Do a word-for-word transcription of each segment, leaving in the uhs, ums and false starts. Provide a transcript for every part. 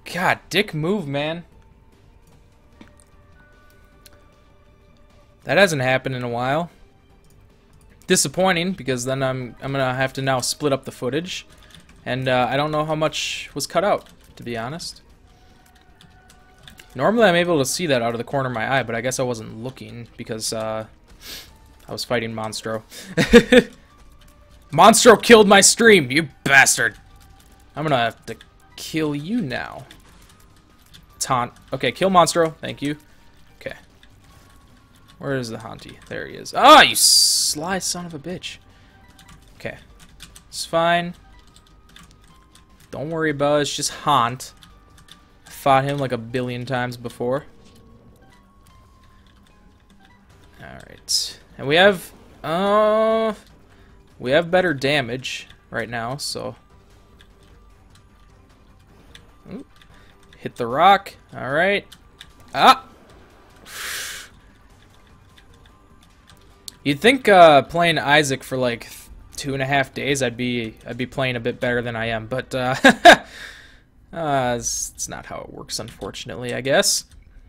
God, dick move, man. That hasn't happened in a while. Disappointing, because then I'm I'm gonna have to now split up the footage, and uh, I don't know how much was cut out, to be honest. Normally I'm able to see that out of the corner of my eye, but I guess I wasn't looking because uh, I was fighting Monstro. Monstro killed my stream, you bastard! I'm gonna have to kill you now. Taunt. Okay, kill Monstro. Thank you. Okay. Where is the Haunty? There he is. Ah, you sly son of a bitch. Okay. It's fine. Don't worry about it. It's just Haunt. I fought him like a billion times before. Alright. And we have... Uh... We have better damage right now, so... Ooh. Hit the rock. Alright. Ah! You'd think uh, playing Isaac for like two and a half days, I'd be I'd be playing a bit better than I am, but uh, uh, it's, it's not how it works, unfortunately, I guess.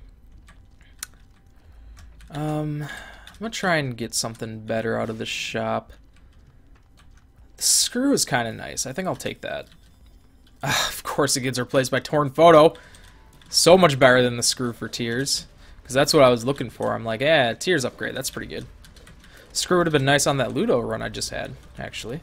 Um, I'm gonna try and get something better out of the shop. The screw is kind of nice. I think I'll take that. Uh, of course, it gets replaced by Torn Photo. So much better than the screw for Tears, because that's what I was looking for. I'm like, yeah, Tears upgrade. That's pretty good. Screw would have been nice on that Ludo run I just had, actually.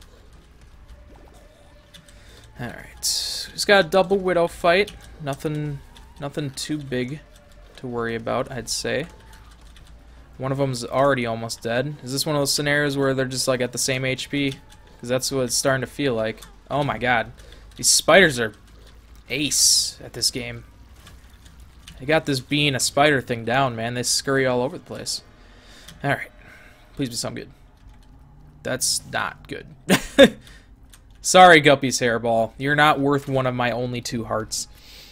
Alright. Just got a double Widow fight. Nothing nothing too big to worry about, I'd say. One of them's already almost dead. Is this one of those scenarios where they're just like at the same H P? Because that's what it's starting to feel like. Oh my god. These spiders are ace at this game. They got this being a spider thing down, man. They scurry all over the place. Alright. Please be something good. That's not good. Sorry, Guppy's hairball. You're not worth one of my only two hearts.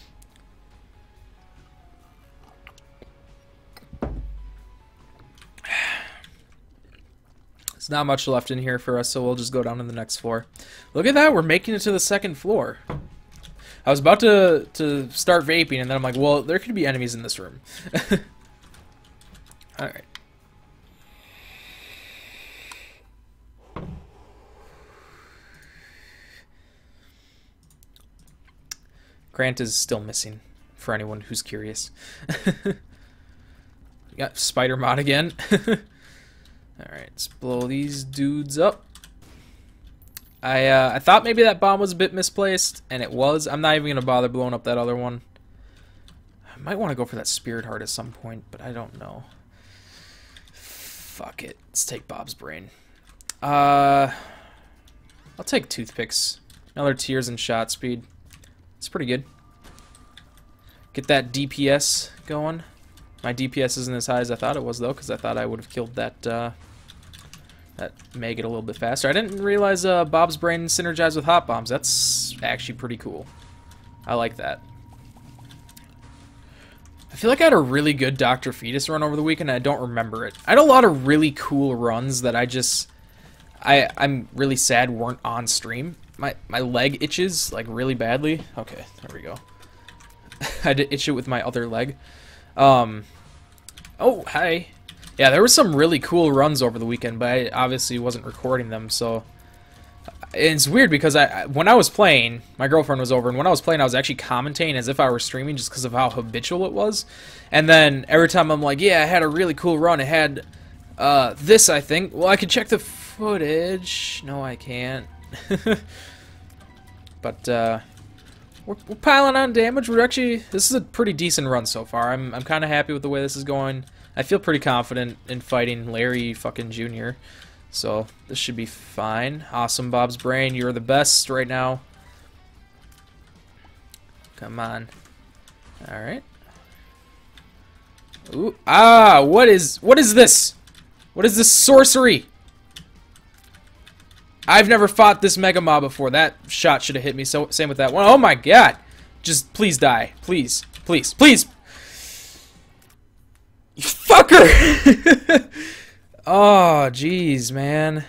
There's not much left in here for us, so we'll just go down to the next floor. Look at that, we're making it to the second floor. I was about to, to start vaping, and then I'm like, well, there could be enemies in this room. Alright. Grant is still missing, for anyone who's curious. Got Spider Mod again. Alright, let's blow these dudes up. I uh, I thought maybe that bomb was a bit misplaced, and it was. I'm not even going to bother blowing up that other one. I might want to go for that Spirit Heart at some point, but I don't know. Fuck it. Let's take Bob's brain. Uh, I'll take Toothpicks. Another Tears and Shot Speed. It's pretty good. Get that D P S going. My D P S isn't as high as I thought it was, though, because I thought I would have killed that uh, that Maggot a little bit faster. I didn't realize uh, Bob's brain synergized with Hot Bombs. That's actually pretty cool. I like that. I feel like I had a really good Doctor Fetus run over the weekend, and I don't remember it. I had a lot of really cool runs that I just... I, I'm really sad weren't on stream. My my leg itches, like, really badly. Okay, there we go. I had to itch it with my other leg. Um, oh, hi. Yeah, there were some really cool runs over the weekend, but I obviously wasn't recording them, so... It's weird because I when I was playing, my girlfriend was over, and when I was playing, I was actually commentating as if I were streaming just because of how habitual it was. And then every time I'm like, yeah, I had a really cool run. It had uh, this, I think. Well, I could check the footage. No, I can't. But uh, we're, we're piling on damage. We're actually this is a pretty decent run so far. I'm I'm kind of happy with the way this is going. I feel pretty confident in fighting Larry fucking Junior So this should be fine. Awesome, Bob's brain. You're the best right now. Come on. All right. Ooh, ah! What is what is this? What is this sorcery? I've never fought this Mega Mob before. That shot should have hit me. So same with that one. Oh my god! Just please die, please, please, please! You fucker! Oh, jeez, man.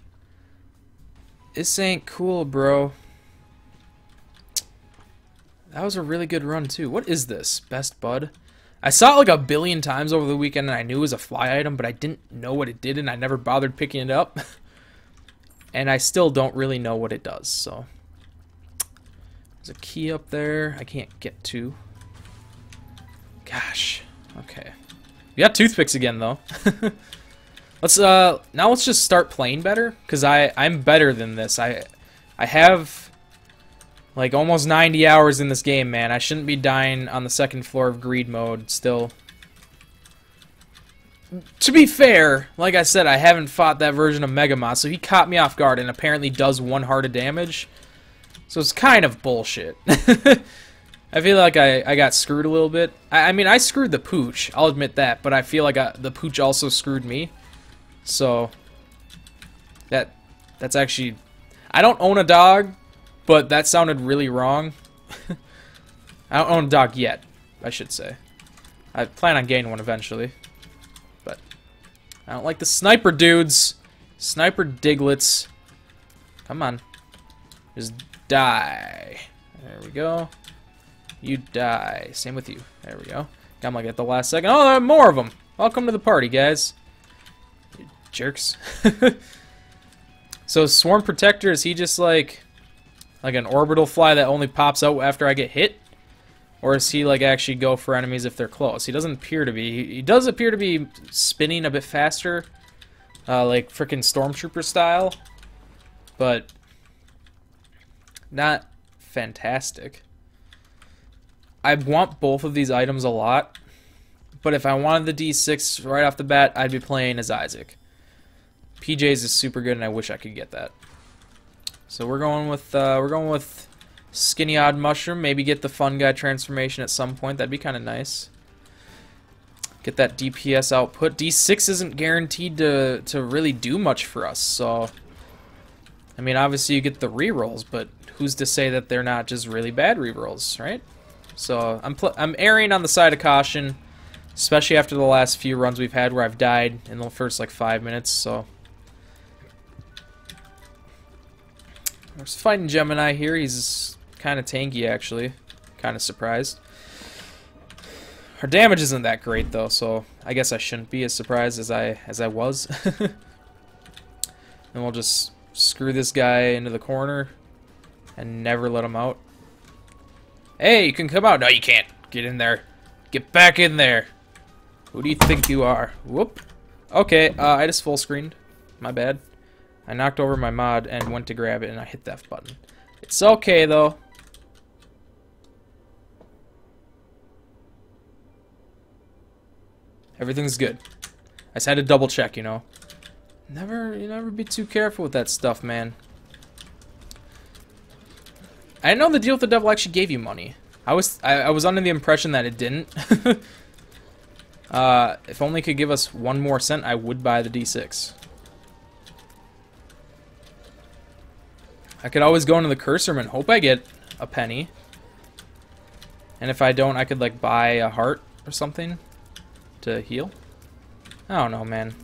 This ain't cool, bro. That was a really good run, too. What is this? Best Bud? I saw it like a billion times over the weekend, and I knew it was a fly item, but I didn't know what it did, and I never bothered picking it up. And I still don't really know what it does, so... There's a key up there I can't get to. Gosh. Okay. We got toothpicks again, though. let's, uh... Now let's just start playing better, because I, I'm better than this. I, I have... Like, almost ninety hours in this game, man. I shouldn't be dying on the second floor of greed mode still. To be fair, like I said, I haven't fought that version of Megamon, so he caught me off guard and apparently does one heart of damage. So it's kind of bullshit. I feel like I, I got screwed a little bit. I, I mean, I screwed the pooch, I'll admit that, but I feel like I, the pooch also screwed me. So, that that's actually... I don't own a dog, but that sounded really wrong. I don't own a dog yet, I should say. I plan on getting one eventually. But I don't like the sniper dudes. Sniper diglets. Come on. Just die. There we go. You die. Same with you. There we go. Got him like at the last second. Oh, there are more of them. Welcome to the party, guys. You jerks. So Swarm Protector, is he just like... Like an orbital fly that only pops out after I get hit? Or does he like actually go for enemies if they're close? He doesn't appear to be. He does appear to be spinning a bit faster. Uh, like frickin' Stormtrooper style. But not fantastic. I want both of these items a lot. But if I wanted the D six right off the bat, I'd be playing as Isaac. P J's is super good and I wish I could get that. So we're going with uh, we're going with Skinny Odd Mushroom. Maybe get the Fun Guy transformation at some point. That'd be kind of nice. Get that D P S output. D six isn't guaranteed to to really do much for us. So I mean, obviously you get the rerolls, but who's to say that they're not just really bad rerolls, right? So I'm pl I'm erring on the side of caution, especially after the last few runs we've had where I've died in the first like five minutes. So. We're just fighting Gemini here. He's kind of tanky, actually. Kind of surprised. Our damage isn't that great, though, so I guess I shouldn't be as surprised as I as I was. And we'll just screw this guy into the corner and never let him out. Hey, you can come out. No, you can't. Get in there. Get back in there. Who do you think you are? Whoop. Okay, uh, I just full screened. My bad. I knocked over my mod and went to grab it, and I hit that button. It's okay, though. Everything's good. I just had to double check, you know. Never, you never be too careful with that stuff, man. I didn't know the deal with the devil actually gave you money. I was, I, I was under the impression that it didn't. uh, if only it could give us one more cent, I would buy the D six. I could always go into the cursor room and hope I get a penny. And if I don't, I could like buy a heart or something to heal. I don't know, man.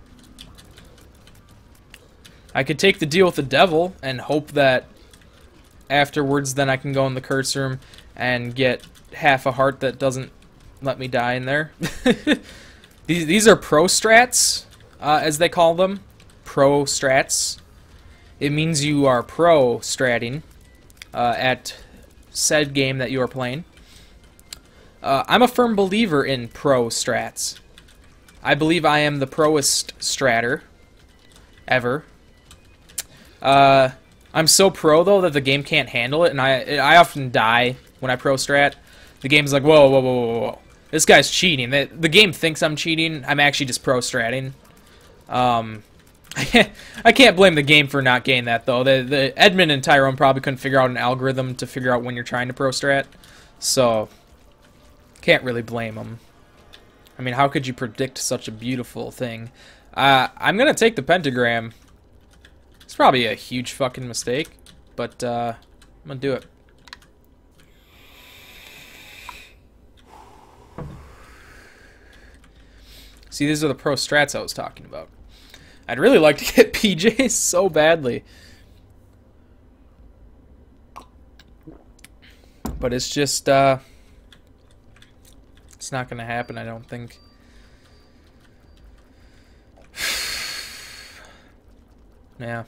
I could take the deal with the devil and hope that afterwards then I can go in the cursor room and get half a heart that doesn't let me die in there. these, these are pro strats, uh, as they call them. Pro strats. It means you are pro stratting uh, at said game that you are playing. Uh, I'm a firm believer in pro strats. I believe I am the proest stratter ever. Uh, I'm so pro though that the game can't handle it, and I I often die when I pro strat. The game's like, whoa, whoa, whoa, whoa, whoa. This guy's cheating. The, the game thinks I'm cheating. I'm actually just pro stratting. Um. I can't blame the game for not getting that, though. The, the Edmund and Tyrone probably couldn't figure out an algorithm to figure out when you're trying to pro strat. So, can't really blame them. I mean, how could you predict such a beautiful thing? Uh, I'm going to take the pentagram. It's probably a huge fucking mistake, but uh, I'm going to do it. See, these are the pro strats I was talking about. I'd really like to get P J so badly. But it's just, uh... it's not gonna happen, I don't think. Yeah.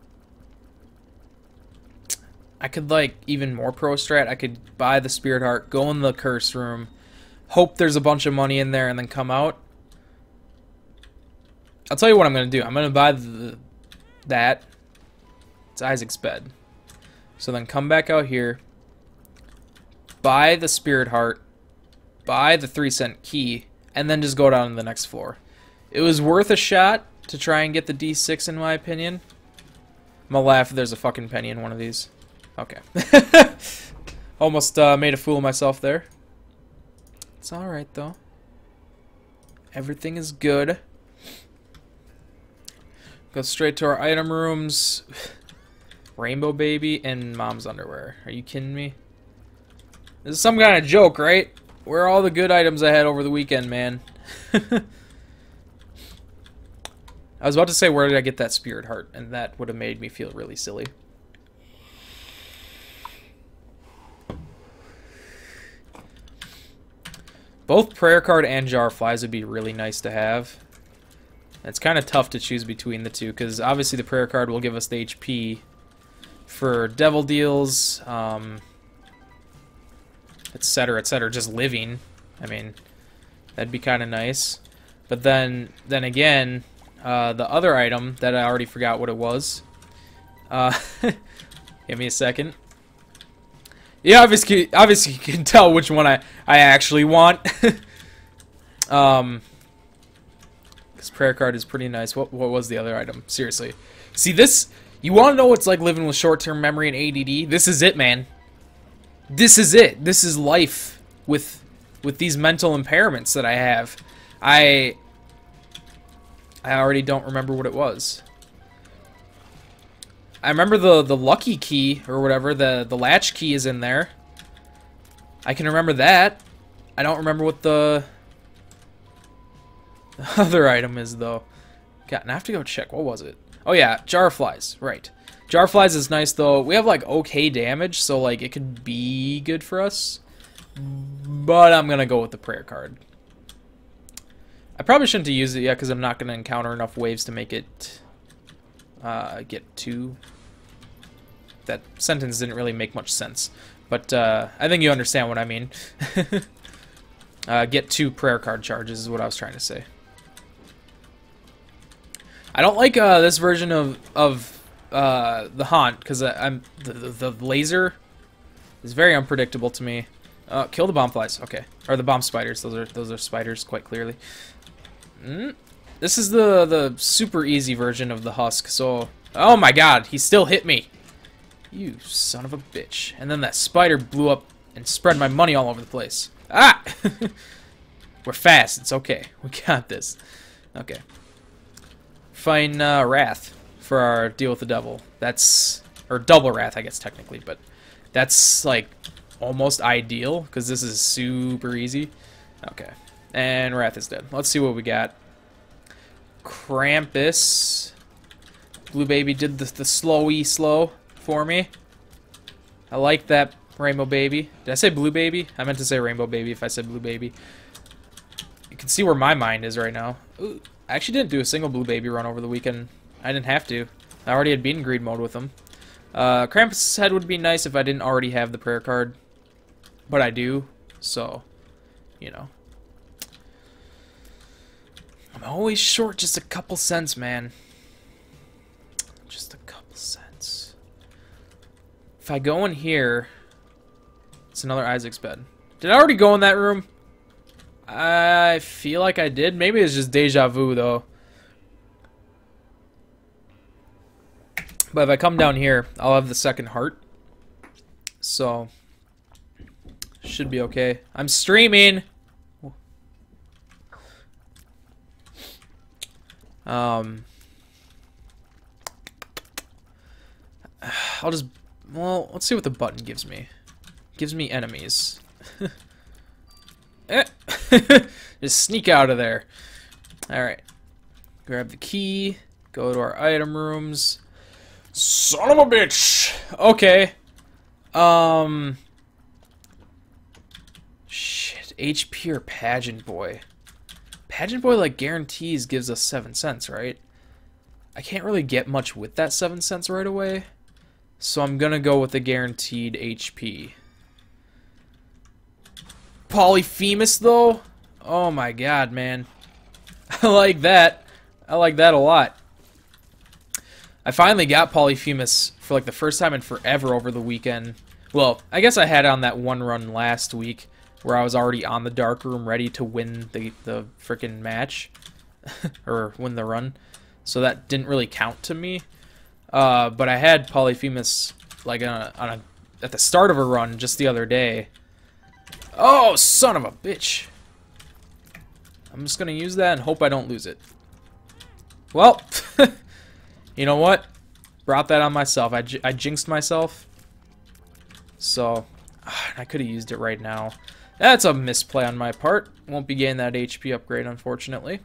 I could, like, even more pro strat. I could buy the Spirit Heart, go in the Curse Room, hope there's a bunch of money in there, and then come out. I'll tell you what I'm going to do. I'm going to buy the, that. It's Isaac's bed. So then come back out here, buy the Spirit Heart, buy the three cent key, and then just go down to the next floor. It was worth a shot to try and get the D six, in my opinion. I'm going to laugh if there's a fucking penny in one of these. Okay. Almost uh, made a fool of myself there. It's alright, though. Everything is good. Go straight to our item rooms. Rainbow Baby and Mom's underwear. Are you kidding me? This is some kind of joke, right? Where are all the good items I had over the weekend, man? I was about to say, where did I get that Spirit Heart? And that would have made me feel really silly. Both Prayer Card and Jar Flies would be really nice to have. It's kind of tough to choose between the two, because obviously the Prayer Card will give us the H P for Devil Deals, um, et cetera, et cetera. Just living. I mean, that'd be kind of nice. But then, then again, uh, the other item that I already forgot what it was. Uh, give me a second. Yeah, obviously, obviously you can tell which one I, I actually want. um, this prayer card is pretty nice. What what was the other item? Seriously. See this? You want to know what's like living with short-term memory and A D D? This is it, man. This is it. This is life with with these mental impairments that I have. I I already don't remember what it was. I remember the the lucky key or whatever, the the latch key is in there. I can remember that. I don't remember what the, the other item is though. God, and I have to go check. What was it? Oh yeah, Jar Flies. Right. Jar Flies is nice though. We have like okay damage, so like it could be good for us. But I'm gonna go with the prayer card. I probably shouldn't have used it yet because I'm not gonna encounter enough waves to make it Uh, get two. That sentence didn't really make much sense, but uh, I think you understand what I mean. uh, get two prayer card charges is what I was trying to say. I don't like uh, this version of of uh, the haunt because I'm the, the, the laser is very unpredictable to me. Uh, kill the bomb flies, okay, or the bomb spiders. Those are those are spiders quite clearly. Mm. This is the the super easy version of the husk. So, oh my God, he still hit me. You son of a bitch. And then that spider blew up and spread my money all over the place. Ah! We're fast. It's okay. We got this. Okay. Find uh, Wrath for our deal with the devil. That's, or double Wrath, I guess technically, but that's like almost ideal because this is super easy. Okay. And Wrath is dead. Let's see what we got. Krampus. Blue Baby did the, the slowy slow for me. I like that Rainbow Baby. Did I say Blue Baby? I meant to say Rainbow Baby if I said Blue Baby. You can see where my mind is right now. Ooh, I actually didn't do a single Blue Baby run over the weekend. I didn't have to. I already had beaten greed mode with them. Uh, Krampus' head would be nice if I didn't already have the prayer card. But I do, so, you know. I'm always short just a couple cents, man. Just a couple cents. If I go in here, it's another Isaac's bed. Did I already go in that room? I feel like I did. Maybe it's just deja vu, though. But if I come down here, I'll have the second heart. So, should be okay. I'm streaming! Um, I'll just, well, let's see what the button gives me. Gives me enemies. Eh. Just sneak out of there. Alright. Grab the key. Go to our item rooms. Son of a bitch! Okay. Um, H P or Pageant Boy? Pageant Boy, like, guarantees gives us seven cents, right? I can't really get much with that seven cents right away. So I'm gonna go with the guaranteed H P. Polyphemus, though? Oh my god, man. I like that. I like that a lot. I finally got Polyphemus for like the first time in forever over the weekend. Well, I guess I had on that one run last week where I was already on the dark room ready to win the, the frickin' match. Or win the run. So that didn't really count to me. Uh, but I had Polyphemus like on a, on a, at the start of a run just the other day. Oh, son of a bitch. I'm just going to use that and hope I don't lose it. Well, you know what? Brought that on myself. I, I jinxed myself. So, I could have used it right now. That's a misplay on my part. Won't be getting that H P upgrade, unfortunately.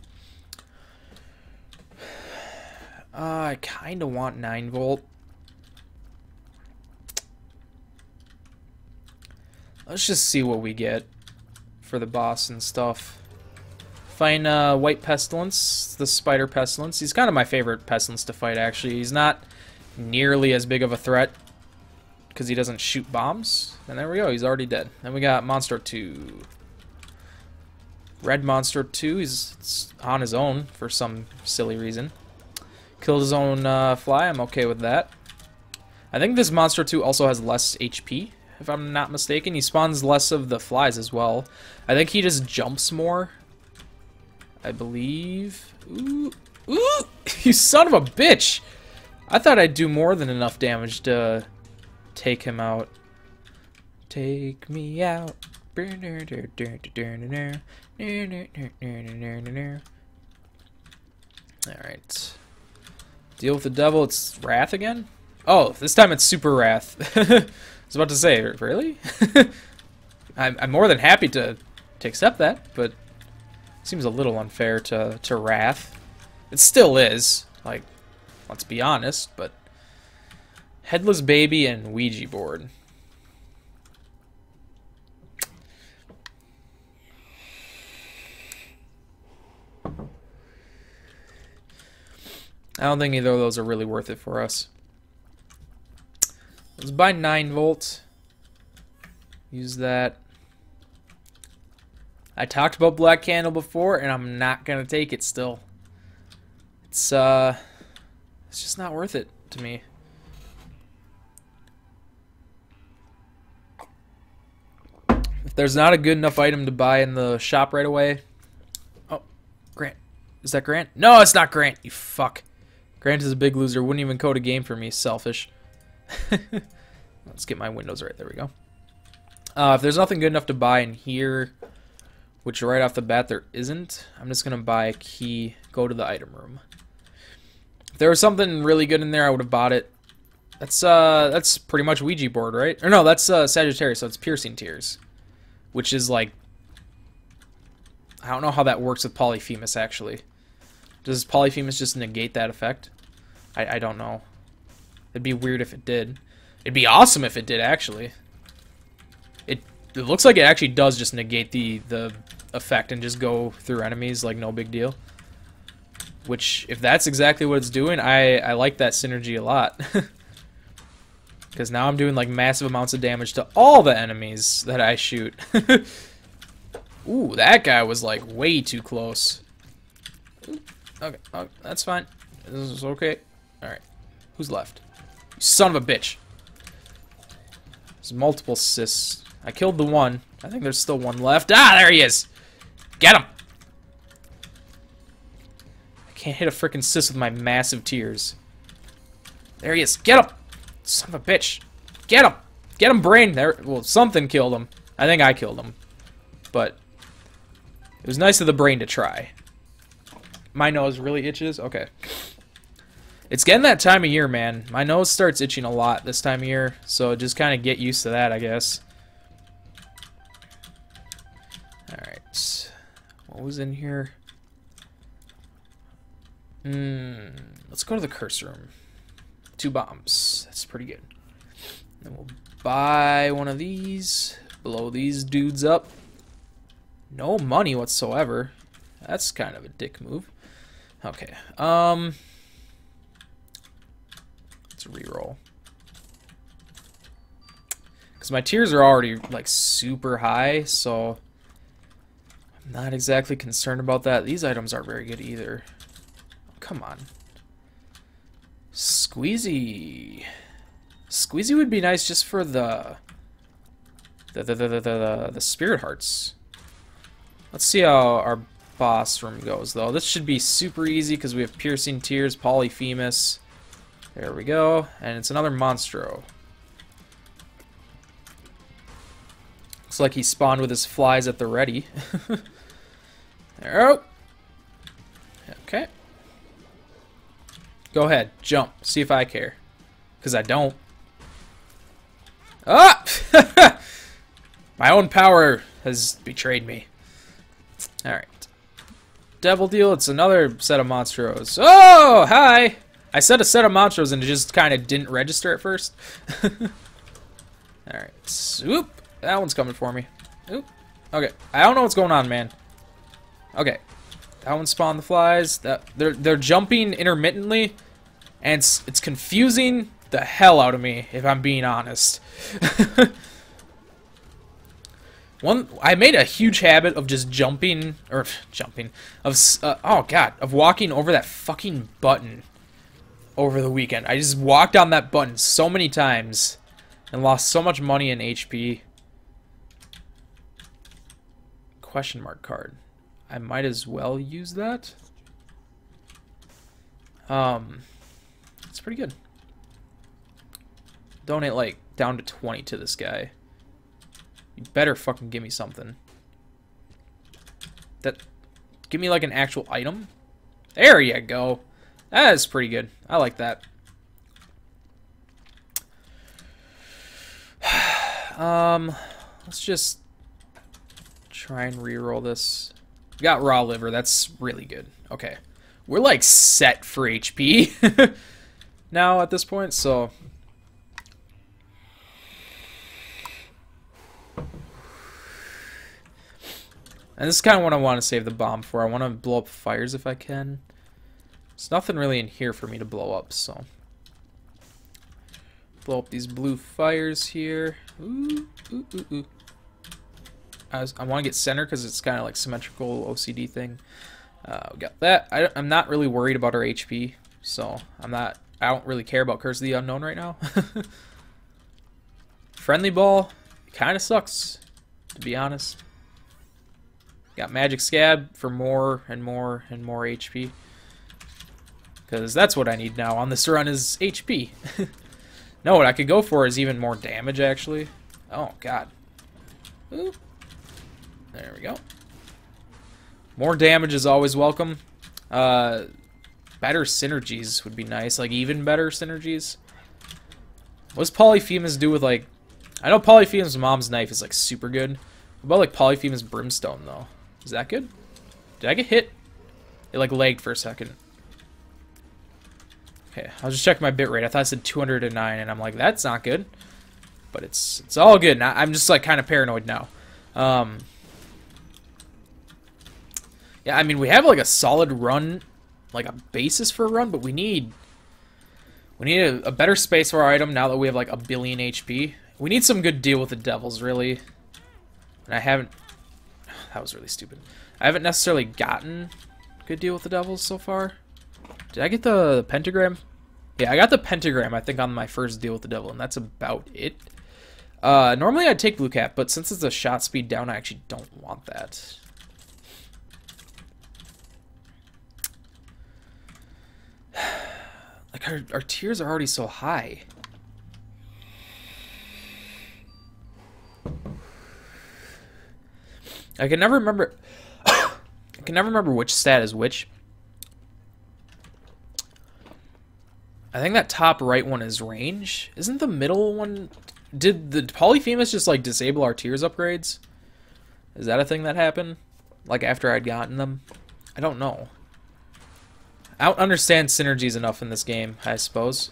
Uh, I kind of want nine volt. Let's just see what we get for the boss and stuff. Find uh, White Pestilence, the Spider Pestilence. He's kind of my favorite Pestilence to fight, actually. He's not nearly as big of a threat because he doesn't shoot bombs. And there we go, he's already dead. Then we got Monster two. Red Monster two, he's on his own for some silly reason. Killed his own uh, fly, I'm okay with that. I think this Monster two also has less H P, if I'm not mistaken. He spawns less of the flies as well. I think he just jumps more, I believe. Ooh, ooh, you son of a bitch! I thought I'd do more than enough damage to take him out. Take me out. Alright. Deal with the devil. It's Wrath again? Oh, this time it's Super Wrath. I was about to say, really? I'm, I'm more than happy to, to accept that, but it seems a little unfair to, to Wrath. It still is. Like, let's be honest, but Headless Baby and Ouija board. I don't think either of those are really worth it for us. Let's buy nine volt. Use that. I talked about Black Candle before, and I'm not gonna take it still. It's uh, it's just not worth it to me. If there's not a good enough item to buy in the shop right away. Oh, Grant. Is that Grant? No, it's not Grant, you fuck. Grant is a big loser. Wouldn't even code a game for me. Selfish. Let's get my windows right. There we go. Uh, if there's nothing good enough to buy in here, which right off the bat there isn't, I'm just going to buy a key, go to the item room. If there was something really good in there, I would have bought it. That's uh, that's pretty much Ouija board, right? Or no, that's uh, Sagittarius, so it's Piercing Tears. Which is like... I don't know how that works with Polyphemus, actually. Does Polyphemus just negate that effect? I, I don't know. It'd be weird if it did. It'd be awesome if it did, actually. It, it looks like it actually does just negate the, the effect and just go through enemies like no big deal. Which, if that's exactly what it's doing, I, I like that synergy a lot. Because now I'm doing like massive amounts of damage to all the enemies that I shoot. Ooh, that guy was like way too close. Ooh, okay, okay, that's fine. This is okay. Alright. Who's left? You son of a bitch. There's multiple cysts. I killed the one. I think there's still one left. Ah, there he is! Get him! I can't hit a frickin' cyst with my massive tears. There he is. Get him! Son of a bitch. Get him! Get him, brain! There. Well, something killed him. I think I killed him. But it was nice of the brain to try. My nose really itches? Okay. It's getting that time of year, man. My nose starts itching a lot this time of year, so just kind of get used to that, I guess. Alright. What was in here? Hmm. Let's go to the curse room. Two bombs. That's pretty good. Then we'll buy one of these. Blow these dudes up. No money whatsoever. That's kind of a dick move. Okay. Um. Let's reroll. Because my tiers are already, like, super high, so I'm not exactly concerned about that. These items aren't very good either. Come on. Squeezy. Squeezy would be nice just for the the the the the, the, the spirit hearts. Let's see how our boss room goes, though. This should be super easy because we have piercing tears, polyphemus. There we go, and it's another monstro. Looks like he spawned with his flies at the ready. There. Okay. Go ahead, jump. See if I care. Because I don't. Ah! My own power has betrayed me. Alright. Devil Deal, it's another set of monstros. Oh, hi! I said a set of monstros and it just kind of didn't register at first. Alright. Swoop. That one's coming for me. Oop. Okay. I don't know what's going on, man. Okay. That one spawned the flies. That they're they're jumping intermittently, and it's, it's confusing the hell out of me, if I'm being honest. One, I made a huge habit of just jumping or jumping of uh, oh god of walking over that fucking button over the weekend. I just walked on that button so many times and lost so much money in H P. Question mark card. I might as well use that. Um, it's pretty good. Donate like down to twenty to this guy. You better fucking give me something. That, give me like an actual item. There you go. That is pretty good. I like that. um, let's just try and reroll this. Got raw liver. That's really good. Okay. We're like set for H P now at this point, so. And this is kind of what I want to save the bomb for. I want to blow up fires if I can. There's nothing really in here for me to blow up, so. Blow up these blue fires here. Ooh, ooh, ooh, ooh. I, was, I want to get center because it's kind of like symmetrical O C D thing. Uh, we got that. I, I'm not really worried about our H P, so I'm not. I don't really care about Curse of the Unknown right now. Friendly Ball kind of sucks, to be honest. Got Magic Scab for more and more and more H P, because that's what I need now on this run is H P. No, what I could go for is even more damage, actually. Oh god. Ooh. There we go. More damage is always welcome. Uh, better synergies would be nice. Like, even better synergies. What does Polyphemus do with, like... I know Polyphemus' mom's knife is, like, super good. What about, like, Polyphemus' brimstone, though? Is that good? Did I get hit? It, like, lagged for a second. Okay, I'll just check my bitrate. I thought it said two hundred nine, and I'm like, that's not good. But it's it's all good. Now, I'm just, like, kind of paranoid now. Um... Yeah, I mean, we have, like, a solid run, like, a basis for a run, but we need, we need a, a better space for our item now that we have, like, a billion H P. We need some good deal with the devils, really. And I haven't, that was really stupid. I haven't necessarily gotten good deal with the devils so far. Did I get the pentagram? Yeah, I got the pentagram, I think, on my first deal with the devil, and that's about it. Uh, normally I'd take blue cap, but since it's a shot speed down, I actually don't want that. Like, our, our tiers are already so high. I can never remember... I can never remember which stat is which. I think that top right one is range. Isn't the middle one... Did the Polyphemus just, like, disable our tiers upgrades? Is that a thing that happened? Like, after I'd gotten them? I don't know. I don't understand synergies enough in this game, I suppose.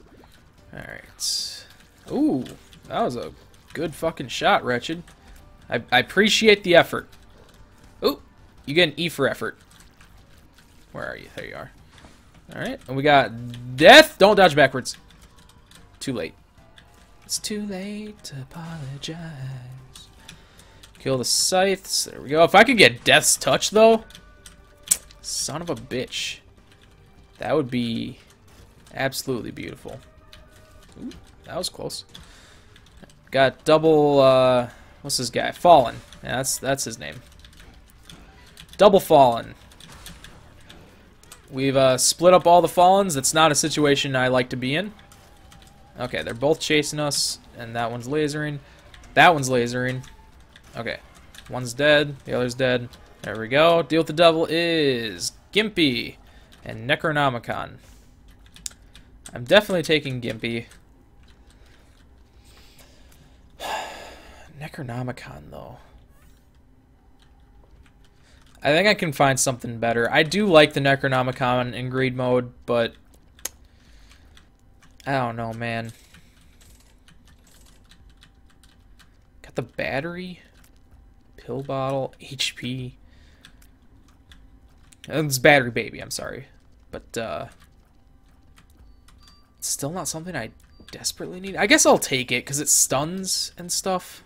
Alright. Ooh, that was a good fucking shot, Wretched. I, I appreciate the effort. Ooh, you get an E for effort. Where are you? There you are. Alright, and we got death. Don't dodge backwards. Too late. It's too late to apologize. Kill the scythes. There we go. If I could get Death's Touch, though. Son of a bitch. That would be absolutely beautiful. Ooh, that was close. Got double, uh... what's this guy? Fallen. Yeah, that's, that's his name. Double Fallen. We've uh, split up all the Fallens. That's not a situation I like to be in. Okay, they're both chasing us, and that one's lasering. That one's lasering. Okay, one's dead, the other's dead. There we go. Deal with the devil is Gimpy and Necronomicon. I'm definitely taking Gimpy. Necronomicon, though. I think I can find something better. I do like the Necronomicon in greed mode, but I don't know, man. Got the battery, pill bottle, H P. It's battery baby, I'm sorry. But, uh, it's still not something I desperately need. I guess I'll take it, because it stuns and stuff.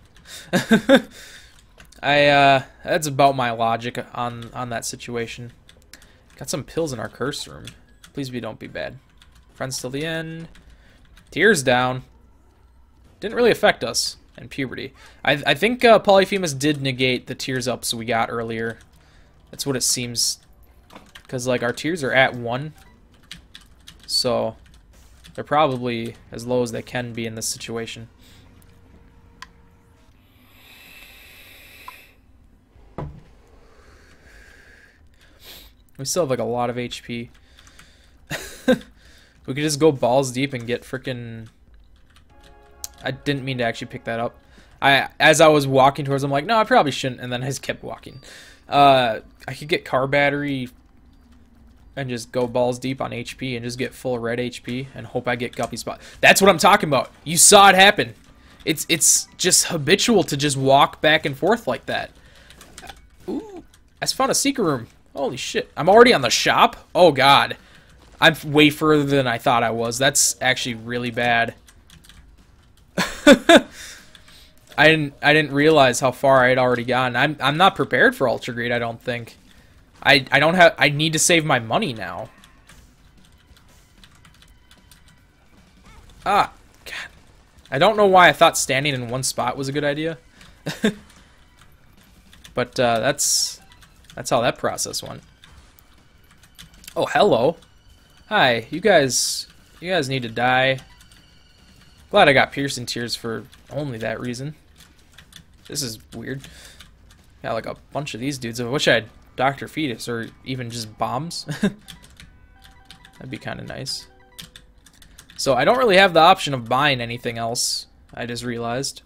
I, uh, that's about my logic on, on that situation. Got some pills in our curse room. Please be, don't be bad. Friends till the end. Tears down. Didn't really affect us in puberty. I, I think uh, Polyphemus did negate the tears ups we got earlier. That's what it seems. Because, like, our tears are at one. So, they're probably as low as they can be in this situation. We still have, like, a lot of H P. We could just go balls deep and get frickin'... I didn't mean to actually pick that up. I, as I was walking towards him, I'm like, no, I probably shouldn't, and then I just kept walking. Uh, I could get car battery and just go balls deep on H P and just get full red H P and hope I get Guppy Spot. That's what I'm talking about. You saw it happen. It's it's just habitual to just walk back and forth like that. Ooh, I just found a secret room. Holy shit. I'm already on the shop? Oh, God. I'm way further than I thought I was. That's actually really bad. I didn't I didn't realize how far I had already gotten. I'm I'm not prepared for Ultra Greed, I don't think. I I don't have I need to save my money now. Ah, God. I don't know why I thought standing in one spot was a good idea. But uh, that's that's how that process went. Oh, hello. Hi, you guys you guys need to die. Glad I got piercing tears for only that reason. This is weird. Got like a bunch of these dudes. I wish I had Doctor Fetus or even just bombs. That'd be kind of nice. So I don't really have the option of buying anything else. I just realized.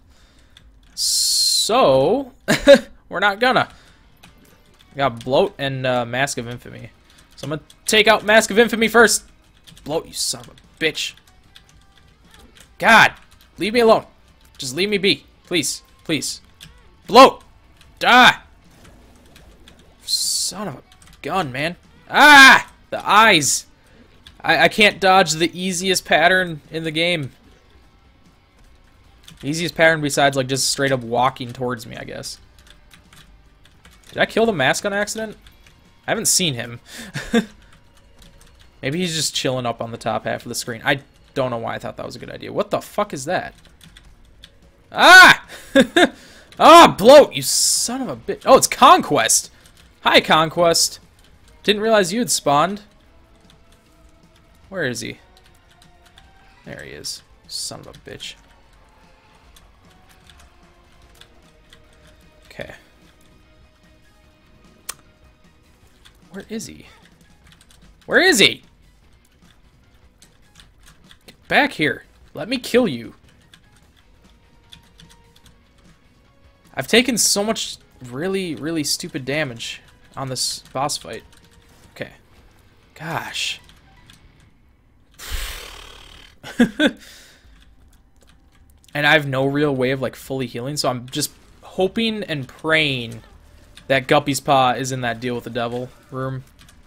So we're not gonna. We got Bloat and uh, Mask of Infamy. So I'm gonna take out Mask of Infamy first. Bloat, you son of a bitch. God, leave me alone. Just leave me be. Please, please. Bloat! Die! Son of a gun, man. Ah! The eyes. I, I can't dodge the easiest pattern in the game. The easiest pattern besides, like, just straight up walking towards me, I guess. Did I kill the mask on accident? I haven't seen him. Maybe he's just chilling up on the top half of the screen. I don't know why I thought that was a good idea. What the fuck is that? Ah! Ah, Bloat, you son of a bitch. Oh, it's Conquest. Hi, Conquest. Didn't realize you had spawned. Where is he? There he is. Son of a bitch. Okay. Where is he? Where is he? Get back here. Let me kill you. I've taken so much really, really stupid damage on this boss fight. Okay. Gosh. And I have no real way of, like, fully healing, so I'm just hoping and praying that Guppy's Paw is in that Deal with the Devil room.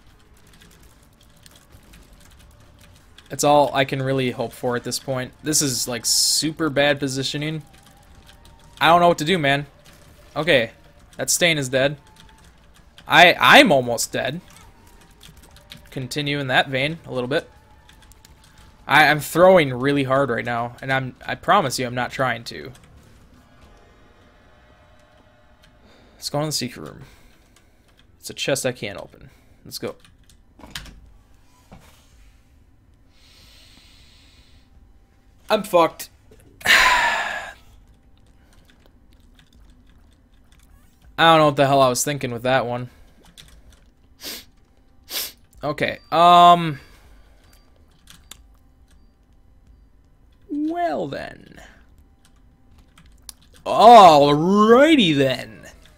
That's all I can really hope for at this point. This is, like, super bad positioning. I don't know what to do, man. Okay, that stain is dead. I, I'm almost dead. Continue in that vein a little bit. I, I'm throwing really hard right now, and I'm, I promise you I'm not trying to. Let's go in the secret room. It's a chest I can't open. Let's go. I'm fucked. I don't know what the hell I was thinking with that one. Okay, um... well then. Alrighty then.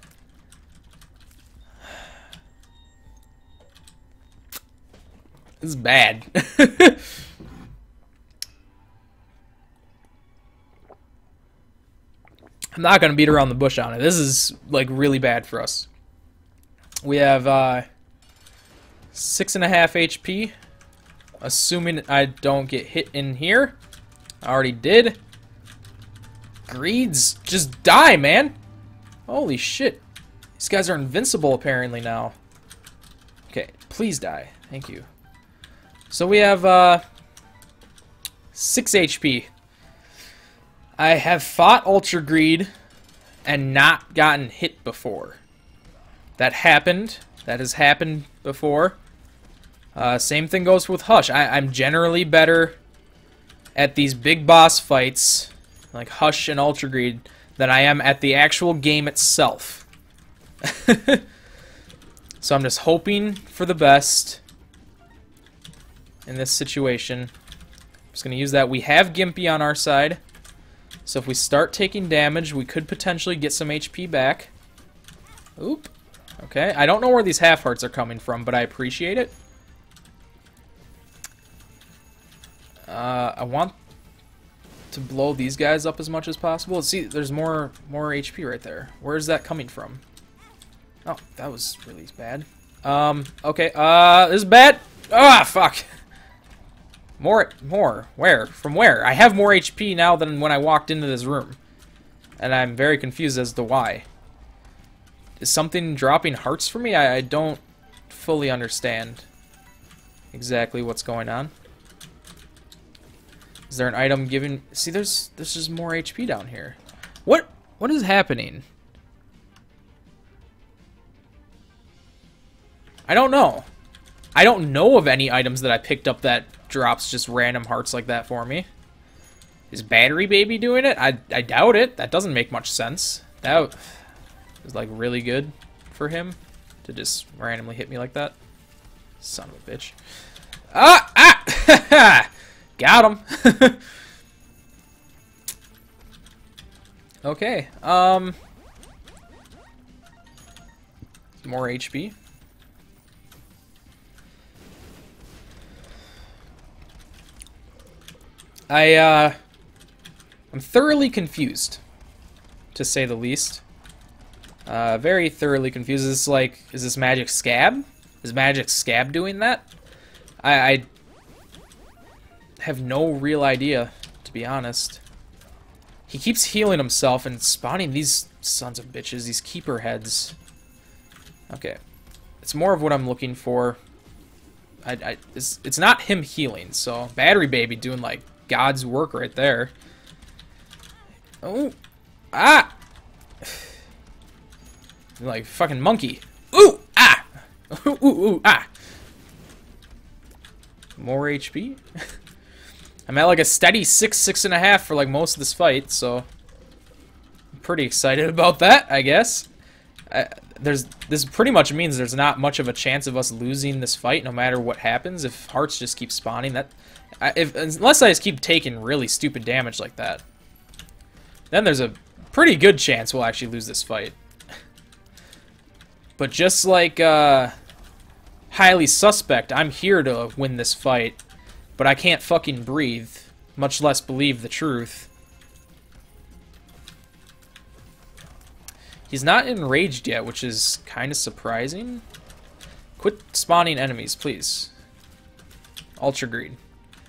This is bad. I'm not going to beat around the bush on it. This is, like, really bad for us. We have, uh, six and a half H P. Assuming I don't get hit in here. I already did. Greeds, just die, man. Holy shit. These guys are invincible, apparently, now. Okay, please die. Thank you. So we have, uh, six H P. I have fought Ultra Greed and not gotten hit before. That happened. That has happened before. Uh, same thing goes with Hush. I, I'm generally better at these big boss fights, like Hush and Ultra Greed, than I am at the actual game itself. So I'm just hoping for the best in this situation. I'm just going to use that. We have Gimpy on our side. So if we start taking damage, we could potentially get some H P back. Oop. Okay, I don't know where these half hearts are coming from, but I appreciate it. Uh, I want to blow these guys up as much as possible. See, there's more more H P right there. Where is that coming from? Oh, that was really bad. Um, okay, uh, this is bad. Ah, fuck. More, more. Where? From where? I have more H P now than when I walked into this room. And I'm very confused as to why. Is something dropping hearts for me? I, I don't fully understand exactly what's going on. Is there an item given? See, there's there's just more H P down here. What what is happening? I don't know. I don't know of any items that I picked up that drops just random hearts like that for me. Is Battery Baby doing it? I, I doubt it. That doesn't make much sense. That was like really good for him to just randomly hit me like that. Son of a bitch. Ah! Ah! Got him! Okay. Um. More H P. I, uh, I'm thoroughly confused, to say the least. Uh, very thoroughly confused. Is this, like, is this Magic Scab? Is Magic Scab doing that? I, I have no real idea, to be honest. He keeps healing himself and spawning these sons of bitches, these keeper heads. Okay. It's more of what I'm looking for. I, I, it's, it's not him healing, so Battery Baby doing, like, God's work right there. Oh. Ah! Like fucking monkey. Ooh! Ah! Ooh, ooh, ooh, ah! More H P? I'm at like a steady six, six and a half for like most of this fight, so I'm pretty excited about that, I guess. I, there's this pretty much means there's not much of a chance of us losing this fight, no matter what happens. If hearts just keep spawning, that I, if unless I just keep taking really stupid damage like that, then there's a pretty good chance we'll actually lose this fight. But just like uh, highly suspect, I'm here to win this fight, but I can't fucking breathe, much less believe the truth. He's not enraged yet, which is kind of surprising. Quit spawning enemies, please. Ultra Greed.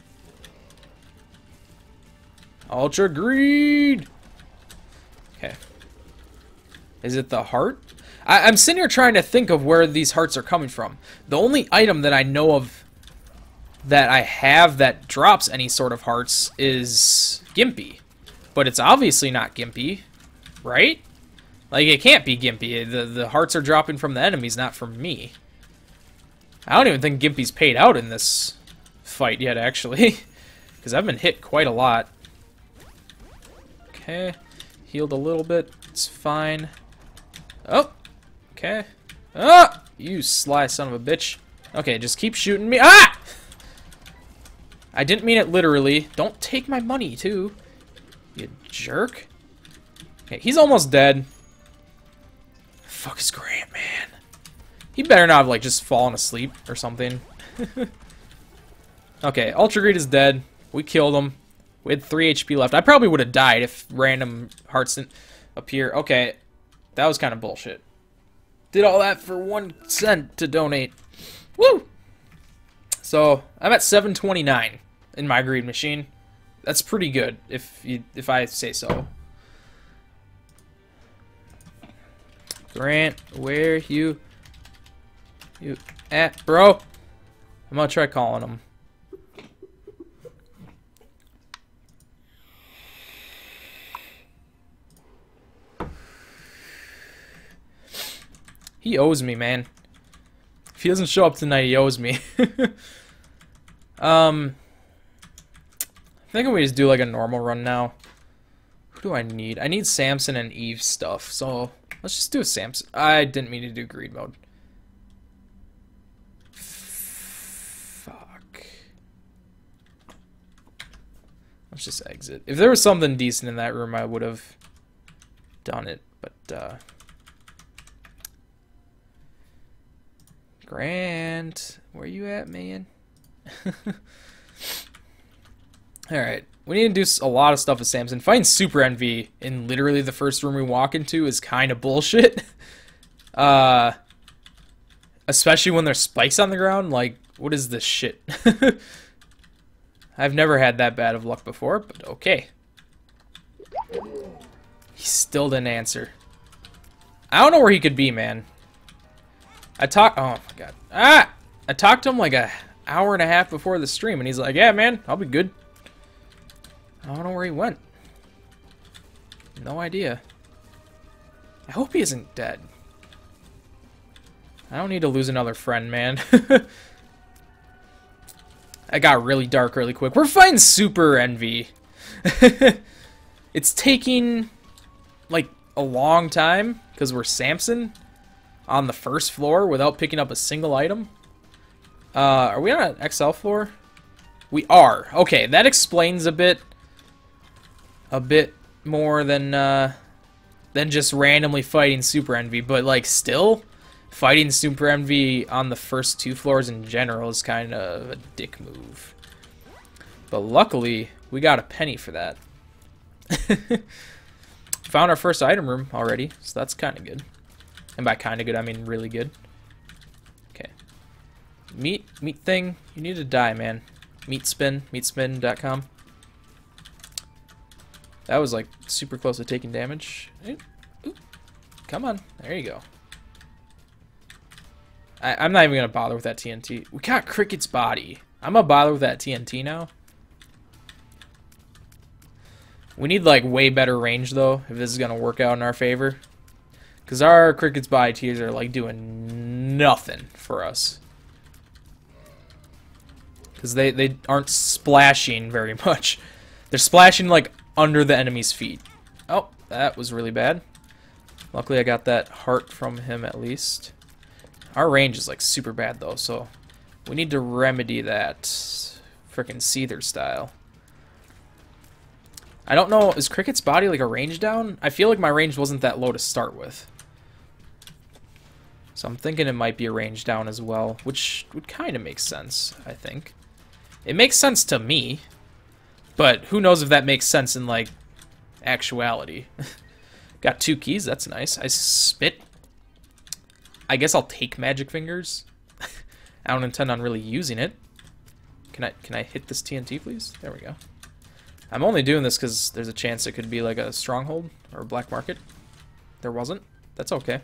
Ultra Greed! Okay. Is it the heart? I I'm sitting here trying to think of where these hearts are coming from. The only item that I know of that I have that drops any sort of hearts is Gimpy. But it's obviously not Gimpy, right? Like, it can't be Gimpy. The, the hearts are dropping from the enemies, not from me. I don't even think Gimpy's paid out in this fight yet, actually. Because I've been hit quite a lot. Okay. Healed a little bit. It's fine. Oh! Okay. Ah! You sly son of a bitch. Okay, just keep shooting me. Ah! I didn't mean it literally. Don't take my money, too. You jerk. Okay, he's almost dead. Fuck is Grant, man. He better not have, like, just fallen asleep or something. Okay, Ultra Greed is dead. We killed him. We had three H P left. I probably would have died if random hearts didn't appear. Okay, that was kind of bullshit. Did all that for one cent to donate. Woo! So, I'm at seven twenty-nine in my greed machine. That's pretty good, if you, if I say so. Grant, where you you at, bro? I'm gonna try calling him. He owes me, man. If he doesn't show up tonight, he owes me. um, I think we just do like a normal run now. Who do I need? I need Samson and Eve stuff, so let's just do a Samson. I didn't mean to do greed mode. Fuck. Let's just exit. If there was something decent in that room, I would have done it, but uh... Grant, where you at, man? Alright, we need to do a lot of stuff with Samson. Fighting Super Envy in literally the first room we walk into is kind of bullshit. uh, especially when there's spikes on the ground. Like, what is this shit? I've never had that bad of luck before, but okay. He still didn't answer. I don't know where he could be, man. I talked. Oh my god. Ah! I talked to him like a hour and a half before the stream, and he's like, "Yeah, man, I'll be good." I don't know where he went. No idea. I hope he isn't dead. I don't need to lose another friend, man. I got really dark really quick. We're fighting Super Envy. It's taking like a long time because we're Samson on the first floor without picking up a single item. Uh, are we on an X L floor? We are. Okay, that explains a bit, a bit more than uh, than just randomly fighting Super Envy. But like, still, fighting Super Envy on the first two floors in general is kind of a dick move. But luckily, we got a penny for that. Found our first item room already, so that's kind of good. And by kind of good, I mean really good. Okay. Meat, meat thing, you need to die, man. Meat spin, meat spin dot com. That was like super close to taking damage. Ooh, ooh. Come on, there you go. I, I'm not even gonna bother with that T N T. We got Cricket's body. I'm gonna bother with that T N T now. We need like way better range though, if this is gonna work out in our favor. Because our Cricket's body tiers are like doing nothing for us. Because they, they aren't splashing very much. They're splashing like under the enemy's feet. Oh, that was really bad. Luckily I got that heart from him at least. Our range is like super bad though, so we need to remedy that. Frickin' Seether style. I don't know, is Cricket's body like a range down? I feel like my range wasn't that low to start with. So I'm thinking it might be a range down as well, which would kind of make sense, I think. It makes sense to me, but who knows if that makes sense in, like, actuality. Got two keys, that's nice. I spit. I guess I'll take magic fingers. I don't intend on really using it. Can I can I hit this T N T, please? There we go. I'm only doing this because there's a chance it could be like a stronghold or a black market. There wasn't. That's okay.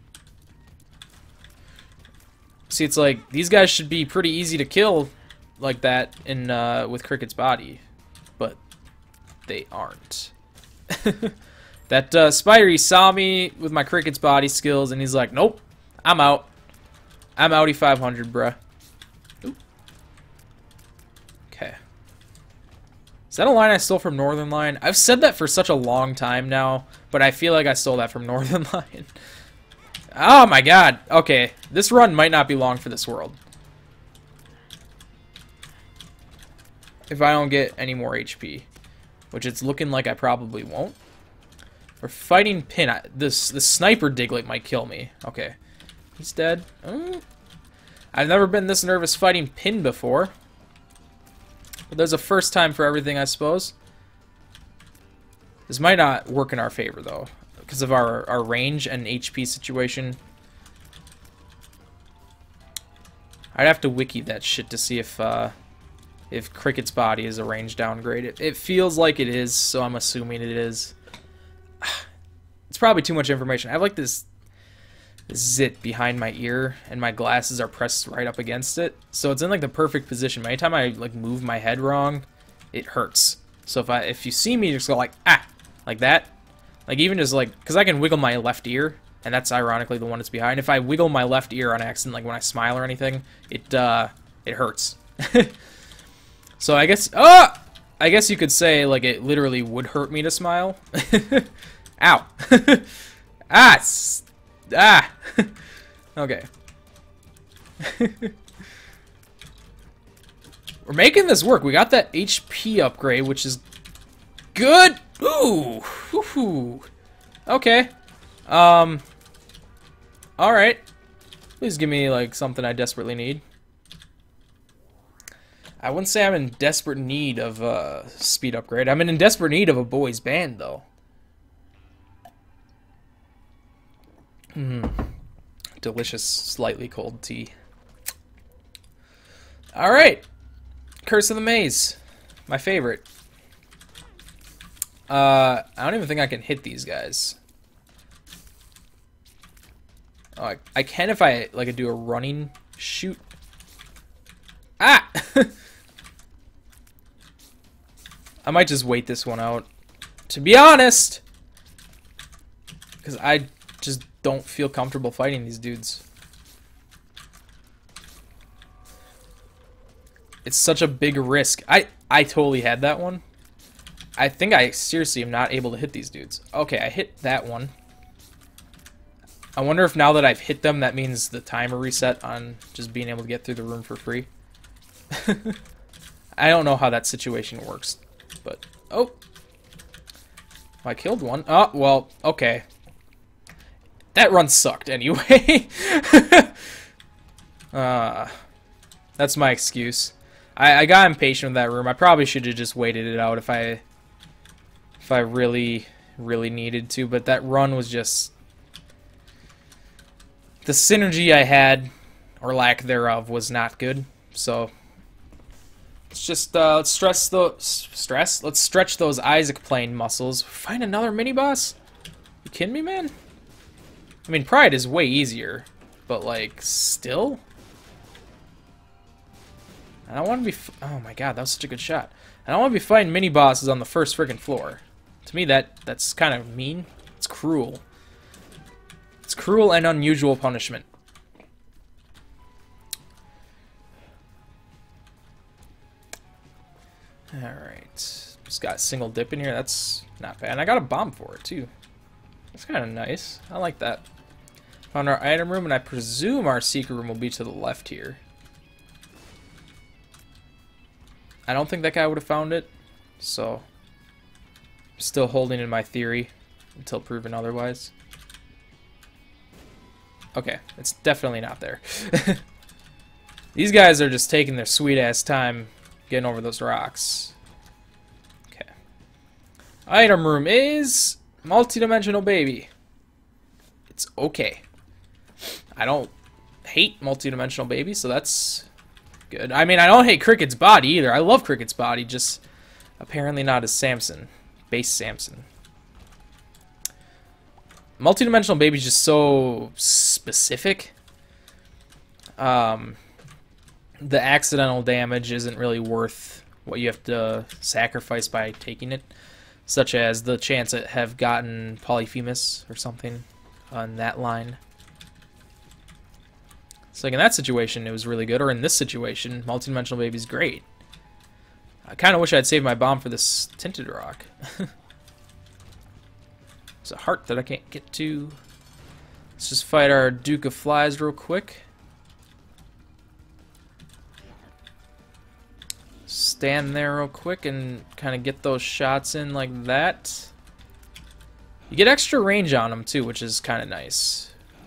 See, it's like these guys should be pretty easy to kill like that in uh, with Cricket's body, but they aren't. That uh, Spidery saw me with my Cricket's body skills, and he's like, "Nope, I'm out. I'm outie five hundred, bruh." Oop. Okay. Is that a line I stole from Northern Line? I've said that for such a long time now, but I feel like I stole that from Northern Line. Oh my god. Okay, this run might not be long for this world. If I don't get any more H P, which it's looking like I probably won't. We're fighting Pin. I, this the sniper Diglett might kill me. Okay, he's dead. Oh. I've never been this nervous fighting Pin before. But there's a first time for everything, I suppose. This might not work in our favor, though, because of our, our range and H P situation. I'd have to wiki that shit to see if uh, if Cricket's body is a range downgrade. It, it feels like it is, so I'm assuming it is. It's probably too much information. I have like this zit behind my ear, and my glasses are pressed right up against it, so it's in like the perfect position. Anytime I like move my head wrong, it hurts. So if I if you see me just go like ah like that, like even just like because I can wiggle my left ear, and that's ironically the one that's behind. If I wiggle my left ear on accident, like when I smile or anything, it uh it hurts. So I guess oh I guess you could say like it literally would hurt me to smile. Ow. ah ah okay. We're making this work. We got that H P upgrade, which is good. Ooh. Ooh. Okay. Um. All right. Please give me like something I desperately need. I wouldn't say I'm in desperate need of a speed upgrade. I'm in desperate need of a boys band, though. Hmm. Delicious, slightly cold tea. All right. Curse of the Maze. My favorite. Uh, I don't even think I can hit these guys. Oh, I, I can if I like do a running shoot. Ah! I might just wait this one out, to be honest, because I just don't feel comfortable fighting these dudes. It's such a big risk. I, I totally had that one. I think I seriously am not able to hit these dudes. Okay, I hit that one. I wonder if now that I've hit them, that means the timer reset on just being able to get through the room for free. I don't know how that situation works, but... Oh! I killed one. Oh, well, okay. That run sucked anyway. uh, that's my excuse. I, I got impatient with that room. I probably should have just waited it out if I... If I really, really needed to, but that run was just... The synergy I had, or lack thereof, was not good, so... Let's just, uh, let's stress the... Stress? Let's stretch those Isaac plane muscles. Find another mini-boss? You kidding me, man? I mean, Pride is way easier, but, like, still? I don't want to be... F oh my god, that was such a good shot. I don't want to be fighting mini-bosses on the first friggin' floor. To me, that that's kind of mean. It's cruel. It's cruel and unusual punishment. Alright. Just got a single dip in here. That's not bad. And I got a bomb for it, too. That's kind of nice. I like that. Found our item room, and I presume our secret room will be to the left here. I don't think that guy would have found it, so... I'm still holding in my theory until proven otherwise. Okay, it's definitely not there. These guys are just taking their sweet-ass time getting over those rocks. Okay. Item room is Multi-dimensional baby. It's okay. I don't hate multi-dimensional baby, so that's good. I mean, I don't hate Cricket's body either. I love Cricket's body, just apparently not as Samson. Base Samson. Multi-dimensional baby's just so specific. Um, the accidental damage isn't really worth what you have to sacrifice by taking it, such as the chance to have gotten Polyphemus or something on that line. So like in that situation, it was really good, or in this situation, multi-dimensional baby's great. I kind of wish I'd saved my bomb for this tinted rock. There's a heart that I can't get to. Let's just fight our Duke of Flies real quick. Stand there real quick and kind of get those shots in like that. You get extra range on them too, which is kind of nice.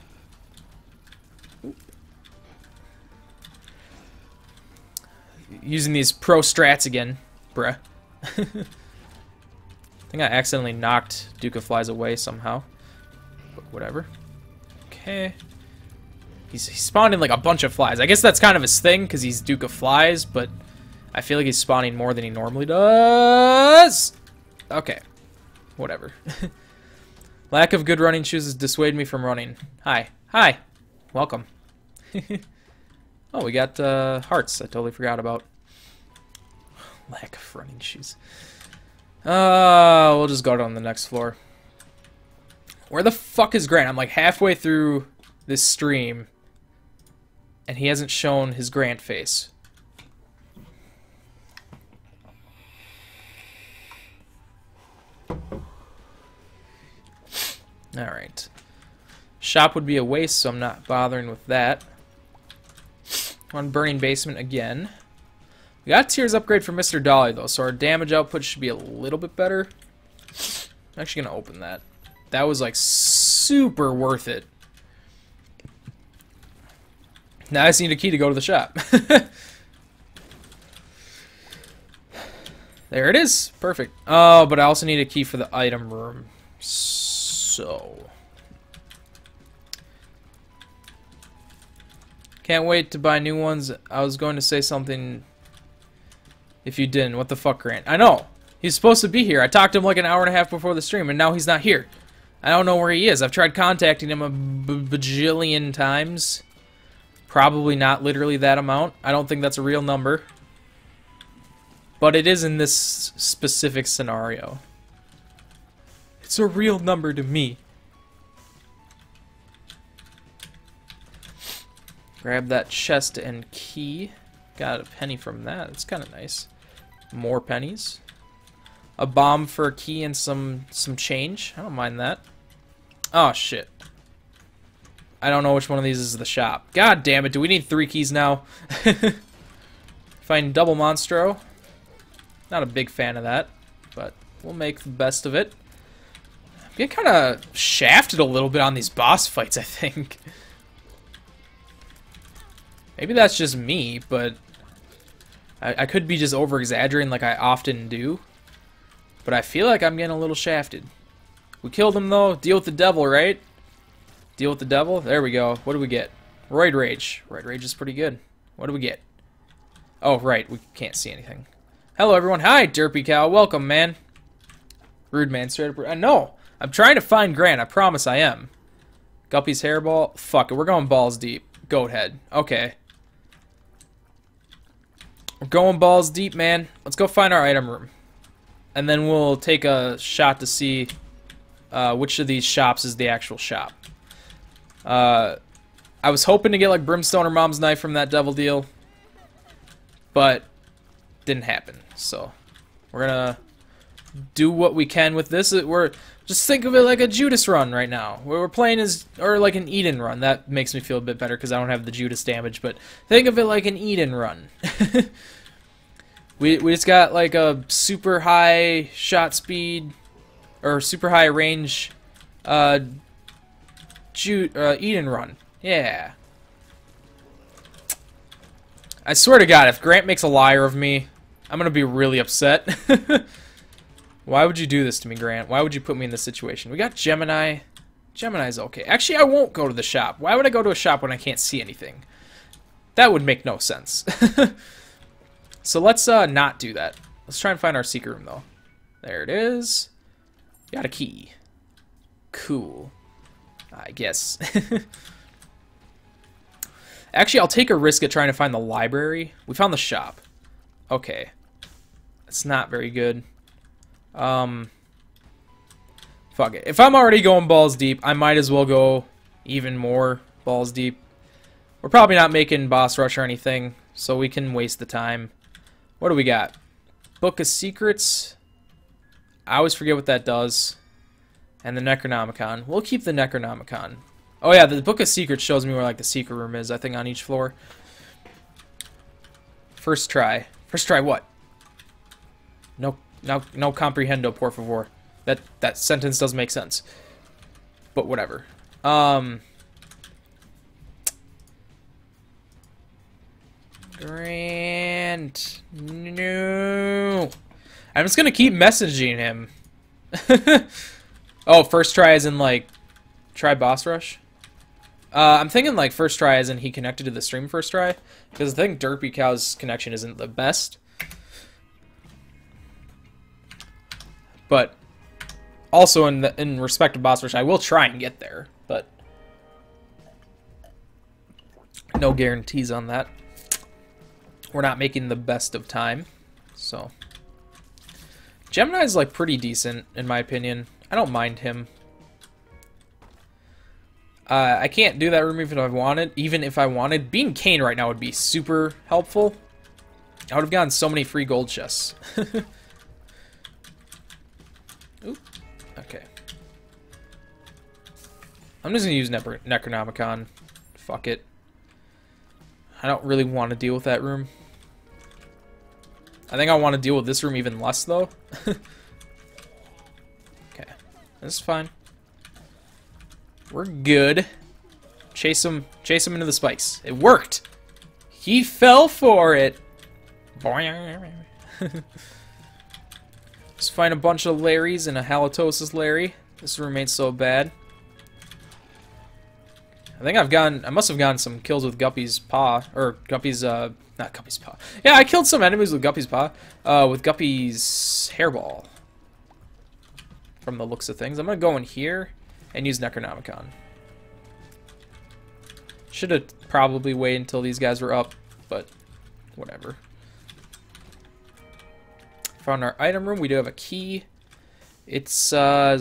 Using these pro strats again, bruh. I think I accidentally knocked Duke of Flies away somehow. But whatever. Okay. He's, he's spawning like a bunch of flies. I guess that's kind of his thing, because he's Duke of Flies, but I feel like he's spawning more than he normally does. Okay. Whatever. Lack of good running shoes has dissuaded me from running. Hi. Hi. Welcome. Oh, we got uh, hearts. I totally forgot about. Lack of running shoes. Uh, we'll just go down the next floor. Where the fuck is Grant? I'm like halfway through this stream, and he hasn't shown his Grant face. Alright. Shop would be a waste, so I'm not bothering with that. On Burning Basement again. We got Tears upgrade for Mister Dolly, though, so our damage output should be a little bit better. I'm actually going to open that. That was, like, super worth it. Now I just need a key to go to the shop. There it is. Perfect. Oh, but I also need a key for the item room. So... Can't wait to buy new ones. I was going to say something if you didn't. What the fuck, Grant? I know. He's supposed to be here. I talked to him like an hour and a half before the stream, and now he's not here. I don't know where he is. I've tried contacting him a b bajillion times. Probably not literally that amount. I don't think that's a real number. But it is in this specific scenario. It's a real number to me. Grab that chest and key. Got a penny from that. It's kind of nice. More pennies. A bomb for a key and some some change. I don't mind that. Oh shit. I don't know which one of these is the shop. God damn it. Do we need three keys now? Find double Monstro. Not a big fan of that, but we'll make the best of it. I'm getting kind of shafted a little bit on these boss fights, I think. Maybe that's just me, but I, I could be just over-exaggerating like I often do. But I feel like I'm getting a little shafted. We killed him, though. Deal with the devil, right? Deal with the devil? There we go. What do we get? Roid Rage. Roid Rage is pretty good. What do we get? Oh, right. We can't see anything. Hello, everyone. Hi, Derpy Cow. Welcome, man. Rude man. Straight up. Uh, no. I'm trying to find Grant. I promise I am. Guppy's hairball. Fuck it. We're going balls deep. Goat head. Okay. We're going balls deep, man. Let's go find our item room. And then we'll take a shot to see uh, which of these shops is the actual shop. Uh, I was hoping to get like Brimstone or Mom's Knife from that devil deal. But didn't happen. So we're gonna do what we can with this. We're just think of it like a Judas run right now. We're playing as, or like an Eden run. That makes me feel a bit better because I don't have the Judas damage. But think of it like an Eden run. we we just got like a super high shot speed or super high range uh, Ju uh Eden run. Yeah. I swear to God, if Grant makes a liar of me, I'm gonna be really upset. Why would you do this to me, Grant? Why would you put me in this situation? We got Gemini. Gemini's okay. Actually, I won't go to the shop. Why would I go to a shop when I can't see anything? That would make no sense. So let's uh, not do that. Let's try and find our secret room, though. There it is. Got a key. Cool. I guess. Actually, I'll take a risk at trying to find the library. We found the shop. Okay. It's not very good. Um, fuck it. If I'm already going balls deep, I might as well go even more balls deep. We're probably not making boss rush or anything, so we can waste the time. What do we got? Book of Secrets. I always forget what that does. And the Necronomicon. We'll keep the Necronomicon. Oh yeah, the Book of Secrets shows me where like the secret room is, I think, on each floor. First try. First try what? No, no, no comprehendo, por favor. That that sentence doesn't make sense. But whatever. Um. Grant, no. I'm just gonna keep messaging him. Oh, first try as in like try boss rush. Uh, I'm thinking like first try as in he connected to the stream first try, because I think Derpy Cow's connection isn't the best. But also in the, in respect to boss rush, I will try and get there, but no guarantees on that. We're not making the best of time, so Gemini's like pretty decent in my opinion. I don't mind him. Uh, I can't do that room even if I wanted. Even if I wanted, being Kane right now would be super helpful. I would have gotten so many free gold chests. Oop. Okay. I'm just gonna use ne Necronomicon. Fuck it. I don't really want to deal with that room. I think I want to deal with this room even less, though. Okay. That's fine. We're good. Chase him, chase him into the spikes. It worked! He fell for it! Just find a bunch of Larrys and a halitosis Larry. This room ain't so bad. I think I've gotten, I must have gotten some kills with Guppy's paw, or Guppy's, uh, not Guppy's paw. Yeah, I killed some enemies with Guppy's paw, uh, with Guppy's hairball. From the looks of things. I'm gonna go in here and use Necronomicon. Should have probably waited until these guys were up, but whatever. Found our item room. We do have a key. It's, uh,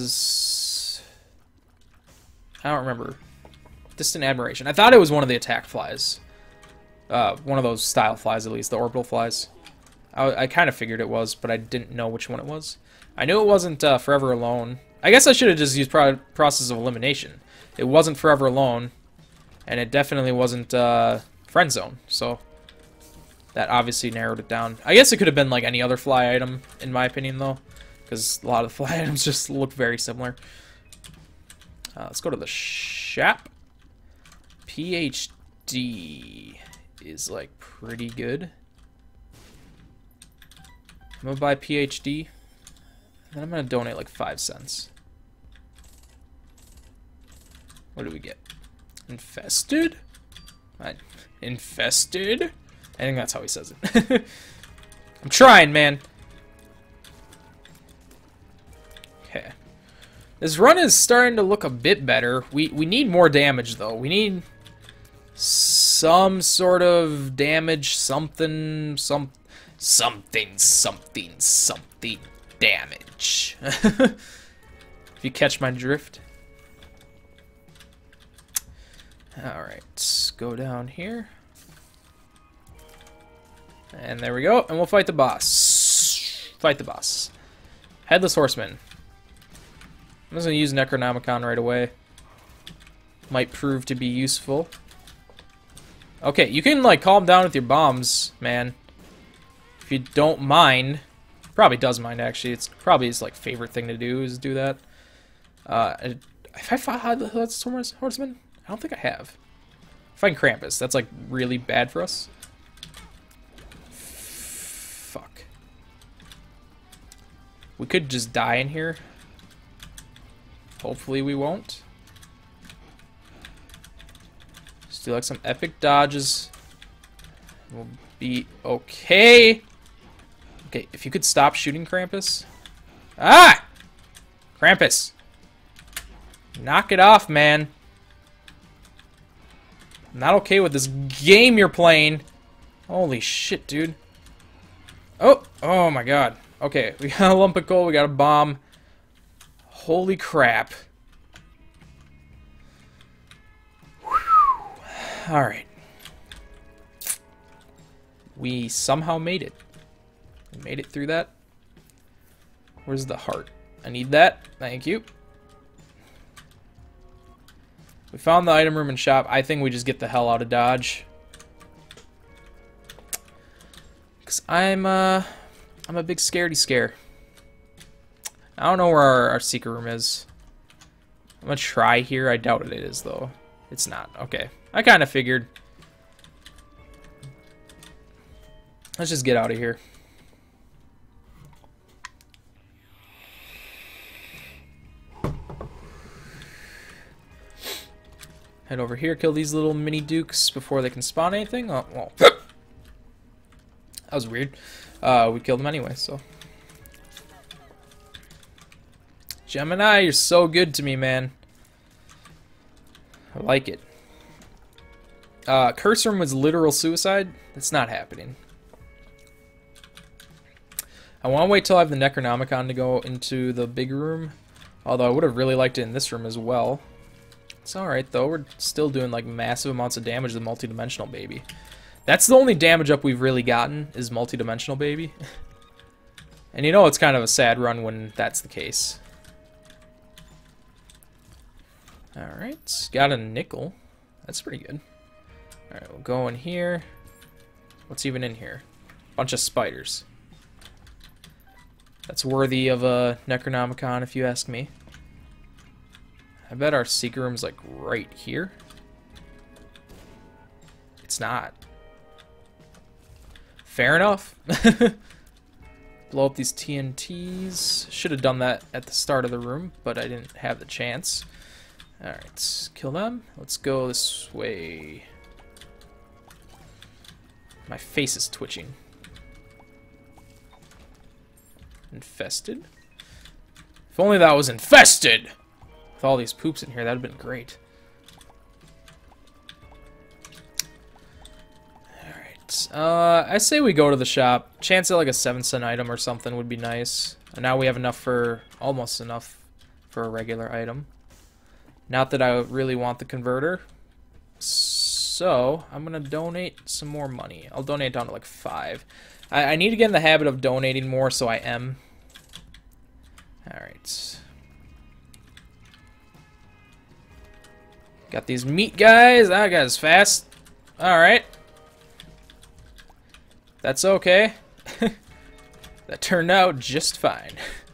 I don't remember. Distant Admiration. I thought it was one of the attack flies. Uh, one of those style flies, at least. The orbital flies. I, I kind of figured it was, but I didn't know which one it was. I knew it wasn't uh, Forever Alone. I guess I should have just used pro Process of Elimination. It wasn't Forever Alone, and it definitely wasn't uh, Friend Zone, so that obviously narrowed it down. I guess it could have been like any other fly item, in my opinion, though, because a lot of the fly items just look very similar. Uh, let's go to the shop. P H D is like pretty good. I'm gonna buy P H D, and I'm gonna donate like five cents. What do we get? Infested? I, infested? I think that's how he says it. I'm trying, man. Okay. This run is starting to look a bit better. We we need more damage though. We need some sort of damage, something, some, something, something, something damage. If you catch my drift. Alright, go down here. And there we go, and we'll fight the boss. Fight the boss. Headless Horseman. I'm just gonna use Necronomicon right away. Might prove to be useful. Okay, you can like calm down with your bombs, man. If you don't mind. Probably does mind, actually. It's probably his like favorite thing to do is do that. Uh, have I fought Headless Horseman? I don't think I have. Fighting Krampus. That's like really bad for us. Fuck. We could just die in here. Hopefully we won't. Just do like some epic dodges. We'll be okay. Okay, if you could stop shooting Krampus. Ah! Krampus! Knock it off, man. I'm not okay with this game you're playing. Holy shit, dude. Oh! Oh my god. Okay, we got a lump of coal, we got a bomb. Holy crap. Alright. We somehow made it. We made it through that. Where's the heart? I need that. Thank you. We found the item room and shop. I think we just get the hell out of Dodge. Because I'm, uh... I'm a big scaredy scare. I don't know where our, our secret room is. I'm gonna try here. I doubt it is, though. It's not. Okay. I kind of figured. Let's just get out of here. Head over here, kill these little mini dukes before they can spawn anything. Oh, well. That was weird. Uh, we killed them anyway, so. Gemini, you're so good to me, man. I like it. Uh, Curse Room was literal suicide. It's not happening. I want to wait till I have the Necronomicon to go into the big room. Although I would have really liked it in this room as well. It's alright, though. We're still doing, like, massive amounts of damage to the multi-dimensional baby. That's the only damage up we've really gotten, is multi-dimensional baby. And you know it's kind of a sad run when that's the case. Alright, got a nickel. That's pretty good. Alright, we'll go in here. What's even in here? Bunch of spiders. That's worthy of a Necronomicon, if you ask me. I bet our secret room's like right here. It's not. Fair enough. Blow up these T N Ts. Should have done that at the start of the room, but I didn't have the chance. Alright, let's kill them. Let's go this way. My face is twitching. Infested? If only that was infested! With all these poops in here, that would have been great. Alright. Uh, I say we go to the shop. Chance at like a seven cent item or something would be nice. And now we have enough for... almost enough for a regular item. Not that I really want the converter. So, I'm going to donate some more money. I'll donate down to like five. I, I need to get in the habit of donating more, so I am. Alright. Got these meat guys. That guy's fast. Alright. That's okay. That turned out just fine.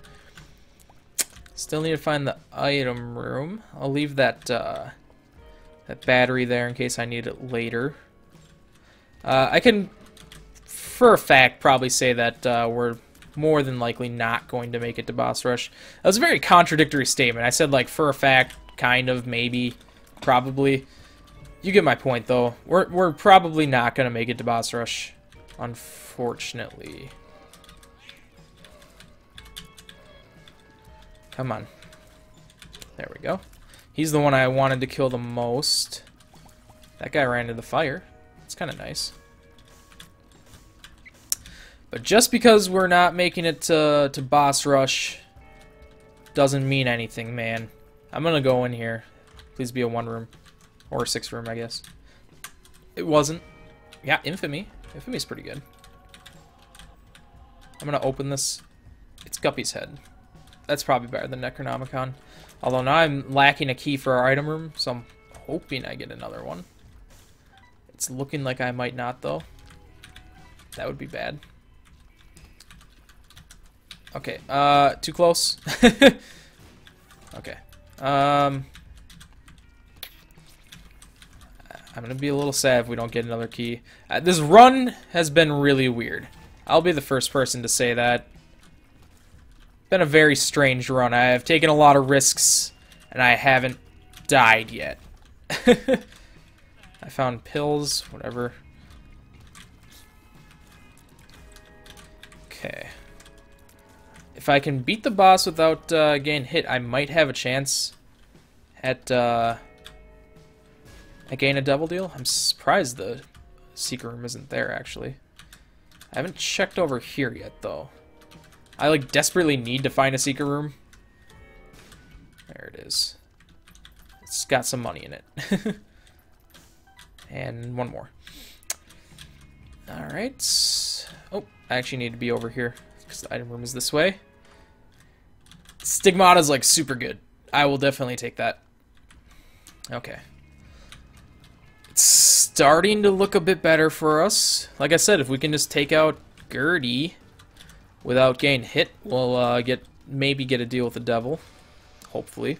Still need to find the item room. I'll leave that uh, that battery there in case I need it later. Uh, I can, for a fact, probably say that uh, we're more than likely not going to make it to boss rush. That was a very contradictory statement. I said, like, for a fact, kind of, maybe, probably. You get my point, though. We're, we're probably not going to make it to boss rush, unfortunately. Come on. There we go. He's the one I wanted to kill the most. That guy ran into the fire. It's kind of nice. But just because we're not making it to, to boss rush doesn't mean anything, man. I'm going to go in here. Please be a one room. Or a six room, I guess. It wasn't. Yeah, Infamy. Infamy's pretty good. I'm going to open this. It's Guppy's head. That's probably better than Necronomicon. Although now I'm lacking a key for our item room, so I'm hoping I get another one. It's looking like I might not, though. That would be bad. Okay, uh, too close. Okay. Um, I'm gonna be a little sad if we don't get another key. Uh, this run has been really weird. I'll be the first person to say that. been a very strange run. I have taken a lot of risks, and I haven't died yet. I found pills, whatever. Okay. If I can beat the boss without uh, getting hit, I might have a chance at, uh, at getting a double deal. I'm surprised the secret room isn't there, actually. I haven't checked over here yet, though. I, like, desperately need to find a secret room. There it is. It's got some money in it. And one more. Alright. Oh, I actually need to be over here, because the item room is this way. Stigmata is, like, super good. I will definitely take that. Okay. It's starting to look a bit better for us. Like I said, if we can just take out Gertie without getting hit, we'll uh, get maybe get a deal with the devil. Hopefully.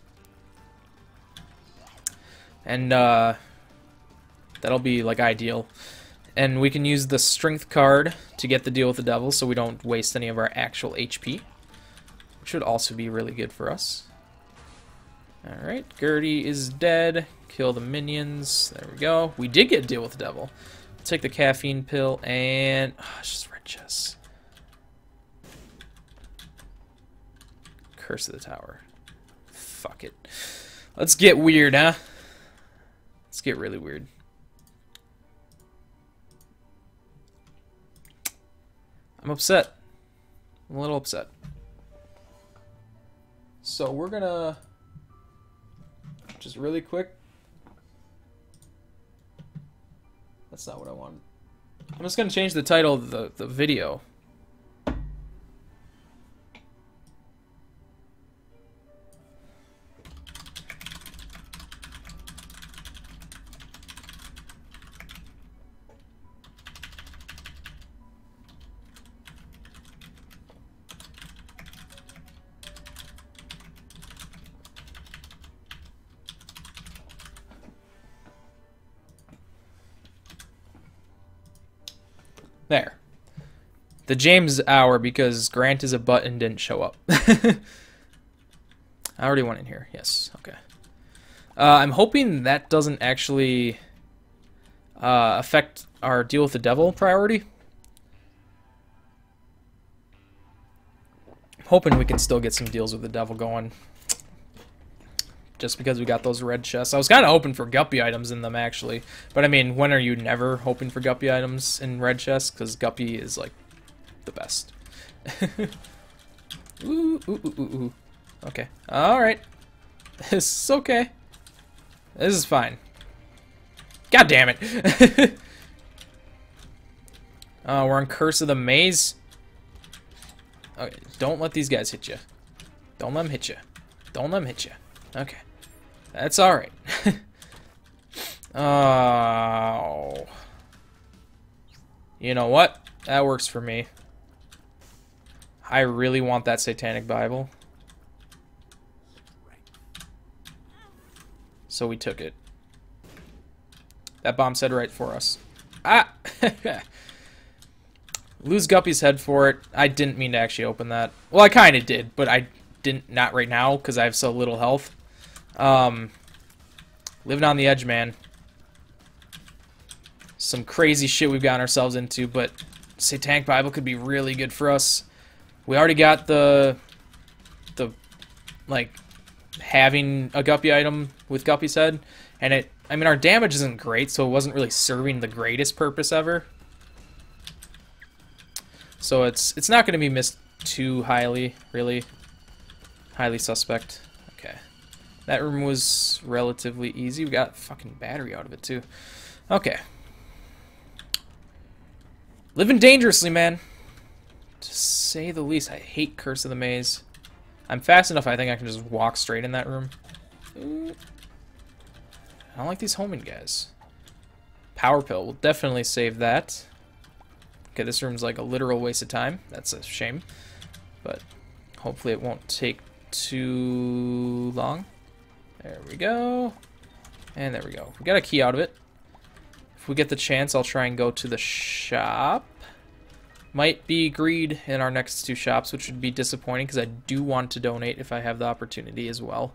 And uh, that'll be, like, ideal. And we can use the strength card to get the deal with the devil so we don't waste any of our actual H P. Which would also be really good for us. Alright, Gertie is dead. Kill the minions. There we go. We did get a deal with the devil. Take the caffeine pill and... Oh, it's just red chest. Curse of the Tower. Fuck it. Let's get weird, huh? Let's get really weird. I'm upset. I'm a little upset. So we're gonna... Just really quick. That's not what I want. I'm just gonna change the title of the, the video. There. The James hour because Grant is a butt and didn't show up. I already went in here. Yes. Okay. Uh, I'm hoping that doesn't actually uh, affect our deal with the devil priority. I'm hoping we can still get some deals with the devil going. Just because we got those red chests. I was kind of hoping for guppy items in them, actually. But, I mean, when are you never hoping for guppy items in red chests? Because guppy is, like, the best. ooh, ooh, ooh, ooh, ooh. Okay. Alright. This is okay. This is fine. God damn it. Oh, we're on Curse of the Maze. Okay, don't let these guys hit you. Don't let them hit you. Don't let them hit you. Okay. That's alright. Oh. You know what? That works for me. I really want that Satanic Bible. So we took it. That bomb said right for us. Ah! Lose Guppy's head for it. I didn't mean to actually open that. Well, I kind of did, but I didn't. Not right now because I have so little health. Um, living on the edge, man. Some crazy shit we've gotten ourselves into, but Satanic Bible could be really good for us. We already got the, the, like, having a Guppy item with Guppy's head, and it, I mean, our damage isn't great, so it wasn't really serving the greatest purpose ever. So it's, it's not going to be missed too highly, really. Highly suspect. Okay. That room was relatively easy. We got fucking battery out of it, too. Okay. Living dangerously, man. To say the least. I hate Curse of the Maze. I'm fast enough, I think I can just walk straight in that room. Ooh. I don't like these homing guys. Power Pill. We'll definitely save that. Okay, this room's like a literal waste of time. That's a shame. But hopefully it won't take too long. There we go. And there we go. We got a key out of it. If we get the chance, I'll try and go to the shop. Might be greed in our next two shops, which would be disappointing because I do want to donate if I have the opportunity as well.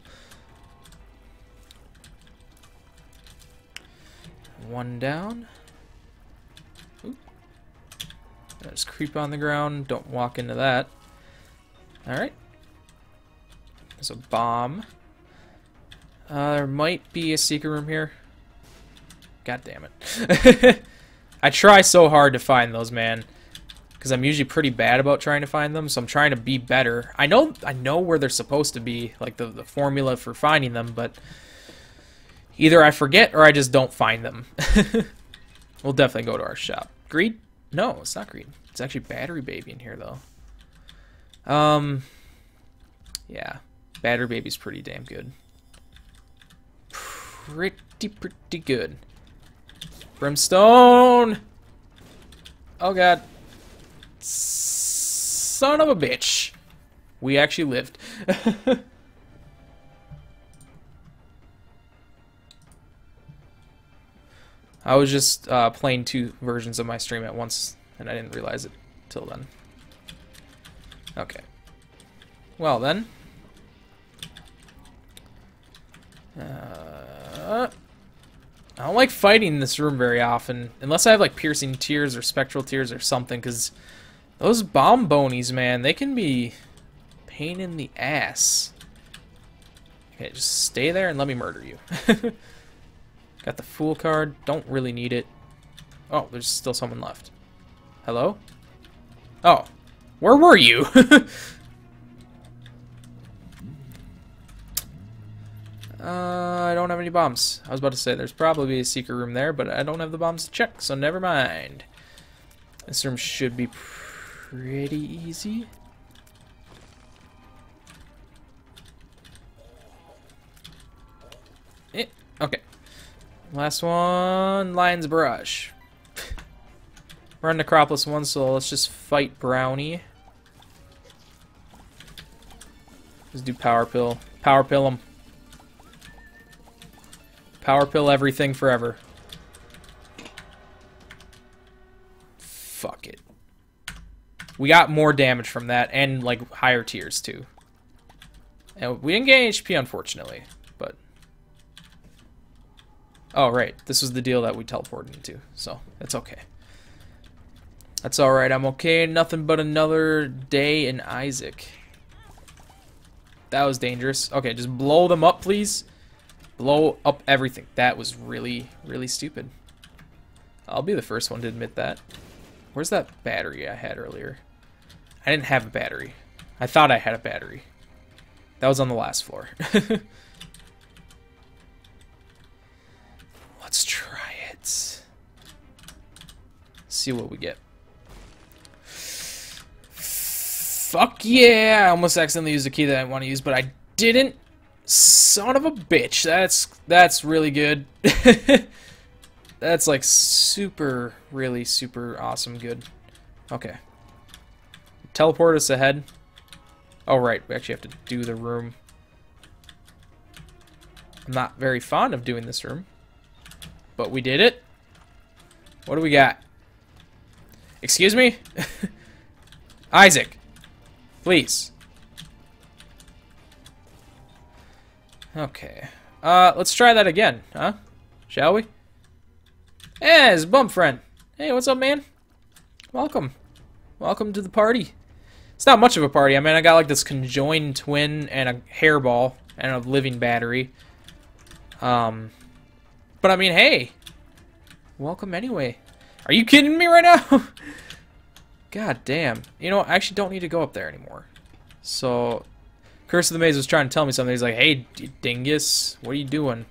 One down. Oop. Just creep on the ground. Don't walk into that. Alright. There's a bomb. Uh, there might be a secret room here. God damn it. I try so hard to find those, man. Because I'm usually pretty bad about trying to find them, so I'm trying to be better. I know I know where they're supposed to be, like the, the formula for finding them, but either I forget or I just don't find them. We'll definitely go to our shop. Greed? No, it's not greed. It's actually Battery Baby in here, though. Um, yeah. Battery Baby's pretty damn good. Pretty, pretty good. Brimstone! Oh, God. Son of a bitch. We actually lived. I was just uh, playing two versions of my stream at once, and I didn't realize it till then. Okay. Well, then. Uh, I don't like fighting in this room very often, unless I have like piercing tears or spectral tears or something, because those bomb bonies, man, they can be pain in the ass. Okay, just stay there and let me murder you. Got the Fool card. Don't really need it. Oh, there's still someone left. Hello? Oh, where were you? uh, I don't have any bombs. I was about to say there's probably a secret room there, but I don't have the bombs to check, so never mind. This room should be pretty easy. Eh, okay. Last one, Lion's Barrage. We're on Necropolis one, so let's just fight Brownie. Let's do Power Pill. Power Pill him. Power Pill everything forever. Fuck it. We got more damage from that, and like higher tiers too. And we didn't gain H P, unfortunately, but oh right, this was the deal that we teleported into, so that's okay. That's all right. I'm okay. Nothing but another day in Isaac. That was dangerous. Okay, just blow them up, please. Blow up everything. That was really, really stupid. I'll be the first one to admit that. Where's that battery I had earlier? I didn't have a battery. I thought I had a battery. That was on the last floor. Let's try it. See what we get. Fuck yeah! I almost accidentally used a key that I didn't want to use, but I didn't. Son of a bitch. That's that's really good. That's like super, really super awesome good. Okay. Teleport us ahead. Oh, right. We actually have to do the room. I'm not very fond of doing this room. But we did it. What do we got? Excuse me? Isaac. Please. Okay. Uh, let's try that again, huh? Shall we? Hey, it's Bump Friend. Hey, what's up, man? Welcome. Welcome to the party. It's not much of a party. I mean, I got like this conjoined twin and a hairball and a living battery. Um, but I mean, hey. Welcome anyway. Are you kidding me right now? God damn. You know, I actually don't need to go up there anymore. So, Curse of the Maze was trying to tell me something. He's like, hey, dingus, what are you doing?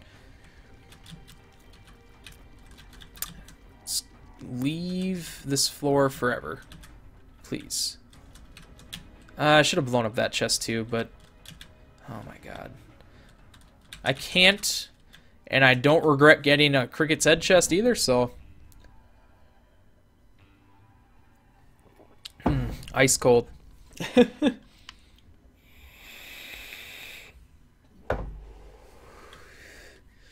Let's leave this floor forever. Please. Uh, I should have blown up that chest too, but... Oh my god. I can't, and I don't regret getting a Cricket's Head chest either, so... Ice cold.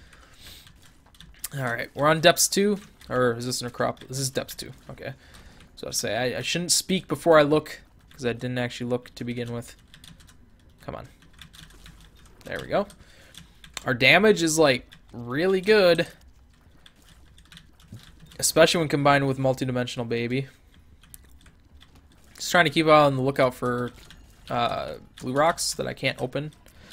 Alright, we're on depths two. Or is this Necropolis? This is depths two. Okay. So I say I, I shouldn't speak before I look, because I didn't actually look to begin with. Come on. There we go. Our damage is like really good, especially when combined with multidimensional baby. Just trying to keep out on the lookout for uh, blue rocks that I can't open.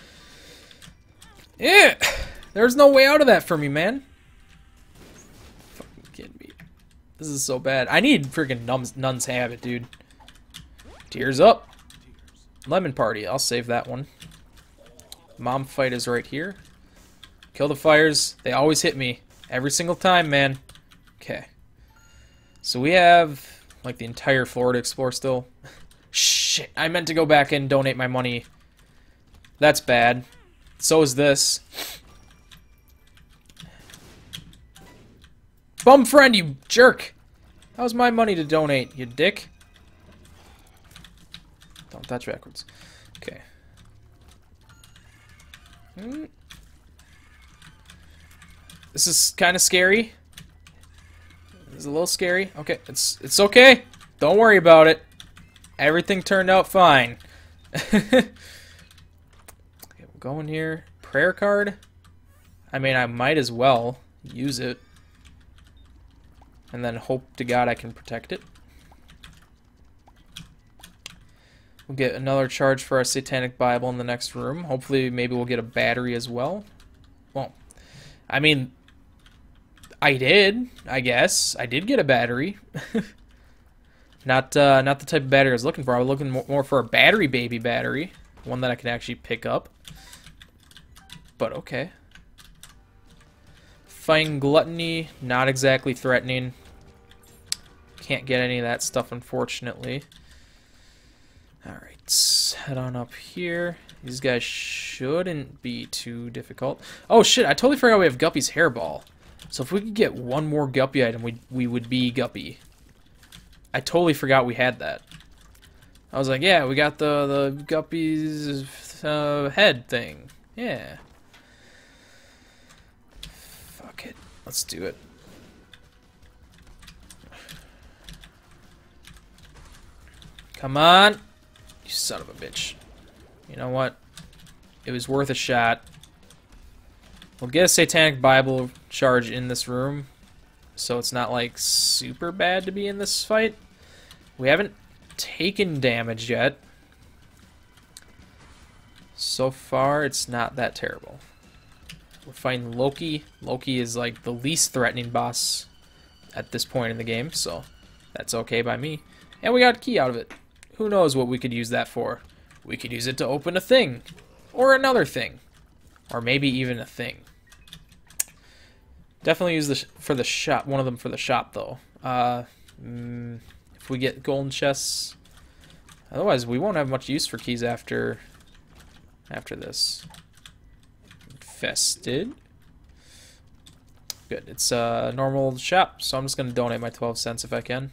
Yeah, there's no way out of that for me, man. Fucking kidding me. This is so bad. I need freaking Nun's, Nun's Habit, dude. Tears up. Lemon Party. I'll save that one. Mom Fight is right here. Kill the fires. They always hit me. Every single time, man. Okay. So we have, like, the entire floor to explore still. Shit. I meant to go back and donate my money. That's bad. So is this. Bum friend, you jerk! That was my money to donate, you dick. Don't touch backwards. Okay. Mm. This is kind of scary. This is a little scary. Okay, it's it's okay. Don't worry about it. Everything turned out fine. Okay, we'll go in here. Prayer card. I mean, I might as well use it. And then hope to God I can protect it. We'll get another charge for our Satanic Bible in the next room. Hopefully, maybe we'll get a battery as well. Well, I mean, I did, I guess. I did get a battery. not uh, not the type of battery I was looking for. I was looking more for a battery baby battery. One that I can actually pick up. But okay. Fighting Gluttony, not exactly threatening. Can't get any of that stuff, unfortunately. Alright, head on up here. These guys shouldn't be too difficult. Oh shit, I totally forgot we have Guppy's hairball. So if we could get one more Guppy item, we, we would be Guppy. I totally forgot we had that. I was like, yeah, we got the, the Guppy's uh, head thing. Yeah. Fuck it. Let's do it. Come on. You son of a bitch. You know what? It was worth a shot. We'll get a Satanic Bible charge in this room, so it's not like super bad to be in this fight. We haven't taken damage yet. So far, it's not that terrible. We're fighting Loki. Loki is like the least threatening boss at this point in the game, so that's okay by me. And we got a key out of it. Who knows what we could use that for? We could use it to open a thing. Or another thing. Or maybe even a thing. Definitely use this for the shop. One of them for the shop, though. Uh, mm, if we get golden chests. Otherwise, we won't have much use for keys after, after this. Infested. Good. It's a normal shop, so I'm just going to donate my twelve cents if I can.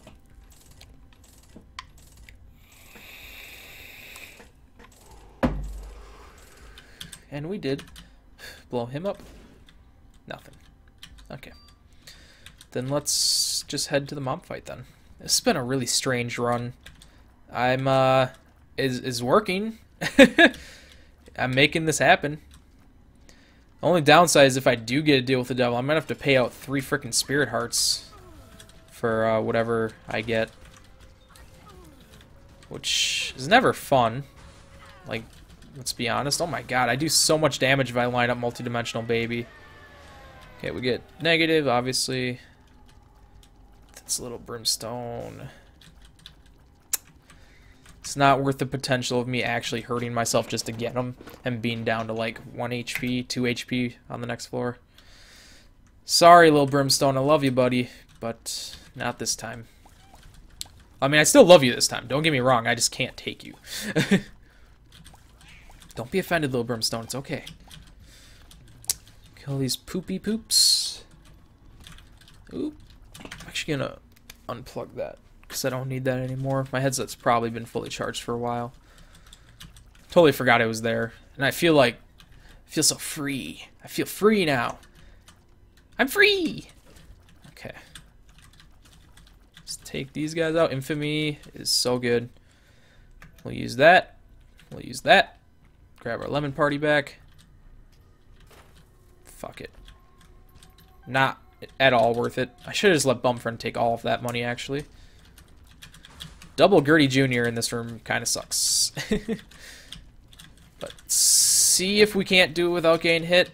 And we did. Blow him up. Nothing. Okay. Then let's just head to the mom fight then. This has been a really strange run. I'm, uh... Is, is working. I'm making this happen. The only downside is if I do get a deal with the devil, I'm gonna have to pay out three freaking spirit hearts for uh, whatever I get. Which is never fun. Like... Let's be honest. Oh my god, I do so much damage if I line up multidimensional baby. Okay, we get negative, obviously. That's a little brimstone. It's not worth the potential of me actually hurting myself just to get them and being down to like one H P, two H P on the next floor. Sorry, little brimstone. I love you, buddy, but not this time. I mean, I still love you this time. Don't get me wrong. I just can't take you. Don't be offended, little brimstone. It's okay. Kill these poopy poops. Oop. I'm actually gonna unplug that because I don't need that anymore. My headset's probably been fully charged for a while. Totally forgot it was there. And I feel like... I feel so free. I feel free now. I'm free! Okay. Just take these guys out. Infamy is so good. We'll use that. We'll use that. Grab our lemon party back. Fuck it. Not at all worth it. I should have just let Bumfriend take all of that money, actually. Double Gertie Junior in this room kind of sucks. But see if we can't do it without getting hit.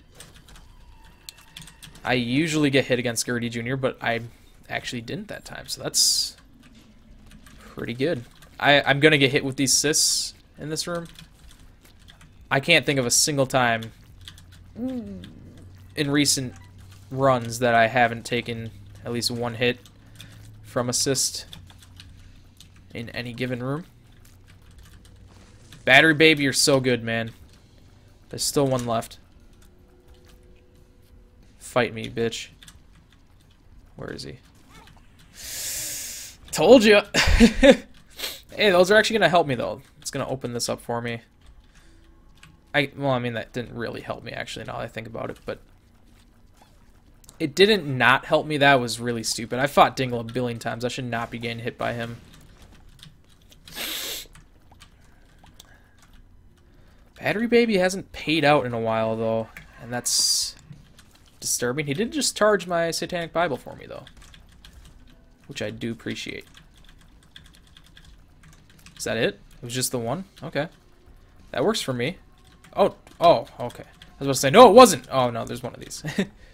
I usually get hit against Gertie Junior, but I actually didn't that time, so that's pretty good. I, I'm going to get hit with these cysts in this room. I can't think of a single time in recent runs that I haven't taken at least one hit from a cyst in any given room. Battery Baby, you're so good, man. There's still one left. Fight me, bitch. Where is he? Told you. Hey, those are actually gonna help me though. It's gonna open this up for me. I well, I mean that didn't really help me actually. Now that I think about it, but it didn't not help me. That was really stupid. I fought Dingle a billion times. I should not be getting hit by him. Battery Baby hasn't paid out in a while though, and that's disturbing. He did just charge my Satanic Bible for me though, which I do appreciate. Is that it? It was just the one? Okay. That works for me. Oh, oh, okay. I was about to say, no, it wasn't. Oh, no, there's one of these.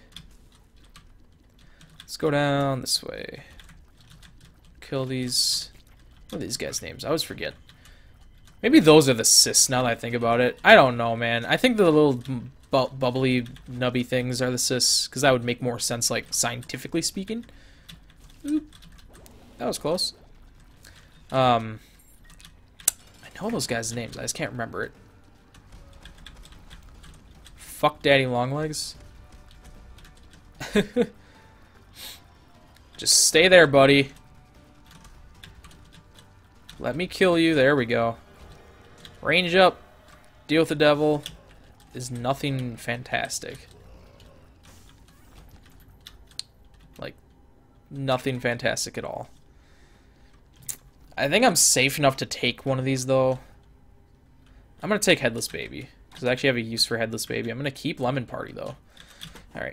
Let's go down this way. Kill these. What are these guys' names? I always forget. Maybe those are the cysts now that I think about it. I don't know, man. I think the little bu bubbly, nubby things are the cysts, because that would make more sense, like, scientifically speaking. Oop. That was close. Um... I know those guys' names. I just can't remember it. Fuck Daddy Longlegs. Just stay there, buddy. Let me kill you. There we go. Range up. Deal with the devil. Is nothing fantastic. Like, nothing fantastic at all. I think I'm safe enough to take one of these, though. I'm going to take Headless Baby, because I actually have a use for Headless Baby. I'm going to keep Lemon Party, though. Alright.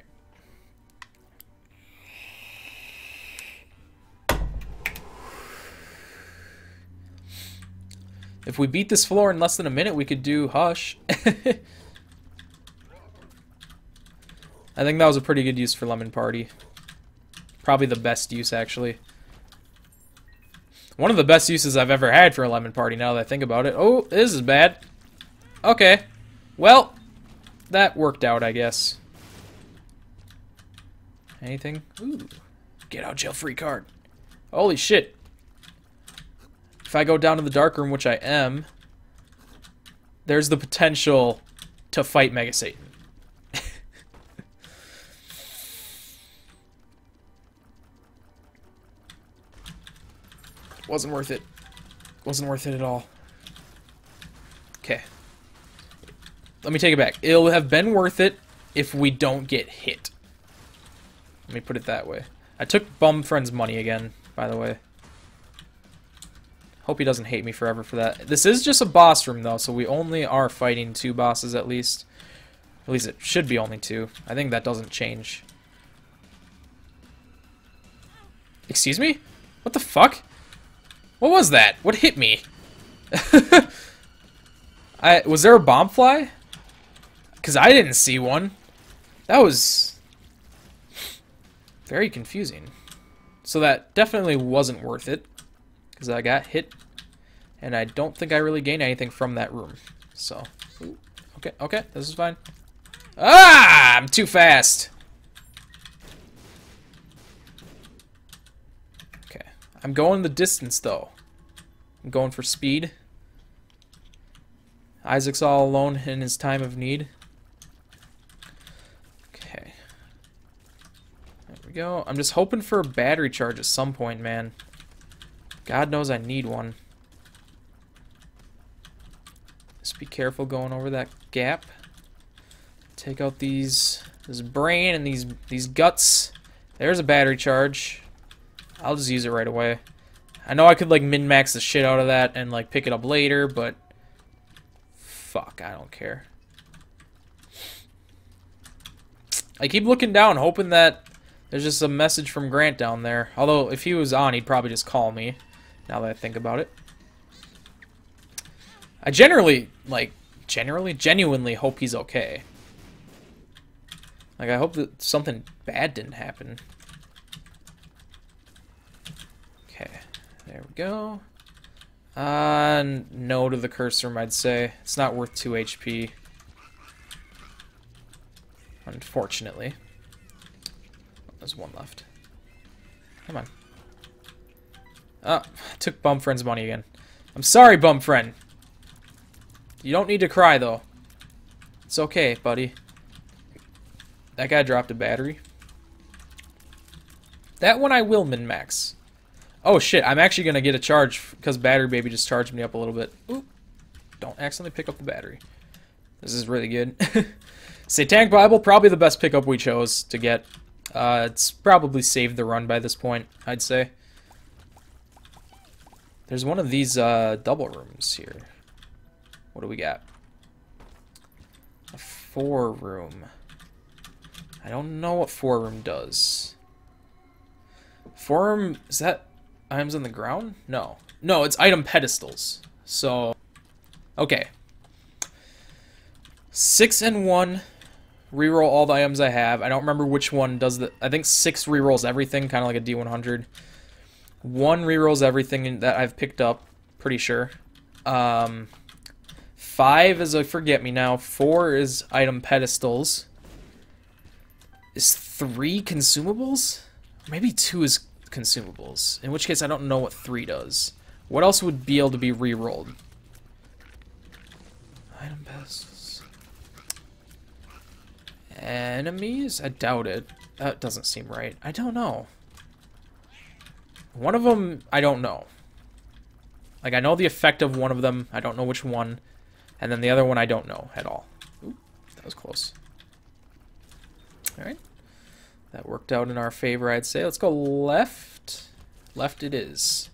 If we beat this floor in less than a minute, we could do Hush. I think that was a pretty good use for Lemon Party. Probably the best use, actually. One of the best uses I've ever had for a Lemon Party, now that I think about it. Oh, this is bad. Okay. Well, that worked out, I guess. Anything? Ooh. Get out jail free card. Holy shit. If I go down to the dark room, which I am, there's the potential to fight Mega Satan. Wasn't worth it. Wasn't worth it at all. Okay. Let me take it back. It'll have been worth it if we don't get hit. Let me put it that way. I took Bumfriend's money again, by the way. Hope he doesn't hate me forever for that. This is just a boss room, though, so we only are fighting two bosses at least. At least it should be only two. I think that doesn't change. Excuse me? What the fuck? What was that? What hit me? I was there a bomb fly? Because I didn't see one. That was very confusing. So that definitely wasn't worth it. Because I got hit. And I don't think I really gained anything from that room. So, ooh, okay, okay, this is fine. Ah! I'm too fast. I'm going the distance, though. I'm going for speed. Isaac's all alone in his time of need. Okay. There we go. I'm just hoping for a battery charge at some point, man. God knows I need one. Just be careful going over that gap. Take out these, this brain and these these guts. There's a battery charge. I'll just use it right away. I know I could, like, min-max the shit out of that and, like, pick it up later, but... Fuck, I don't care. I keep looking down, hoping that there's just a message from Grant down there. Although, if he was on, he'd probably just call me, now that I think about it. I generally, like, generally, genuinely hope he's okay. Like, I hope that something bad didn't happen. Okay, there we go. Uh, no to the curse room, I'd say. It's not worth two H P. Unfortunately. There's one left. Come on. Oh, I took Bum Friend's money again. I'm sorry, Bum Friend. You don't need to cry, though. It's okay, buddy. That guy dropped a battery. That one I will min-max. Oh, shit. I'm actually going to get a charge because Battery Baby just charged me up a little bit. Oop. Don't accidentally pick up the battery. This is really good. Satanic Bible, probably the best pickup we chose to get. Uh, it's probably saved the run by this point, I'd say. There's one of these uh, double rooms here. What do we got? A four room. I don't know what four room does. Four room, is that items on the ground? No. No, it's item pedestals. So, okay. Six and one. Reroll all the items I have. I don't remember which one does the... I think six rerolls everything, kind of like a D one hundred. One rerolls everything that I've picked up, pretty sure. Um, five is a forget-me-now. Four is item pedestals. Is three consumables? Maybe two is consumables. In which case, I don't know what three does. What else would be able to be rerolled? Item pedestals. Enemies? I doubt it. That doesn't seem right. I don't know. One of them, I don't know. Like, I know the effect of one of them. I don't know which one. And then the other one, I don't know at all. Ooh, that was close. Alright. That worked out in our favor, I'd say. Let's go left. Left it is.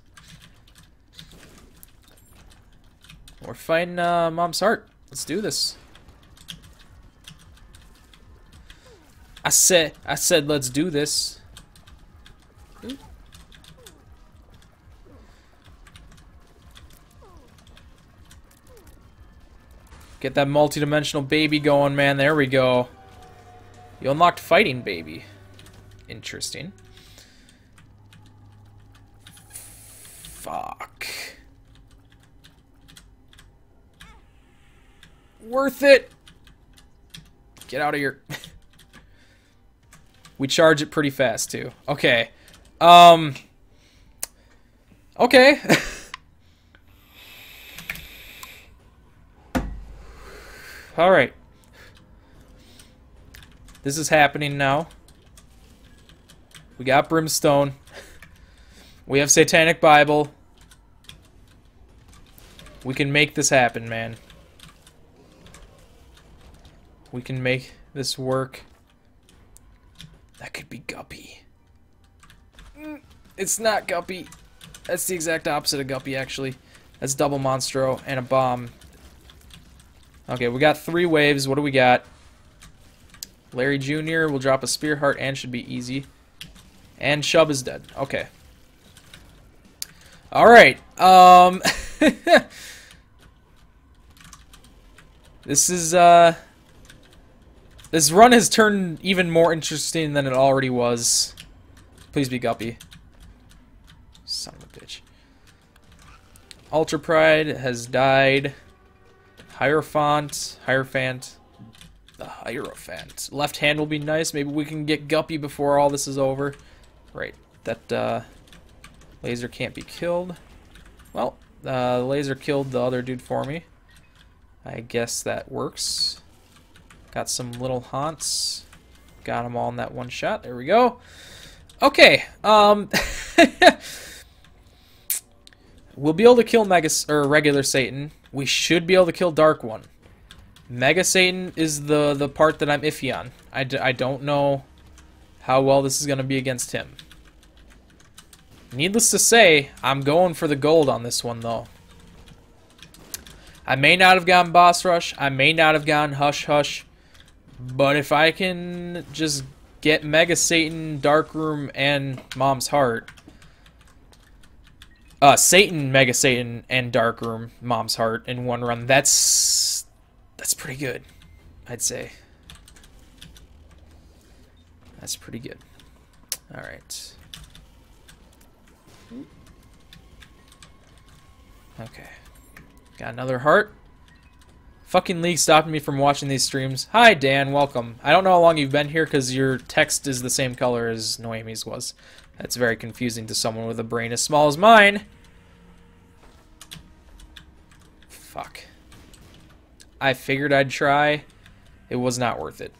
We're fighting uh, Mom's Heart. Let's do this. I said, I said, let's do this. Ooh. Get that multi-dimensional baby going, man. There we go. You unlocked fighting baby. Interesting. Fuck. Worth it. Get out of here. We charge it pretty fast, too. Okay. Um. Okay. Alright. This is happening now. We got Brimstone. We have Satanic Bible. We can make this happen, man. We can make this work. That could be Guppy. Mm, it's not Guppy. That's the exact opposite of Guppy, actually. That's double Monstro and a bomb. Okay, we got three waves. What do we got? Larry Junior will drop a Spear Heart and should be easy. And Shub is dead. Okay. Alright. Um... this is, uh... This run has turned even more interesting than it already was. Please be Guppy. Son of a bitch. Ultra Pride has died. Hierophant. Hierophant. The Hierophant. Left hand will be nice. Maybe we can get Guppy before all this is over. Right. That uh, laser can't be killed. Well, uh, the laser killed the other dude for me. I guess that works. Got some little haunts. Got them all in that one shot. There we go. Okay. Um, we'll be able to kill Mega or regular Satan. We should be able to kill Dark One. Mega Satan is the the part that I'm iffy on. I, d I don't know how well this is going to be against him. Needless to say, I'm going for the gold on this one, though. I may not have gone Boss Rush. I may not have gone Hush Hush. But if I can just get Mega Satan, Dark Room, and Mom's Heart... Uh, Satan, Mega Satan, and Dark Room, Mom's Heart in one run, that's... That's pretty good, I'd say. That's pretty good. Alright. Okay. Got another heart. Fucking League stopped me from watching these streams. Hi, Dan. Welcome. I don't know how long you've been here because your text is the same color as Noemi's was. That's very confusing to someone with a brain as small as mine. Fuck. I figured I'd try. It was not worth it.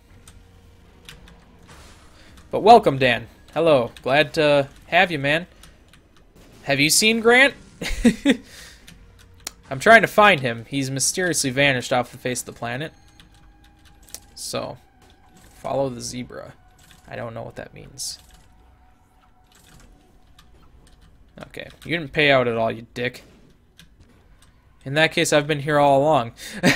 But welcome, Dan. Hello. Glad to have you, man. Have you seen Grant? I'm trying to find him. He's mysteriously vanished off the face of the planet. So, follow the zebra. I don't know what that means. Okay, you didn't pay out at all, you dick. In that case, I've been here all along.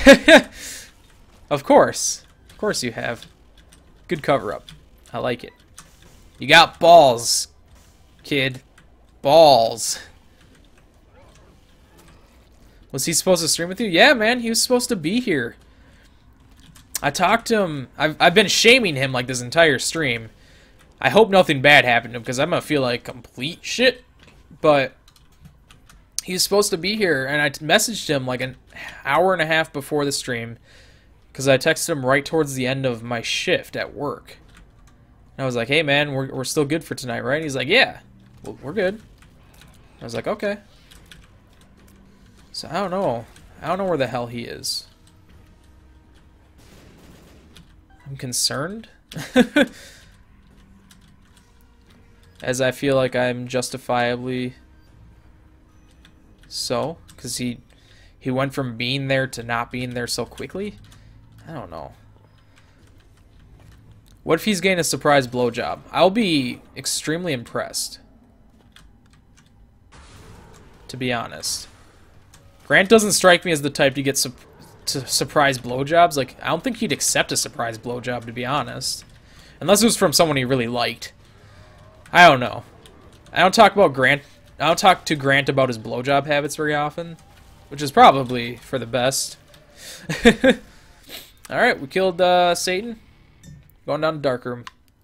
Of course. Of course you have. Good cover-up. I like it. You got balls, kid. Balls. Was he supposed to stream with you? Yeah, man, he was supposed to be here. I talked to him. I've, I've been shaming him like this entire stream. I hope nothing bad happened to him because I'm going to feel like complete shit. But he was supposed to be here, and I messaged him like an hour and a half before the stream because I texted him right towards the end of my shift at work. And I was like, hey, man, we're, we're still good for tonight, right? And he's like, yeah, well, we're good. I was like, okay. So I don't know. I don't know where the hell he is. I'm concerned. As I feel like I'm justifiably so. Because he, he went from being there to not being there so quickly. I don't know. What if he's getting a surprise blowjob? I'll be extremely impressed. To be honest. Grant doesn't strike me as the type to get su to surprise blowjobs. Like, I don't think he'd accept a surprise blowjob, to be honest. Unless it was from someone he really liked. I don't know. I don't talk about Grant. I don't talk to Grant about his blowjob habits very often. Which is probably for the best. Alright, we killed uh, Satan. Going down to Dark Room.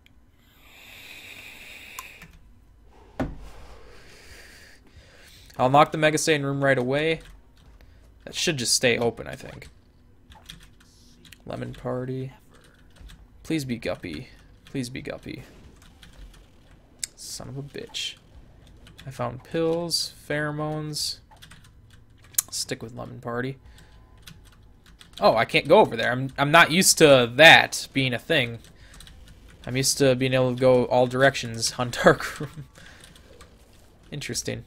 I'll knock the Mega Satan room right away. That should just stay open, I think. Lemon Party. Please be Guppy. Please be Guppy. Son of a bitch. I found pills, pheromones. Stick with Lemon Party. Oh, I can't go over there. I'm I'm not used to that being a thing. I'm used to being able to go all directions on Dark Room. Interesting.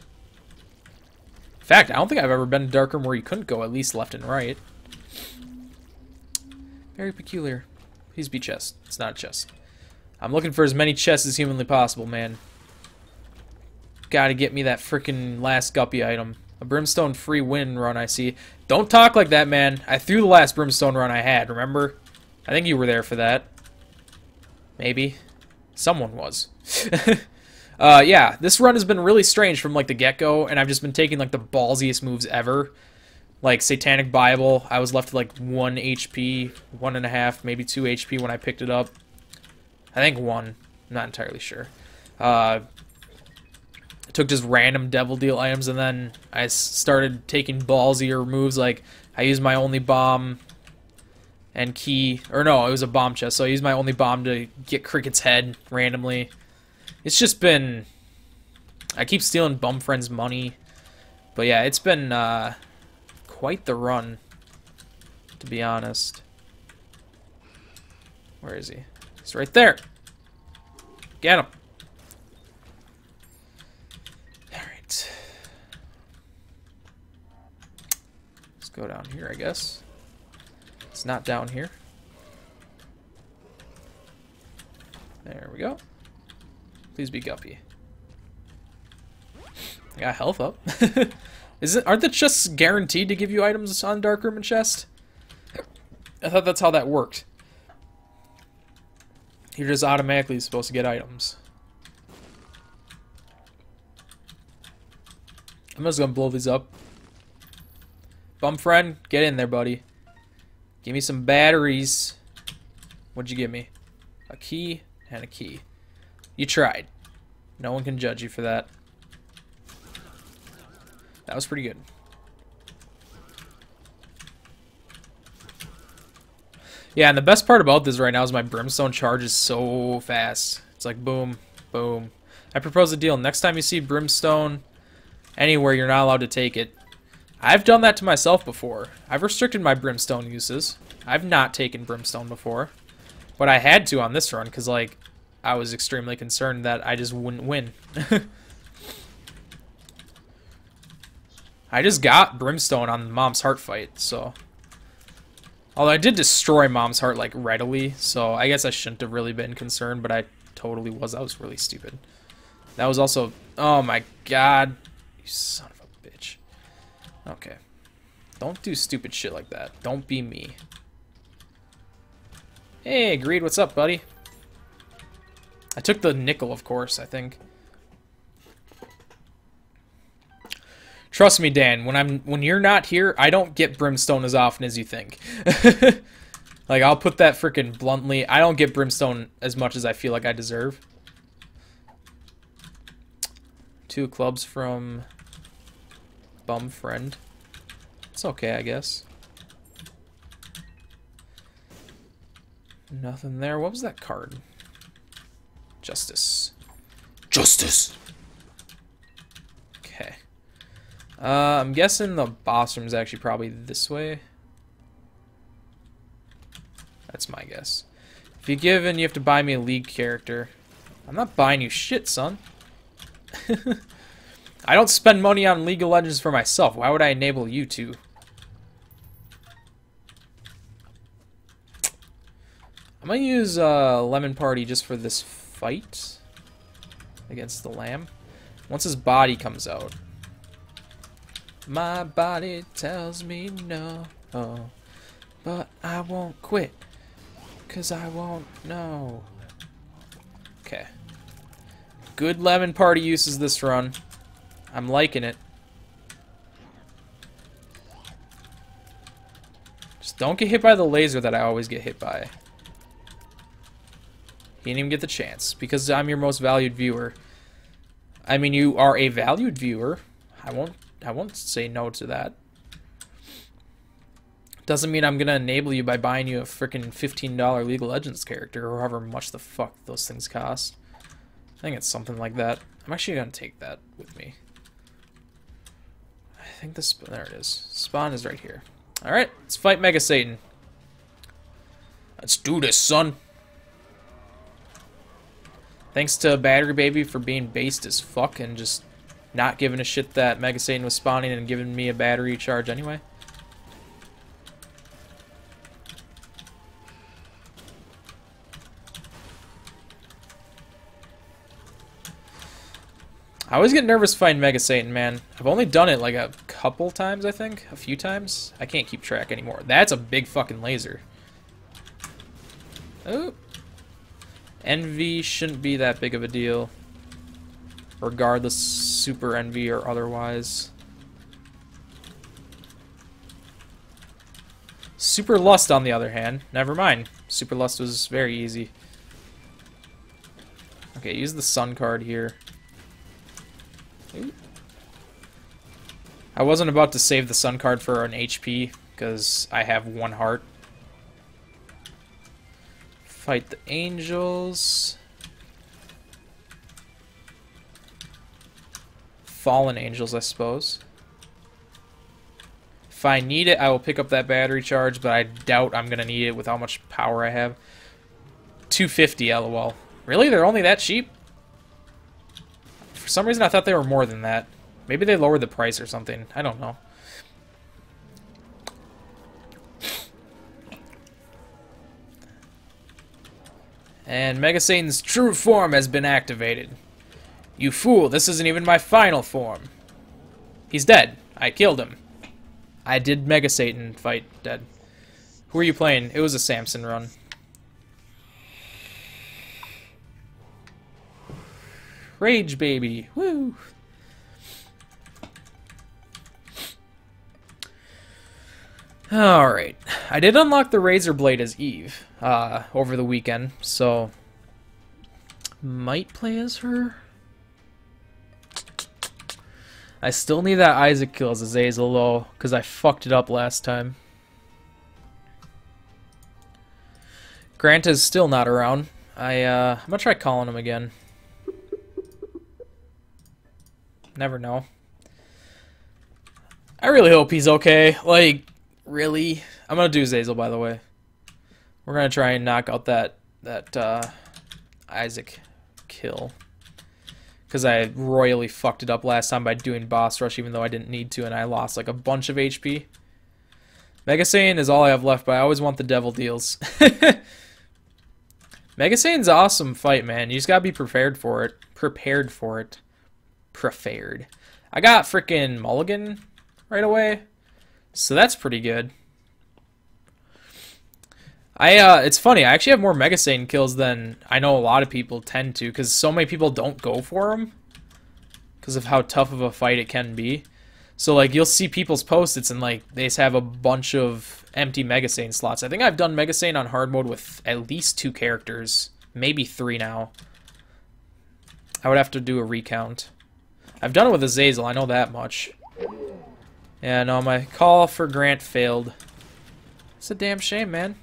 In fact, I don't think I've ever been to Dark Room where you couldn't go at least left and right. Very peculiar. Please be chest. It's not a chest. I'm looking for as many chests as humanly possible, man. Gotta get me that frickin' last Guppy item. A Brimstone free win run, I see. Don't talk like that, man. I threw the last Brimstone run I had, remember? I think you were there for that. Maybe. Someone was. uh, yeah, this run has been really strange from, like, the get-go, and I've just been taking, like, the ballsiest moves ever. Like, Satanic Bible, I was left with, like, one H P, one and a half, maybe two H P when I picked it up. I think one. I'm not entirely sure. Uh... Took just random Devil Deal items, and then I started taking ballsier moves, like I used my only bomb and key, or no, it was a bomb chest, so I used my only bomb to get Cricket's head randomly. It's just been, I keep stealing bum friends' money, but yeah, it's been uh, quite the run, to be honest. Where is he? He's right there. Get him. Go down here, I guess. It's not down here. There we go. Please be Guppy. I got health up. Is it? Aren't the chests guaranteed to give you items on Dark Room and chest? I thought that's how that worked. You're just automatically supposed to get items. I'm just gonna blow these up. Bum friend, get in there, buddy. Give me some batteries. What'd you give me? A key and a key. You tried. No one can judge you for that. That was pretty good. Yeah, and the best part about this right now is my brimstone charges so fast. It's like boom, boom. I propose a deal. Next time you see brimstone anywhere, you're not allowed to take it. I've done that to myself before. I've restricted my brimstone uses. I've not taken brimstone before. But I had to on this run because, like, I was extremely concerned that I just wouldn't win. I just got brimstone on Mom's Heart fight, so... Although I did destroy Mom's Heart, like, readily, so I guess I shouldn't have really been concerned, but I totally was. That was really stupid. That was also... Oh my god. You son of a bitch. Okay. Don't do stupid shit like that. Don't be me. Hey, Greed, what's up, buddy? I took the nickel, of course, I think. Trust me, Dan, when I'm when you're not here, I don't get brimstone as often as you think. Like, I'll put that freaking bluntly. I don't get brimstone as much as I feel like I deserve. Two clubs from Bum Friend. It's okay, I guess. Nothing there. What was that card? Justice. Justice! Okay. Uh, I'm guessing the boss room is actually probably this way. That's my guess. If you give in, you have to buy me a League character. I'm not buying you shit, son. I don't spend money on League of Legends for myself. Why would I enable you to? I'm gonna use uh, Lemon Party just for this fight against the lamb. Once his body comes out. My body tells me no, but I won't quit, cause I won't know. Okay. Good Lemon Party uses this run. I'm liking it. Just don't get hit by the laser that I always get hit by. You didn't even get the chance, because I'm your most valued viewer. I mean, you are a valued viewer. I won't I won't say no to that. Doesn't mean I'm gonna enable you by buying you a freaking fifteen dollar League of Legends character, or however much the fuck those things cost. I think it's something like that. I'm actually gonna take that with me. I think this... There it is. Spawn is right here. Alright, let's fight Mega Satan. Let's do this, son. Thanks to Battery Baby for being based as fuck and just not giving a shit that Mega Satan was spawning and giving me a battery charge anyway. I always get nervous fighting Mega Satan, man. I've only done it like a couple times, I think. A few times. I can't keep track anymore. That's a big fucking laser. Oh. Envy shouldn't be that big of a deal. Regardless, super envy or otherwise. Super lust, on the other hand. Never mind. Super lust was very easy. Okay, use the sun card here. Ooh. I wasn't about to save the sun card for an H P, because I have one heart. Fight the angels. Fallen angels, I suppose. If I need it, I will pick up that battery charge, but I doubt I'm going to need it with how much power I have. two fifty, lol. Really? They're only that cheap? For some reason, I thought they were more than that. Maybe they lowered the price or something. I don't know. And Mega Satan's true form has been activated. You fool, this isn't even my final form. He's dead. I killed him. I did Mega Satan fight dead. Who are you playing? It was a Samson run. Rage baby. Woo! Alright. I did unlock the Razor Blade as Eve uh, over the weekend, so might play as her. I still need that Isaac kill as Azazel though, because I fucked it up last time. Grant is still not around. I, uh, I'm gonna try calling him again. Never know. I really hope he's okay. Like, really? I'm gonna do Zazel, by the way. We're gonna try and knock out that, that, uh, Isaac kill. Because I royally fucked it up last time by doing boss rush, even though I didn't need to, and I lost like a bunch of H P. Mega Saiyan is all I have left, but I always want the devil deals. Mega Saiyan's an awesome fight, man. You just gotta be prepared for it. Prepared for it. Prepared. I got freaking Mulligan right away, so that's pretty good. I uh, it's funny. I actually have more Mega Saiyan kills than I know a lot of people tend to, because so many people don't go for them because of how tough of a fight it can be. So like you'll see people's post-its and like they just have a bunch of empty Mega Saiyan slots. I think I've done Mega Saiyan on hard mode with at least two characters, maybe three now. I would have to do a recount. I've done it with Azazel, I know that much. Yeah, no, my call for Grant failed. It's a damn shame, man.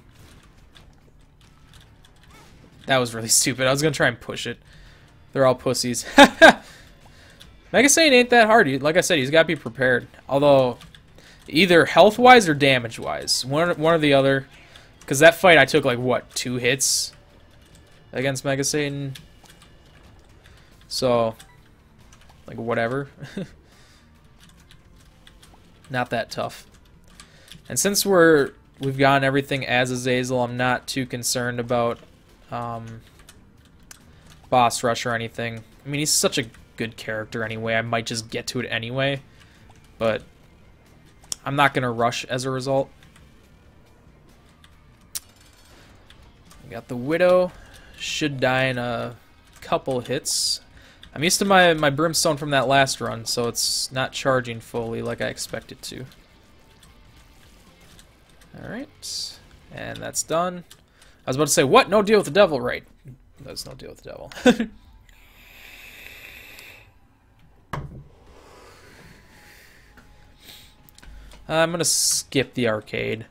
That was really stupid. I was gonna try and push it. They're all pussies. Mega Saiyan ain't that hard. Like I said, he's gotta be prepared. Although, either health-wise or damage-wise. One, one or the other. Because that fight I took like, what, two hits against Mega Satan? So, like, whatever. Not that tough. And since we're, we've gotten everything as Azazel, I'm not too concerned about um, boss rush or anything. I mean, he's such a good character anyway. I might just get to it anyway. But I'm not going to rush as a result. We got the Widow. Should die in a couple hits. I'm used to my, my Brimstone from that last run, so it's not charging fully like I expect it to. Alright. And that's done. I was about to say, what? No deal with the devil? Right. There's no deal with the devil. I'm going to skip the arcade.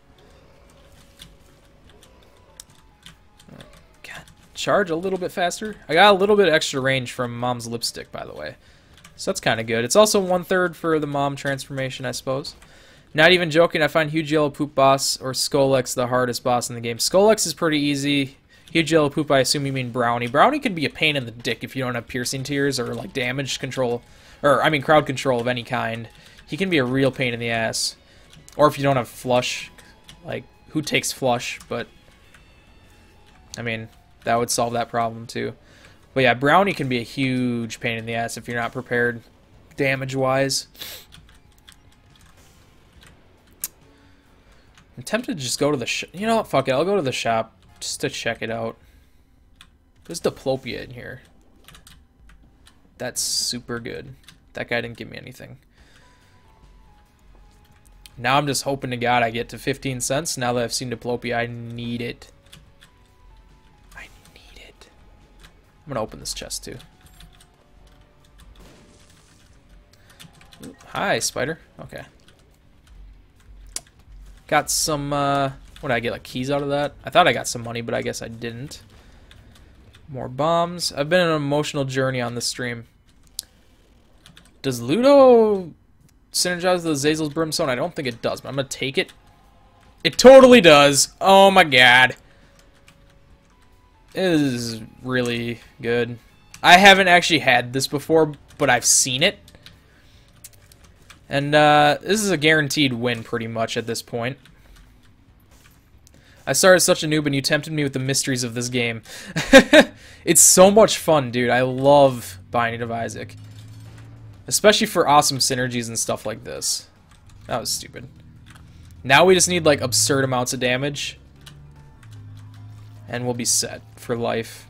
God, charge a little bit faster. I got a little bit extra range from Mom's lipstick, by the way. So that's kind of good. It's also one-third for the Mom transformation, I suppose. Not even joking, I find Huge Yellow Poop Boss or Skolex the hardest boss in the game. Skolex is pretty easy. Huge Yellow Poop, I assume you mean Brownie. Brownie can be a pain in the dick if you don't have piercing tears or like damage control, or I mean crowd control of any kind. He can be a real pain in the ass. Or if you don't have flush, like, who takes flush? But, I mean, that would solve that problem too. But yeah, Brownie can be a huge pain in the ass if you're not prepared damage-wise. I'm tempted to just go to the shop. You know what? Fuck it. I'll go to the shop just to check it out. There's Diplopia in here. That's super good. That guy didn't give me anything. Now I'm just hoping to God I get to fifteen cents. Now that I've seen Diplopia, I need it. I need it. I'm gonna open this chest too. Ooh, hi, spider. Okay. Got some, uh, what did I get, like keys out of that? I thought I got some money, but I guess I didn't. More bombs. I've been on an emotional journey on this stream. Does Ludo synergize with Azazel's Brimstone? I don't think it does, but I'm going to take it. It totally does. Oh my god. It is really good. I haven't actually had this before, but I've seen it. And uh, this is a guaranteed win pretty much at this point. I started as such a noob and you tempted me with the mysteries of this game. It's so much fun, dude. I love Binding of Isaac. Especially for awesome synergies and stuff like this. That was stupid. Now we just need like absurd amounts of damage. And we'll be set for life.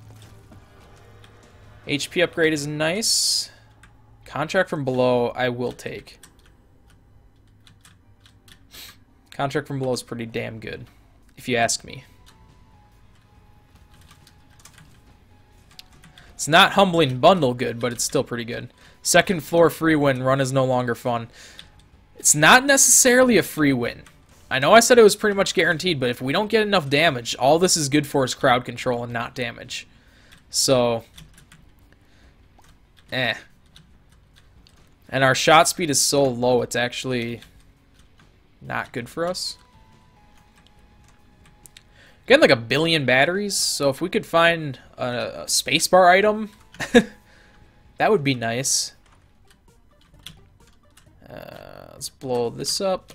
H P upgrade is nice. Contract from below I will take. Contract from below is pretty damn good, if you ask me. It's not humbling bundle good, but it's still pretty good. Second floor free win. Run is no longer fun. It's not necessarily a free win. I know I said it was pretty much guaranteed, but if we don't get enough damage, all this is good for is crowd control and not damage. So, eh. And our shot speed is so low, it's actually not good for us. Getting like a billion batteries, so if we could find a, a spacebar item, that would be nice. Uh, let's blow this up.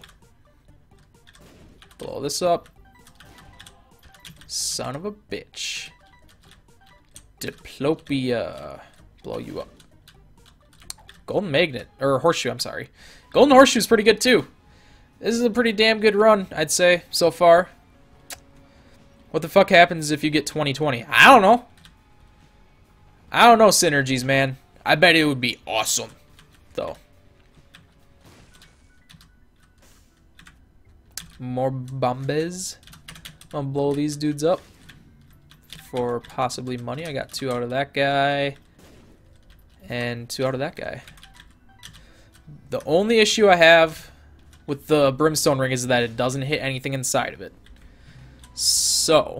Blow this up. Son of a bitch. Diplopia. Blow you up. Golden Magnet. Or Horseshoe, I'm sorry. Golden Horseshoe is pretty good too. This is a pretty damn good run, I'd say, so far. What the fuck happens if you get twenty twenty? I don't know. I don't know, synergies, man. I bet it would be awesome, though. More bombes. I'll blow these dudes up for possibly money. I got two out of that guy and two out of that guy. The only issue I have with the brimstone ring is that it doesn't hit anything inside of it. So,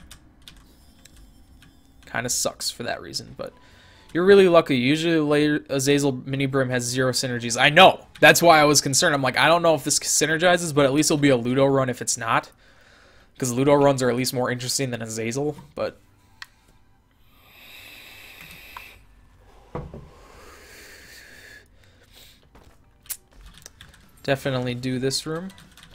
kind of sucks for that reason, but you're really lucky. Usually later, Azazel mini brim has zero synergies. I know. That's why I was concerned. I'm like, I don't know if this synergizes, but at least it'll be a Ludo run if it's not. Because Ludo runs are at least more interesting than Azazel, but... definitely do this room.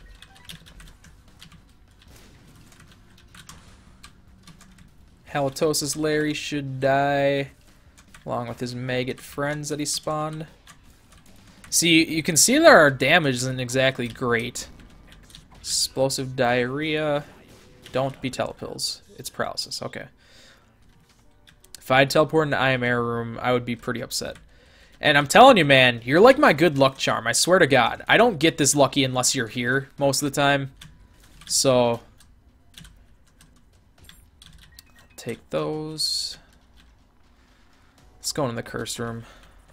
Halitosis Larry should die, along with his maggot friends that he spawned. See, you can see that our damage isn't exactly great. Explosive diarrhea. Don't be telepills. It's paralysis. Okay. If I had teleported into I Am Air room, I would be pretty upset. And I'm telling you, man, you're like my good luck charm. I swear to God. I don't get this lucky unless you're here most of the time. So... take those. Let's go in the curse room.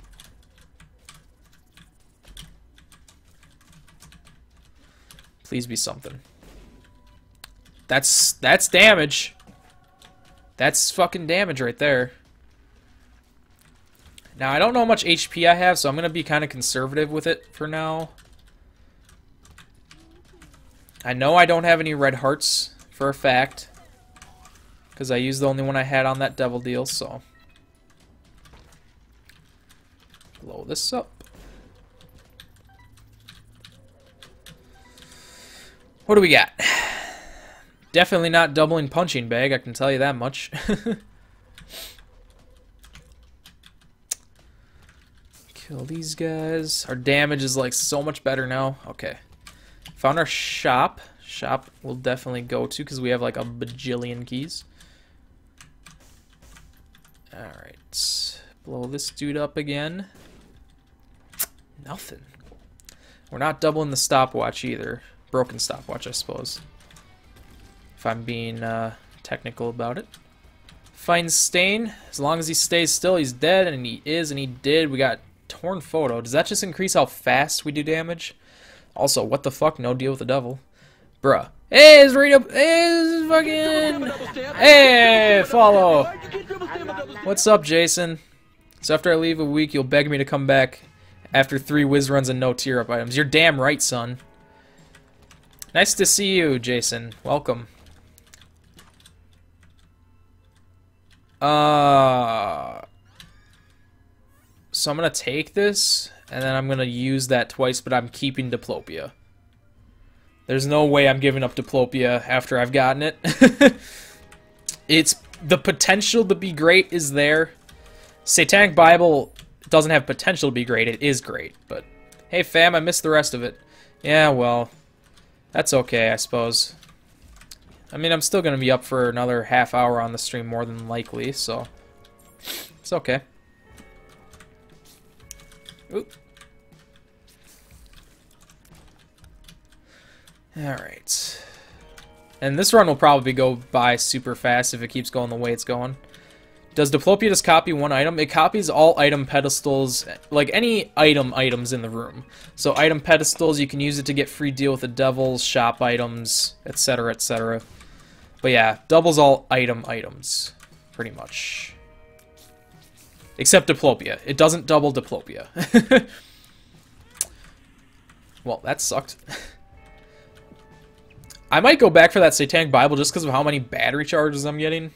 Please be something. That's that's damage. That's fucking damage right there. Now I don't know how much H P I have, so I'm gonna be kind of conservative with it for now. I know I don't have any red hearts for a fact. Because I used the only one I had on that devil deal, so. Blow this up. What do we got? Definitely not doubling punching bag, I can tell you that much. Kill these guys. Our damage is like so much better now. Okay. Found our shop. Shop we'll definitely go to because we have like a bajillion keys. Alright, blow this dude up again. Nothing. We're not doubling the stopwatch either. Broken stopwatch, I suppose. If I'm being uh, technical about it. Find Stain. As long as he stays still, he's dead, and he is, and he did. We got Torn Photo. Does that just increase how fast we do damage? Also, what the fuck? No deal with the devil. Bruh. Hey, it's right up. Hey, it's fucking. Hey, follow. What's up, Jason? So after I leave a week, you'll beg me to come back after three whiz runs and no tier up items. You're damn right, son. Nice to see you, Jason. Welcome. Uh. So I'm gonna take this, and then I'm gonna use that twice, but I'm keeping Diplopia. There's no way I'm giving up Diplopia after I've gotten it. It's the potential to be great is there. Satanic Bible doesn't have potential to be great, it is great. But, hey fam, I missed the rest of it. Yeah, well, that's okay, I suppose. I mean, I'm still going to be up for another half hour on the stream more than likely, so it's okay. Oop. Alright. And this run will probably go by super fast if it keeps going the way it's going. Does Diplopia just copy one item? It copies all item pedestals, like any item items in the room. So item pedestals, you can use it to get free deal with the devils, shop items, et cetera, et cetera. But yeah, doubles all item items, pretty much. Except Diplopia. It doesn't double Diplopia. Well, that sucked. I might go back for that Satanic Bible just because of how many battery charges I'm getting.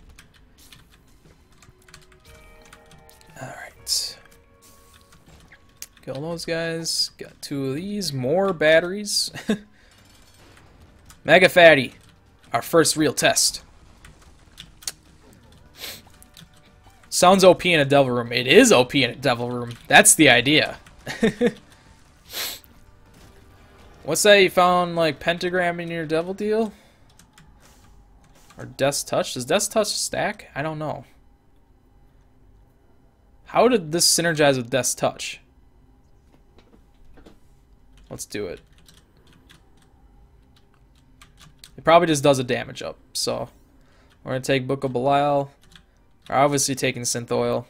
Alright. Kill those guys. Got two of these. More batteries. Mega Fatty. Our first real test. Sounds O P in a devil room. It is O P in a devil room. That's the idea. What's that? You found like pentagram in your devil deal? Or Death's Touch? Does Death's Touch stack? I don't know. How did this synergize with Death's Touch? Let's do it. It probably just does a damage up. So we're gonna take Book of Belial. We're obviously taking Synth Oil.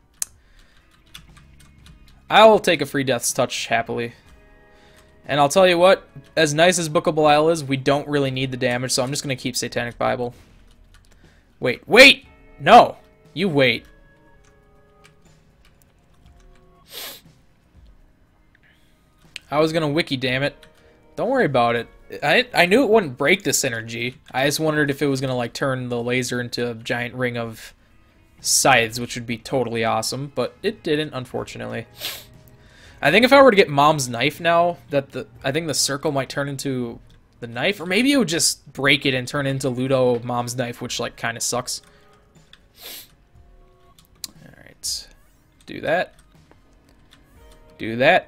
I'll take a free Death's Touch happily. And I'll tell you what, as nice as Book of Belial is, we don't really need the damage, so I'm just going to keep Satanic Bible. Wait, wait! No! You wait. I was going to wiki, damn it. Don't worry about it. I, I knew it wouldn't break this energy. I just wondered if it was going to like turn the laser into a giant ring of scythes, which would be totally awesome, but it didn't, unfortunately. I think if I were to get Mom's knife now, that the I think the circle might turn into the knife, or maybe it would just break it and turn into Ludo Mom's knife, which like kind of sucks. All right, do that. Do that.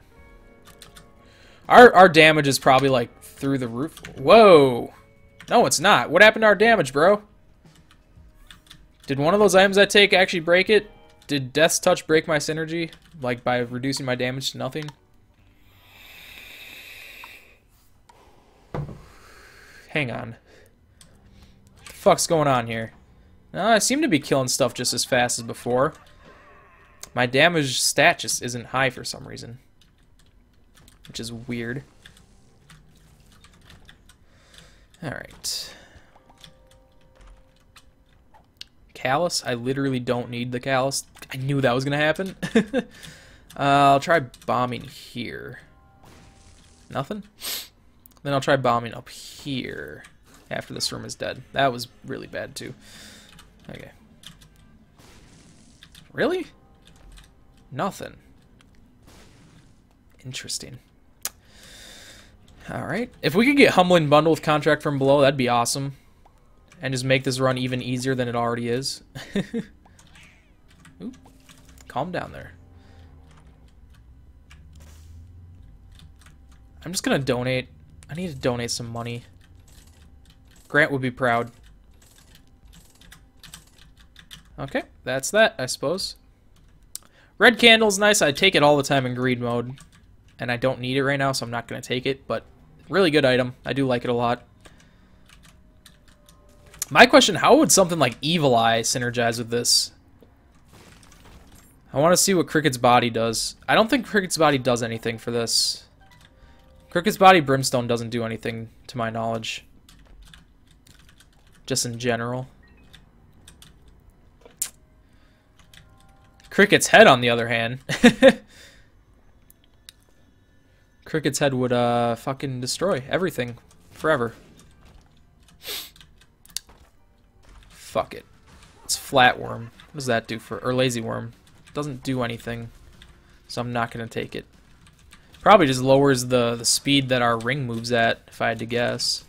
Our our damage is probably like through the roof. Whoa! No, it's not. What happened to our damage, bro? Did one of those items I take actually break it? Did Death's Touch break my synergy? Like, by reducing my damage to nothing? Hang on. What the fuck's going on here? No, I seem to be killing stuff just as fast as before. My damage stat just isn't high for some reason. Which is weird. Alright. Callus? I literally don't need the Callus. I knew that was going to happen. uh, I'll try bombing here. Nothing? Then I'll try bombing up here after this room is dead. That was really bad too. Okay. Really? Nothing. Interesting. Alright. If we could get Humbling Bundle with Contract from Below, that'd be awesome. And just make this run even easier than it already is. Ooh, calm down there. I'm just gonna donate. I need to donate some money. Grant would be proud. Okay, that's that, I suppose. Red candle's nice. I take it all the time in greed mode. And I don't need it right now, so I'm not gonna take it. But really good item. I do like it a lot. My question, how would something like Evil Eye synergize with this? I want to see what Cricket's Body does. I don't think Cricket's Body does anything for this. Cricket's Body Brimstone doesn't do anything, to my knowledge. Just in general. Cricket's Head, on the other hand. Cricket's Head would uh, fucking destroy everything. Forever. Fuck it. It's Flatworm. What does that do for... Or Lazy Worm. Doesn't do anything. So I'm not going to take it. Probably just lowers the, the speed that our ring moves at, if I had to guess.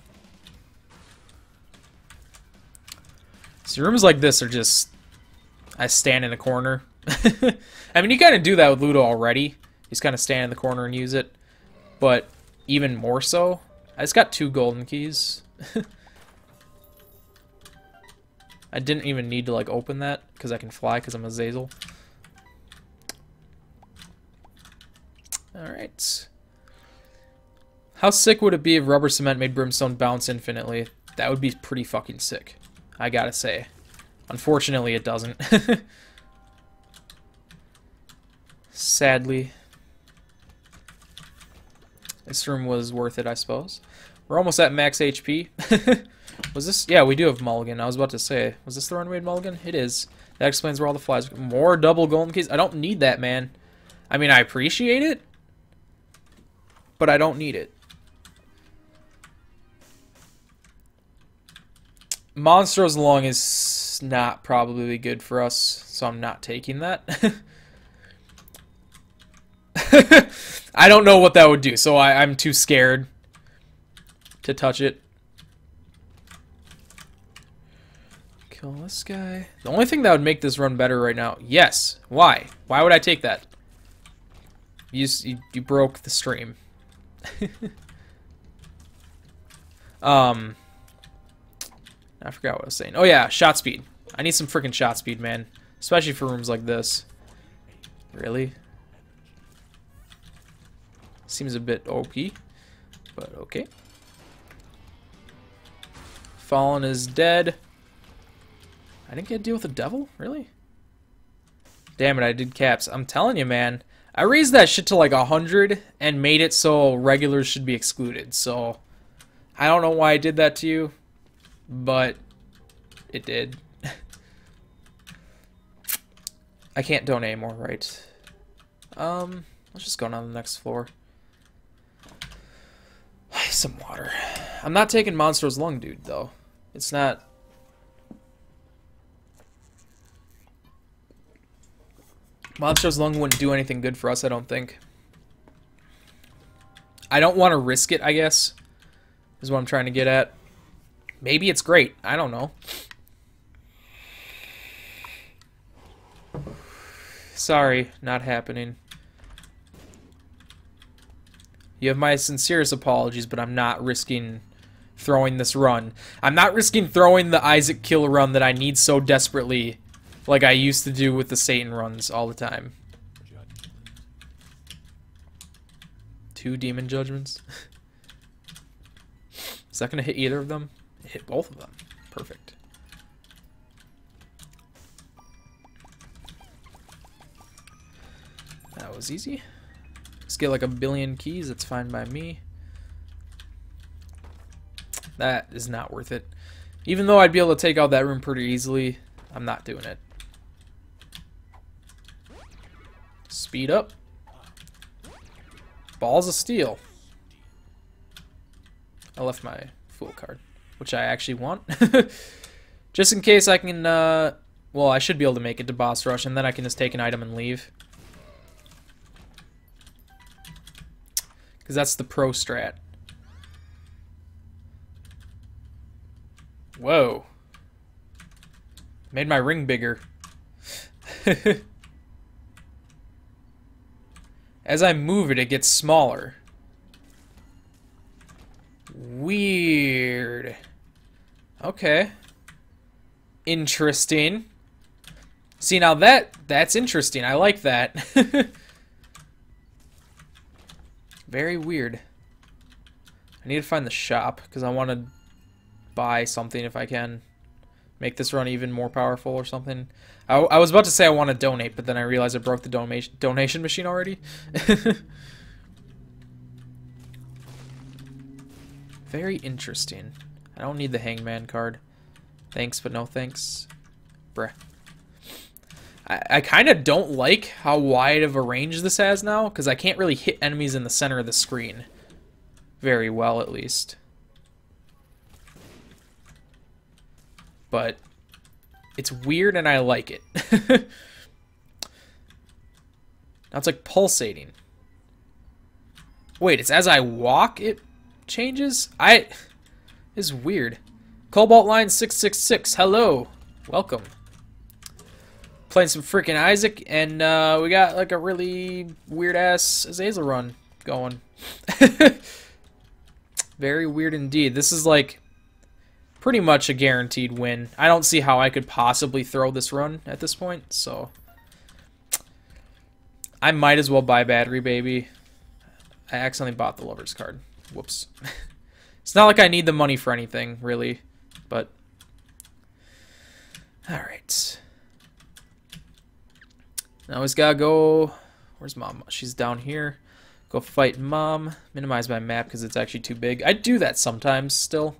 See, rooms like this are just I stand in a corner. I mean, you kind of do that with Ludo already. He's kind of stand in the corner and use it. But even more so, I just got two golden keys. I didn't even need to like open that because I can fly because I'm a Zazel. Alright. How sick would it be if rubber cement made Brimstone bounce infinitely? That would be pretty fucking sick, I gotta say. Unfortunately, it doesn't. Sadly. This room was worth it, I suppose. We're almost at max H P. Was this? Yeah, we do have Mulligan. I was about to say, was this the run we had Mulligan? It is. That explains where all the flies are. More double golden keys. I don't need that, man. I mean, I appreciate it, but I don't need it. Monstrous Lung is not probably good for us, so I'm not taking that. I don't know what that would do, so I, I'm too scared to touch it. Kill this guy. The only thing that would make this run better right now... Yes. Why? Why would I take that? You, you, you broke the stream. um... I forgot what I was saying. Oh yeah, shot speed. I need some freaking shot speed, man. Especially for rooms like this. Really? Seems a bit O P, but okay. Fallen is dead. I didn't get to deal with the devil? Really? Damn it, I did caps. I'm telling you, man. I raised that shit to like a hundred and made it so regulars should be excluded. So, I don't know why I did that to you. But it did. I can't donate anymore, right? Um, let's just go down to the next floor. Some water. I'm not taking Monster's Lung, dude, though. It's not... Monster's Lung wouldn't do anything good for us, I don't think. I don't want to risk it, I guess. Is what I'm trying to get at. Maybe it's great. I don't know. Sorry, not happening. You have my sincerest apologies, but I'm not risking throwing this run. I'm not risking throwing the Isaac kill run that I need so desperately, like I used to do with the Satan runs all the time. Two demon judgments. Is that going to hit either of them? It hit both of them. Perfect. That was easy. Let's get like a billion keys. That's fine by me. That is not worth it. Even though I'd be able to take out that room pretty easily, I'm not doing it. Speed up. Balls of steel. I left my fool card, which I actually want. Just in case I can, uh, well, I should be able to make it to boss rush, and then I can just take an item and leave. Because that's the pro strat. Whoa. Made my ring bigger. As I move it, it gets smaller. Weird. Okay. Interesting. See, now that that's interesting. I like that. Very weird. I need to find the shop because I want to buy something if I can. Make this run even more powerful or something. I, I was about to say I want to donate, but then I realized I broke the donation donation machine already. Very interesting. I don't need the hangman card. Thanks, but no thanks. Bruh. I, I kind of don't like how wide of a range this has now, because I can't really hit enemies in the center of the screen. Very well, at least. But it's weird and I like it. Now it's like pulsating. Wait, it's as I walk it changes? I... This is weird. Cobalt Line six six six, hello. Welcome. playing some freaking Isaac, and uh, we got like a really weird ass Azazel run going. Very weird indeed. This is like pretty much a guaranteed win. I don't see how I could possibly throw this run at this point, so I might as well buy Battery Baby. I accidentally bought the Lover's card. Whoops. It's not like I need the money for anything, really, but alright. Now he's gotta go. Where's Mom? She's down here. Go fight Mom. Minimize my map because it's actually too big. I do that sometimes still.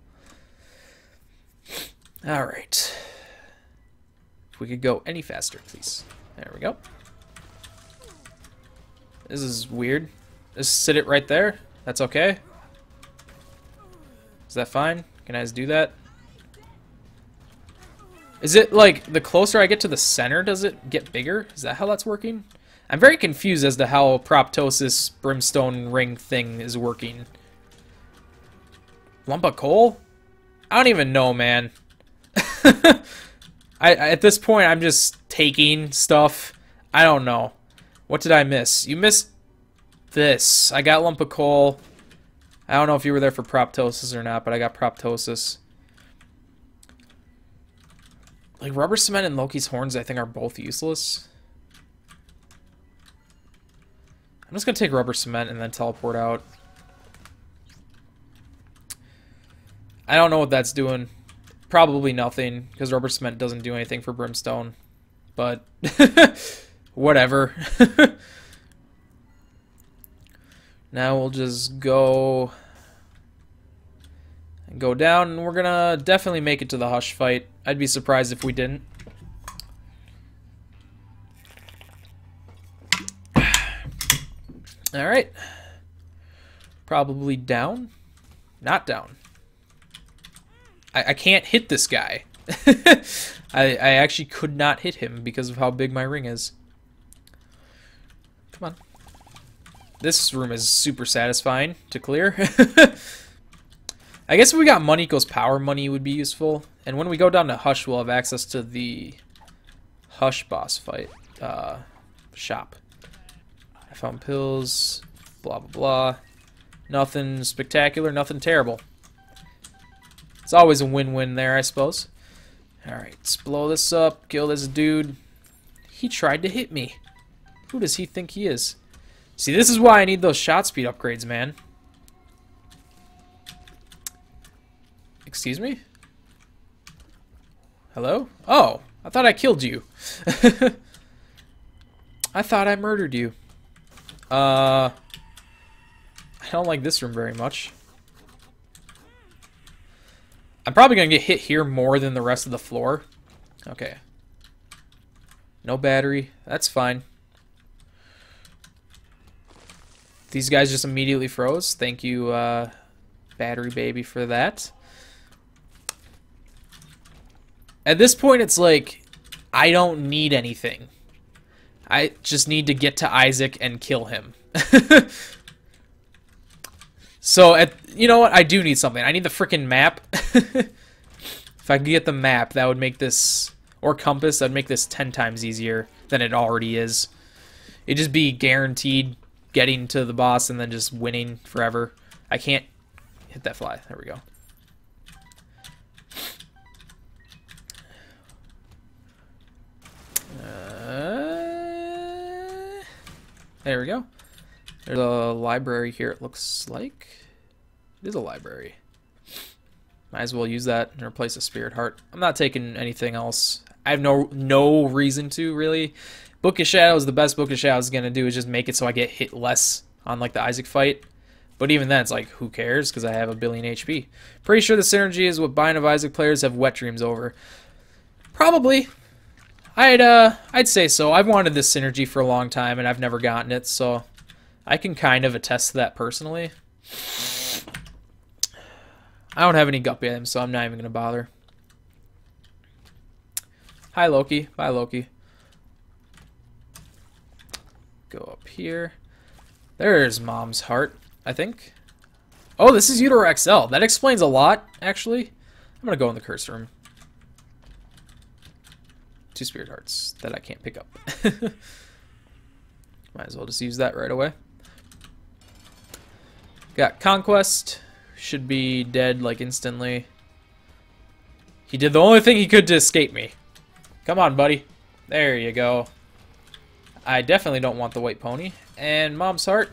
Alright. If we could go any faster, please. There we go. This is weird. Just sit it right there. That's okay. Is that fine? Can I just do that? Is it like the closer I get to the center, does it get bigger? Is that how that's working? I'm very confused as to how Proptosis Brimstone Ring thing is working. Lump of coal? I don't even know, man. I at this point I'm just taking stuff. I don't know. What did I miss? You missed this. I got lump of coal. I don't know if you were there for Proptosis or not, but I got Proptosis. Like rubber cement and Loki's horns I think are both useless. I'm just gonna take rubber cement and then teleport out. I don't know what that's doing. Probably nothing, because rubber cement doesn't do anything for Brimstone. But, whatever. Now we'll just go... and go down, and we're gonna definitely make it to the Hush fight. I'd be surprised if we didn't. Alright. Probably down. Not down. I, I can't hit this guy. I, I actually could not hit him because of how big my ring is. Come on. This room is super satisfying to clear. I guess if we got money equals power money would be useful. And when we go down to Hush, we'll have access to the Hush boss fight uh, shop. I found pills, blah, blah, blah. Nothing spectacular, nothing terrible. It's always a win-win there, I suppose. Alright, let's blow this up, kill this dude. He tried to hit me. Who does he think he is? See, this is why I need those shot speed upgrades, man. Excuse me? Hello? Oh, I thought I killed you. I thought I murdered you. Uh, I don't like this room very much. I'm probably going to get hit here more than the rest of the floor. Okay. No battery. That's fine. These guys just immediately froze. Thank you, uh, Battery Baby, for that. At this point, it's like, I don't need anything. I just need to get to Isaac and kill him. So, at, you know what? I do need something. I need the freaking map. If I could get the map, that would make this... or compass, that'd make this ten times easier than it already is. It'd just be guaranteed getting to the boss and then just winning forever. I can't hit that fly. There we go. Uh, there we go. There's a library here, it looks like. It is a library. Might as well use that and replace a Spirit Heart. I'm not taking anything else. I have no no reason to, really. Book of Shadows, the best Book of Shadows is going to do is just make it so I get hit less on like the Isaac fight. But even then, it's like, who cares? Because I have a billion H P. Pretty sure the synergy is what Bind of Isaac players have wet dreams over. Probably. I'd, uh, I'd say so. I've wanted this synergy for a long time, and I've never gotten it, so... I can kind of attest to that personally. I don't have any gut items, so I'm not even going to bother. Hi, Loki. Bye, Loki. Go up here. There's Mom's heart, I think. Oh, this is Utero X L. That explains a lot, actually. I'm going to go in the curse room. two spirit hearts that I can't pick up. Might as well just use that right away. Got Conquest. Should be dead like instantly. He did the only thing he could to escape me. Come on, buddy. There you go. I definitely don't want the white pony. And Mom's Heart.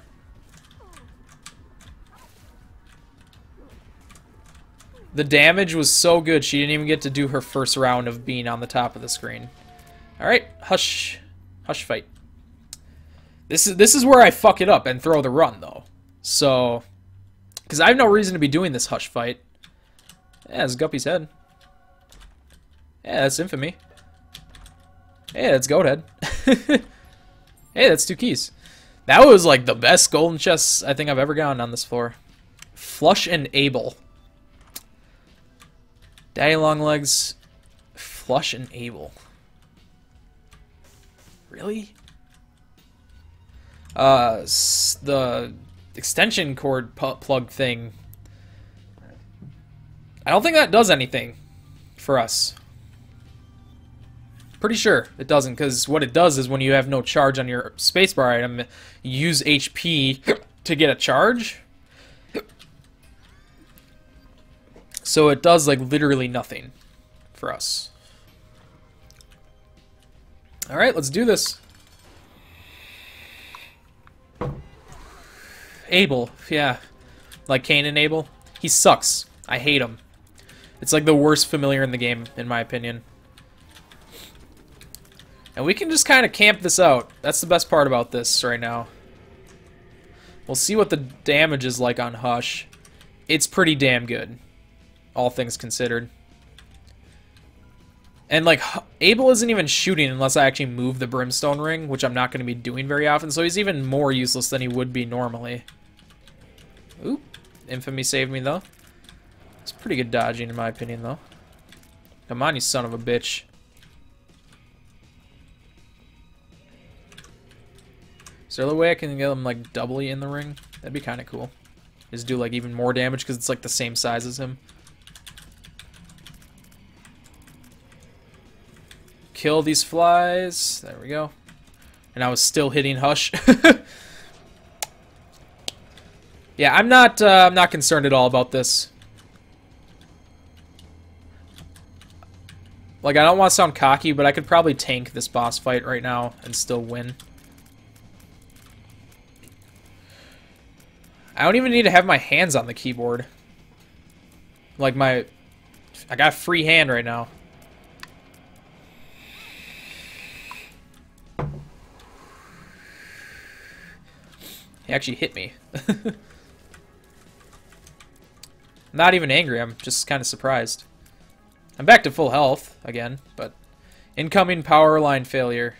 The damage was so good, she didn't even get to do her first round of being on the top of the screen. Alright, Hush. Hush fight. This is, this is where I fuck it up and throw the run, though. So, because I have no reason to be doing this Hush fight. Yeah, it's Guppy's head. Yeah, that's Infamy. Hey, that's Goathead. Hey, that's two keys. That was like the best golden chests I think I've ever gotten on this floor. Flush and Able. Daddy Longlegs. Flush and Able. Really? Uh, the extension cord plug thing. I don't think that does anything for us. Pretty sure it doesn't, because what it does is when you have no charge on your spacebar item, you use H P to get a charge. So it does like literally nothing for us. Alright, let's do this. Abel, yeah. Like Cain and Abel. He sucks. I hate him. It's like the worst familiar in the game, in my opinion. And we can just kind of camp this out. That's the best part about this right now. We'll see what the damage is like on Hush. It's pretty damn good, all things considered. And, like, Abel isn't even shooting unless I actually move the Brimstone Ring, which I'm not going to be doing very often, so he's even more useless than he would be normally. Oop. Infamy saved me, though. It's pretty good dodging, in my opinion, though. Come on, you son of a bitch. Is there a way I can get him, like, doubly in the ring? That'd be kind of cool. Just do, like, even more damage because it's, like, the same size as him. Kill these flies. There we go. And I was still hitting Hush. Yeah, I'm not, uh, I'm not concerned at all about this. Like, I don't want to sound cocky, but I could probably tank this boss fight right now and still win. I don't even need to have my hands on the keyboard. Like my... I got a free hand right now. He actually hit me. Not even angry, I'm just kind of surprised. I'm back to full health again, but... Incoming power line failure.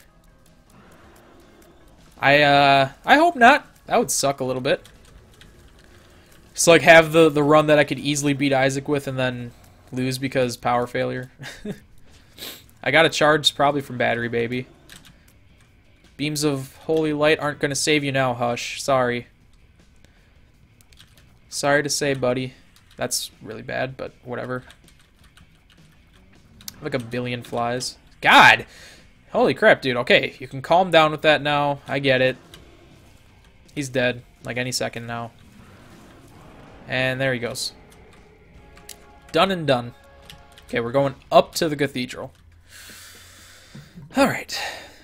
I, uh... I hope not. That would suck a little bit. Just like have the, the run that I could easily beat Isaac with and then lose because power failure. I got a charge probably from Battery Baby. Beams of Holy Light aren't going to save you now, Hush. Sorry. Sorry to say, buddy. That's really bad, but whatever. Like a billion flies. God! Holy crap, dude. Okay, you can calm down with that now. I get it. He's dead. Like any second now. And there he goes. Done and done. Okay, we're going up to the cathedral. Alright.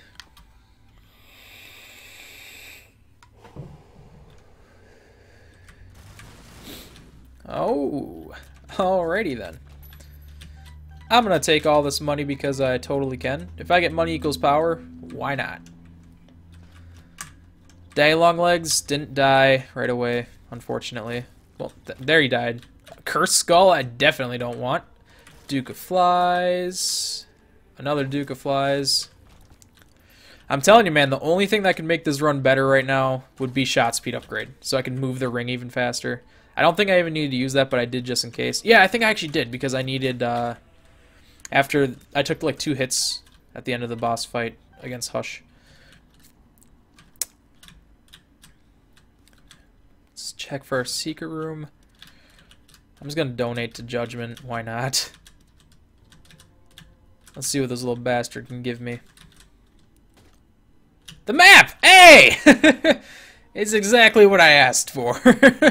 Oh. Alrighty then. I'm gonna take all this money because I totally can. If I get money equals power, why not? Daddy Longlegs didn't die right away, unfortunately. Well, th there he died. Cursed Skull, I definitely don't want. Duke of Flies. Another Duke of Flies. I'm telling you, man, the only thing that can make this run better right now would be shot speed upgrade. So I can move the ring even faster. I don't think I even needed to use that, but I did just in case. Yeah, I think I actually did, because I needed, uh... after I took, like, two hits at the end of the boss fight against Hush. Let's check for our secret room. I'm just gonna donate to Judgment. Why not? Let's see what this little bastard can give me. The map! Hey! It's exactly what I asked for.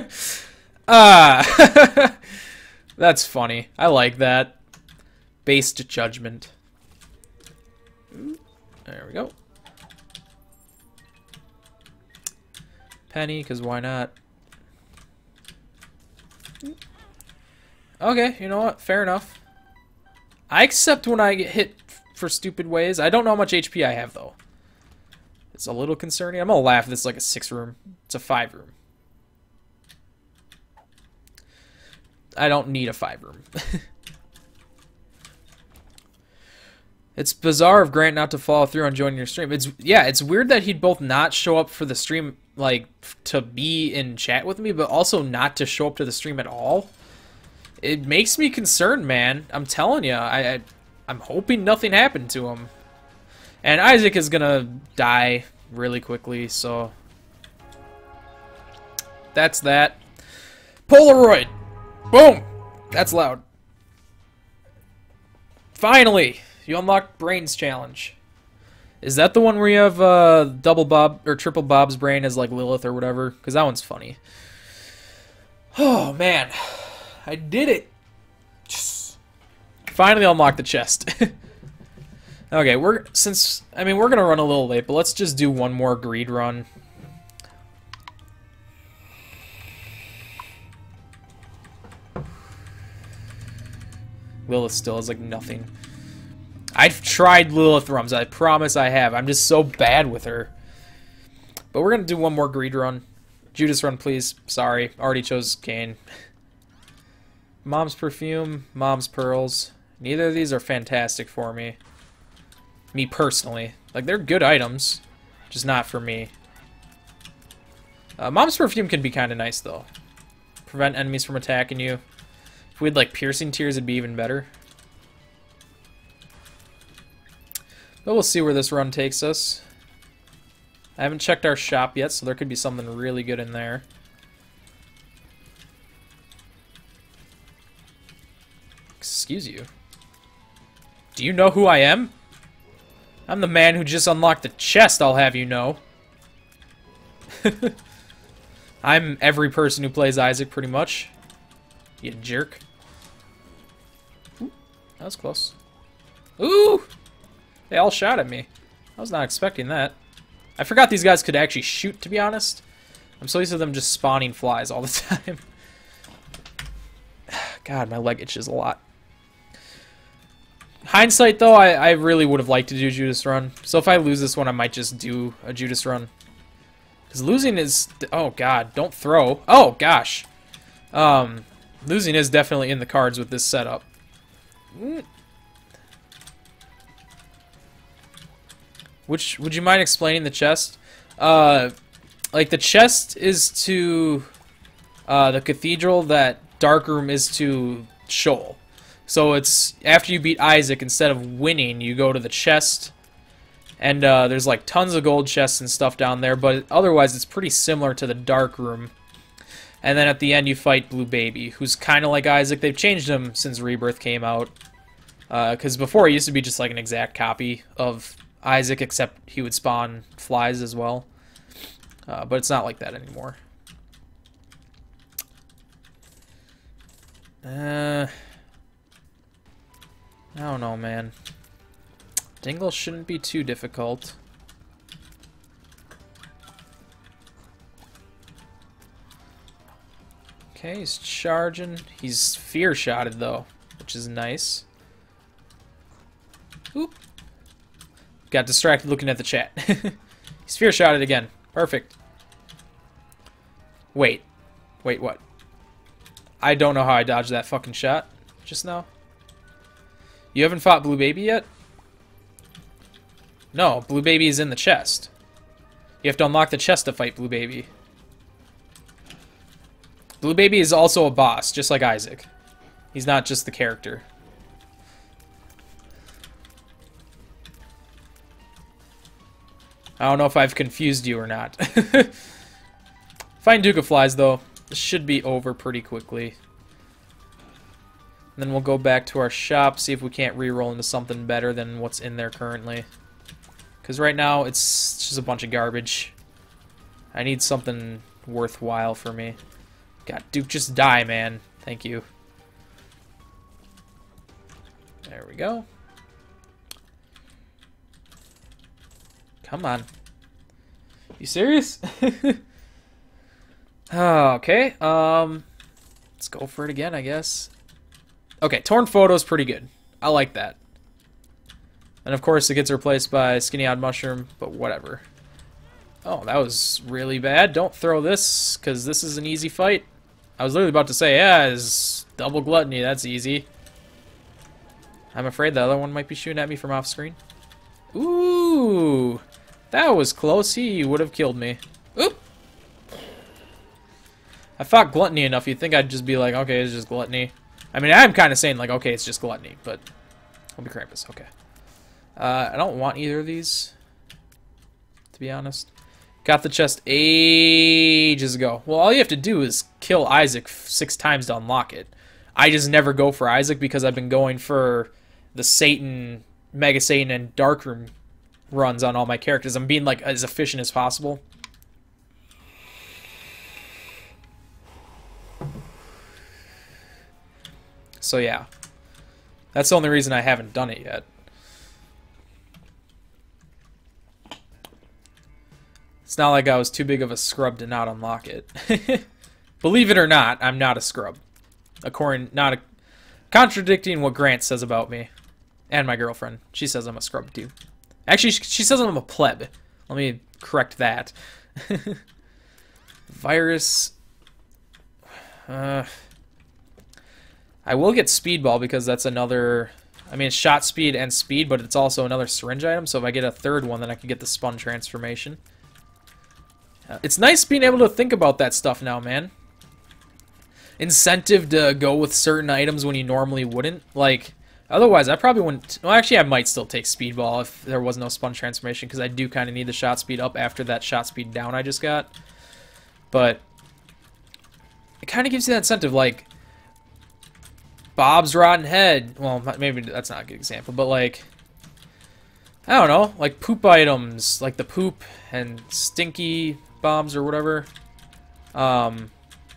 Ah, that's funny. I like that. Based judgment. There we go. Penny, because why not? Okay, you know what? Fair enough. I accept when I get hit for stupid ways. I don't know how much H P I have, though. It's a little concerning. I'm gonna laugh if this is like a six room. It's a five room. I don't need a five room. It's bizarre of Grant not to follow through on joining your stream. It's yeah, it's weird that he'd both not show up for the stream, like to be in chat with me, but also not to show up to the stream at all. It makes me concerned, man. I'm telling you, I, I I'm hoping nothing happened to him. And Isaac is gonna die really quickly, so that's that. Polaroid, boom. That's loud. Finally. You unlock Brains Challenge. Is that the one where you have uh, double Bob or triple Bob's brain as like Lilith or whatever? Because that one's funny. Oh man, I did it! Finally unlocked the chest. Okay, we're since I mean we're gonna run a little late, but let's just do one more greed run. Lilith still has like nothing. I've tried Lilith runs, I promise I have. I'm just so bad with her. But we're going to do one more greed run. Judas run, please. Sorry, already chose Cain. Mom's perfume, Mom's pearls. Neither of these are fantastic for me. Me personally. Like, they're good items, just not for me. Uh, Mom's perfume can be kind of nice, though. Prevent enemies from attacking you. If we had, like, piercing tears, it'd be even better. But we'll see where this run takes us. I haven't checked our shop yet, so there could be something really good in there. Excuse you. Do you know who I am? I'm the man who just unlocked the chest, I'll have you know. I'm every person who plays Isaac, pretty much. You jerk. Ooh, that was close. Ooh! They all shot at me. I was not expecting that. I forgot these guys could actually shoot, to be honest. I'm so used to them just spawning flies all the time. God, my leg itches a lot. Hindsight, though, I, I really would have liked to do Judas run. So if I lose this one, I might just do a Judas run. Because losing is... Oh, God. Don't throw. Oh, gosh. Um, losing is definitely in the cards with this setup. Mm. Which, would you mind explaining the chest? Uh, like, the chest is to uh, the cathedral that Darkroom is to Shoal. So it's, after you beat Isaac, instead of winning, you go to the chest. And uh, there's, like, tons of gold chests and stuff down there, but otherwise it's pretty similar to the Darkroom. And then at the end you fight Blue Baby, who's kind of like Isaac. They've changed him since Rebirth came out. Because uh, before, he used to be just, like, an exact copy of Isaac, except he would spawn flies as well. Uh, but it's not like that anymore. Uh, I don't know, man. Dingle shouldn't be too difficult. Okay, he's charging. He's fear-shotted, though, which is nice. Oop. Got distracted looking at the chat. He's fear-shotted again. Perfect. Wait. Wait, what? I don't know how I dodged that fucking shot just now. You haven't fought Blue Baby yet? No, Blue Baby is in the chest. You have to unlock the chest to fight Blue Baby. Blue Baby is also a boss, just like Isaac. He's not just the character. I don't know if I've confused you or not. Find Duke of Flies, though. This should be over pretty quickly. And then we'll go back to our shop, see if we can't re-roll into something better than what's in there currently. Because right now, it's just a bunch of garbage. I need something worthwhile for me. God, Duke, just die, man. Thank you. There we go. Come on. You serious? Okay, um... let's go for it again, I guess. Okay, torn photo's pretty good. I like that. And of course it gets replaced by Skinny Odd Mushroom, but whatever. Oh, that was really bad. Don't throw this, because this is an easy fight. I was literally about to say, yeah, it's double gluttony, that's easy. I'm afraid the other one might be shooting at me from off screen. Ooh, that was close. He would have killed me. Oop. I fought gluttony enough, you'd think I'd just be like, okay, it's just gluttony. I mean, I'm kind of saying, like, okay, it's just gluttony, but I'll be Krampus, okay. Uh, I don't want either of these, to be honest. Got the chest ages ago. Well, all you have to do is kill Isaac six times to unlock it. I just never go for Isaac because I've been going for the Satan, Mega Satan, and Darkroom runs on all my characters. I'm being, like, as efficient as possible. So, yeah. That's the only reason I haven't done it yet. It's not like I was too big of a scrub to not unlock it. Believe it or not, I'm not a scrub. According, not a, contradicting what Grant says about me. And my girlfriend. She says I'm a scrub too. Actually, she says I'm a pleb. Let me correct that. Virus. Uh, I will get Speedball because that's another... I mean, it's shot speed and speed, but it's also another syringe item. So if I get a third one, then I can get the Spun transformation. It's nice being able to think about that stuff now, man. Incentive to go with certain items when you normally wouldn't. Like, otherwise, I probably wouldn't... Well, actually, I might still take Speedball if there was no Spun transformation, because I do kind of need the shot speed up after that shot speed down I just got. But it kind of gives you that incentive, like... Bob's Rotten Head. Well, maybe that's not a good example, but, like... I don't know, like poop items, like the poop and stinky bombs or whatever. Um,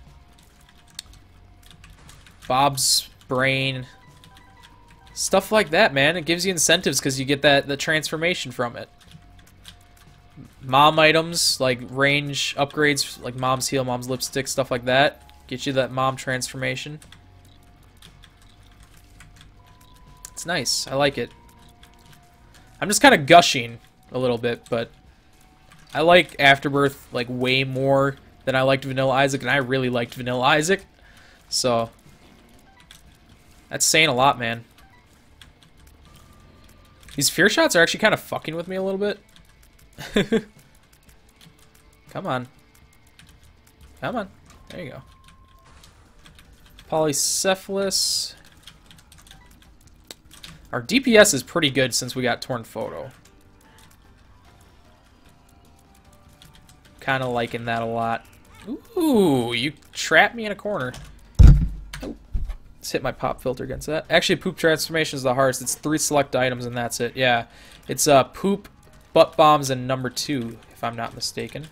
Bob's brain, stuff like that, man. It gives you incentives because you get that the transformation from it. Mom items like range upgrades, like Mom's heal, Mom's lipstick, stuff like that. Get you that mom transformation. It's nice. I like it. I'm just kind of gushing a little bit, but I like Afterbirth like way more than I liked Vanilla Isaac, and I really liked Vanilla Isaac. So that's saying a lot, man. These fear shots are actually kind of fucking with me a little bit. Come on. Come on. There you go. Polycephalus. Our D P S is pretty good since we got Torn Photo. Kind of liking that a lot. Ooh, you trapped me in a corner. Oh, let's hit my pop filter against that. Actually, poop transformation is the hardest. It's three select items and that's it. Yeah, it's uh, poop, butt bombs, and number two, if I'm not mistaken.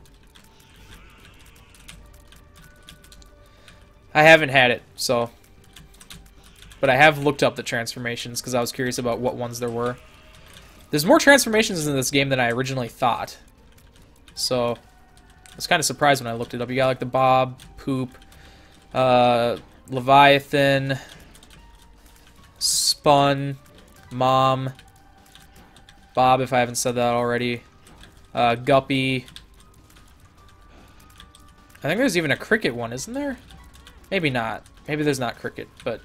I haven't had it, so... But I have looked up the transformations because I was curious about what ones there were. There's more transformations in this game than I originally thought. So, I was kind of surprised when I looked it up. You got like the Bob, Poop, uh, Leviathan, Spun, Mom, Bob, if I haven't said that already, uh, Guppy. I think there's even a Cricket one, isn't there? Maybe not. Maybe there's not Cricket, but...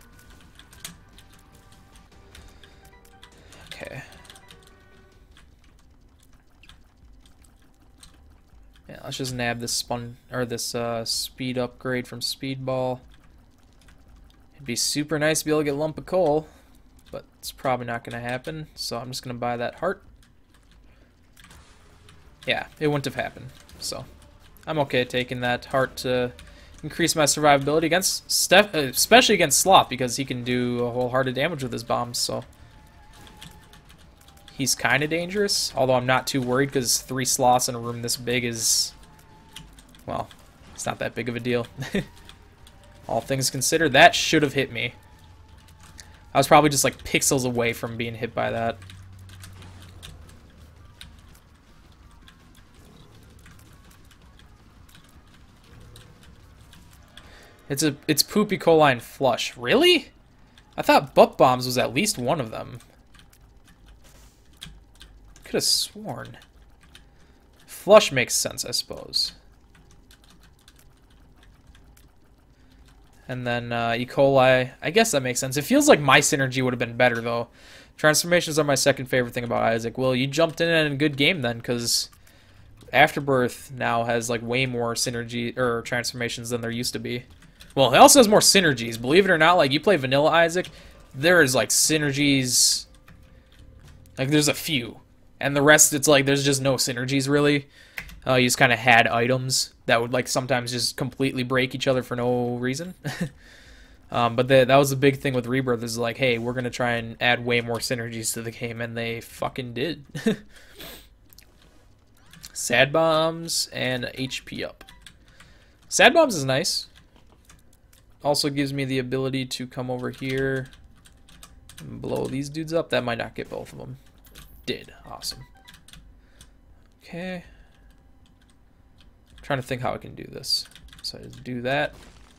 Okay. Yeah, let's just nab this spun or this uh, speed upgrade from Speedball. It'd be super nice to be able to get a lump of coal, but it's probably not going to happen. So I'm just going to buy that heart. Yeah, it wouldn't have happened. So I'm okay taking that heart to increase my survivability against, Steph, especially against Sloth, because he can do a whole heart of damage with his bombs, so... He's kind of dangerous, although I'm not too worried, because three Sloths in a room this big is... Well, it's not that big of a deal. All things considered, that should have hit me. I was probably just like pixels away from being hit by that. It's a it's Poopy Coli and Flush. Really? I thought Butt Bombs was at least one of them. Could have sworn. Flush makes sense, I suppose. And then uh, E. coli, I guess that makes sense. It feels like my synergy would have been better, though. Transformations are my second favorite thing about Isaac. Well, you jumped in at a good game, then, because Afterbirth now has, like, way more synergy, or transformations than there used to be. Well, it also has more synergies. Believe it or not, like, you play Vanilla Isaac, there's, like, synergies... Like, there's a few. And the rest, it's like, there's just no synergies, really. Uh, you just kind of had items that would like sometimes just completely break each other for no reason. um, but the, that was the big thing with Rebirth is like, hey, we're going to try and add way more synergies to the game, and they fucking did. Sad Bombs and H P up. Sad Bombs is nice. Also gives me the ability to come over here and blow these dudes up. That might not get both of them. Did. Awesome. Okay. Trying to think how I can do this. So I just do that.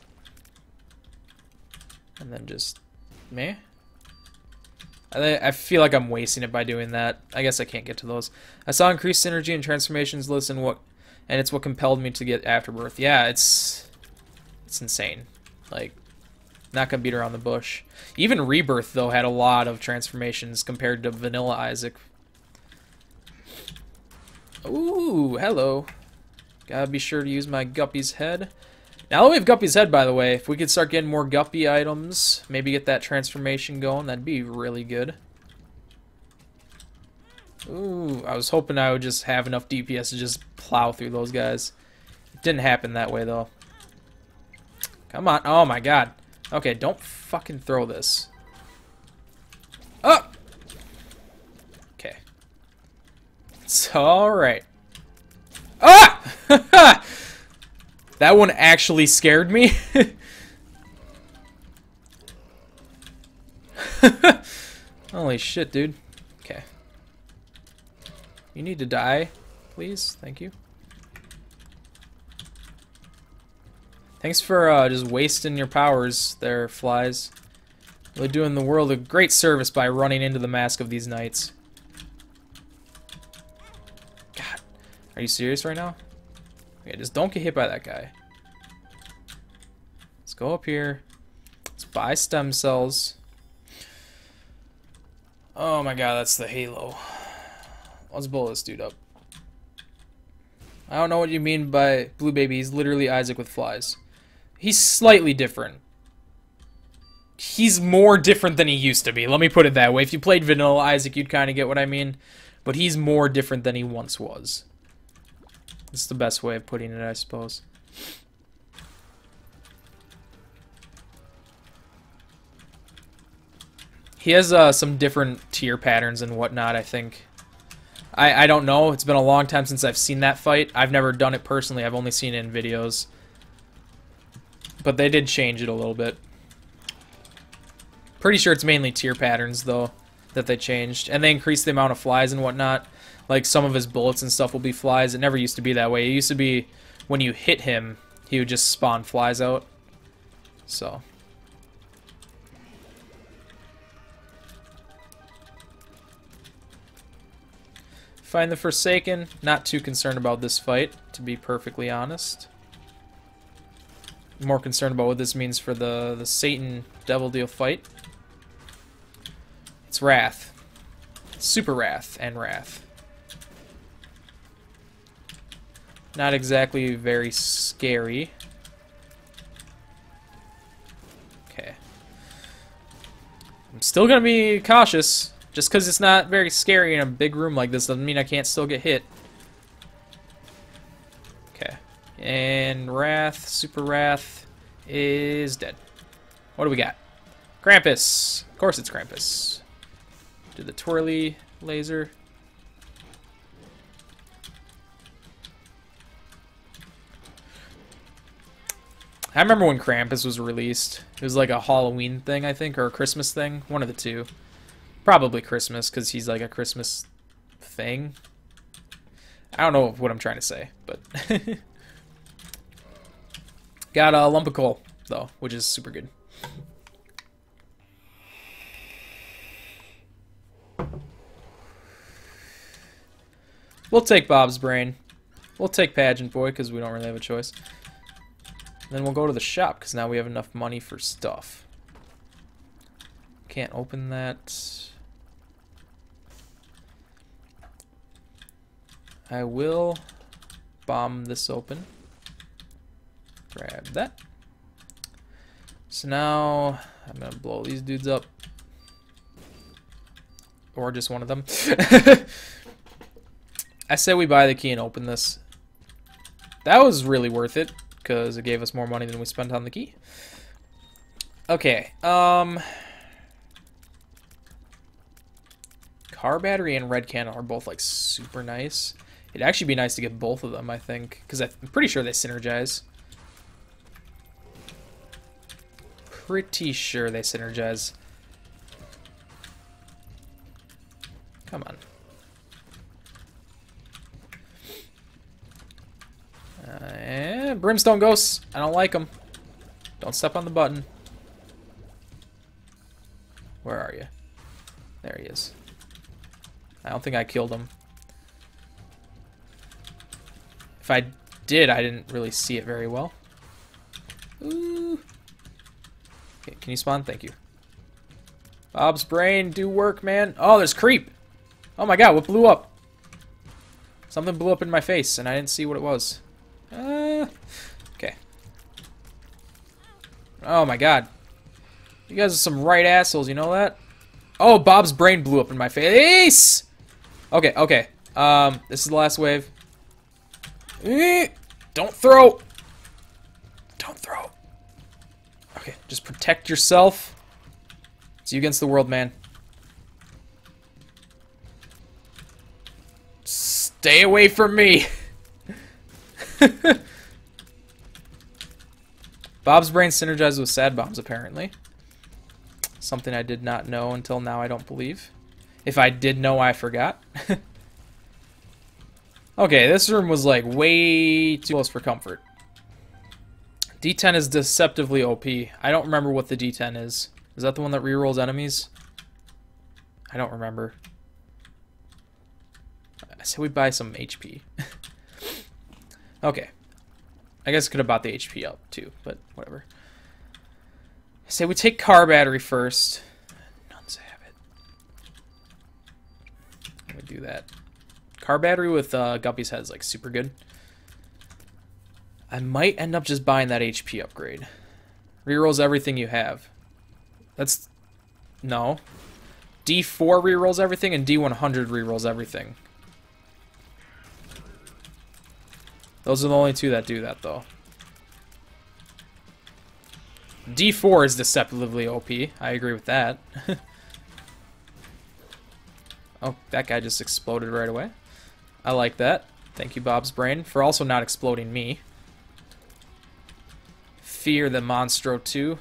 And then just meh. I, I feel like I'm wasting it by doing that. I guess I can't get to those. I saw increased synergy and transformations list and what and it's what compelled me to get Afterbirth. Yeah, it's it's insane. Like, not gonna beat around the bush. Even Rebirth though had a lot of transformations compared to Vanilla Isaac. Ooh, hello. Gotta be sure to use my Guppy's Head. Now that we have Guppy's Head, by the way, if we could start getting more Guppy items, maybe get that transformation going, that'd be really good. Ooh, I was hoping I would just have enough D P S to just plow through those guys. It didn't happen that way, though. Come on. Oh, my God. Okay, don't fucking throw this. Oh! Okay. It's alright. Ah! That one actually scared me. Holy shit, dude. Okay. You need to die, please. Thank you. Thanks for uh, just wasting your powers there, flies. Really doing the world a great service by running into the mask of these knights. God. Are you serious right now? Okay, just don't get hit by that guy. Let's go up here. Let's buy stem cells. Oh my god, that's the halo. Let's blow this dude up. I don't know what you mean by Blue Baby. He's literally Isaac with flies. He's slightly different. He's more different than he used to be. Let me put it that way. If you played Vanilla Isaac, you'd kind of get what I mean. But he's more different than he once was. That's the best way of putting it, I suppose. He has uh, some different tier patterns and whatnot, I think. I, I don't know. It's been a long time since I've seen that fight. I've never done it personally. I've only seen it in videos. But they did change it a little bit. Pretty sure it's mainly tier patterns, though, that they changed. And they increased the amount of flies and whatnot. Like, some of his bullets and stuff will be flies. It never used to be that way. It used to be when you hit him, he would just spawn flies out. So. Find the Forsaken. Not too concerned about this fight, to be perfectly honest. More concerned about what this means for the, the Satan Devil Deal fight. It's Wrath. Super Wrath and Wrath. Not exactly very scary. Okay. I'm still gonna be cautious. Just because it's not very scary in a big room like this doesn't mean I can't still get hit. Okay. And Wrath, Super Wrath, is dead. What do we got? Krampus. Of course it's Krampus. Do the twirly laser. I remember when Krampus was released. It was like a Halloween thing, I think, or a Christmas thing. One of the two. Probably Christmas, because he's like a Christmas thing. I don't know what I'm trying to say, but... Got a lump of coal, though, which is super good. We'll take Bob's brain. We'll take Pageant Boy, because we don't really have a choice. Then we'll go to the shop, because now we have enough money for stuff. Can't open that. I will bomb this open. Grab that. So now I'm going to blow these dudes up. Or just one of them. I say we buy the key and open this. That was really worth it, because it gave us more money than we spent on the key. Okay, um... car battery and red candle are both, like, super nice. It'd actually be nice to get both of them, I think, because I'm pretty sure they synergize. Pretty sure they synergize. Come on. Uh, eh, brimstone ghosts. I don't like them. Don't step on the button. Where are you? There he is. I don't think I killed him. If I did, I didn't really see it very well. Ooh. Okay, can you spawn? Thank you. Bob's brain, do work, man. Oh, there's creep. Oh my god, what blew up? Something blew up in my face, and I didn't see what it was. Uh, okay. Oh my god. You guys are some right assholes, you know that? Oh, Bob's brain blew up in my face! Okay, okay. Um, this is the last wave. Eh, don't throw! Don't throw. Okay, just protect yourself. It's you against the world, man. Stay away from me! Bob's brain synergizes with sad bombs, apparently. Something I did not know until now, I don't believe. If I did know, I forgot. Okay, this room was like way too close for comfort. D ten is deceptively O P. I don't remember what the D ten is. Is that the one that rerolls enemies? I don't remember. I said we buy some H P. Okay. I guess I could have bought the H P up too, but whatever. I say we take car battery first. Nuns have it. I'm gonna do that. Car battery with uh, Guppy's head is like super good. I might end up just buying that H P upgrade. Rerolls everything you have. That's... No. D four rerolls everything and D one hundred rerolls everything. Those are the only two that do that, though. D four is deceptively O P. I agree with that. Oh, that guy just exploded right away. I like that. Thank you, Bob's brain, for also not exploding me. Fear the Monstro two.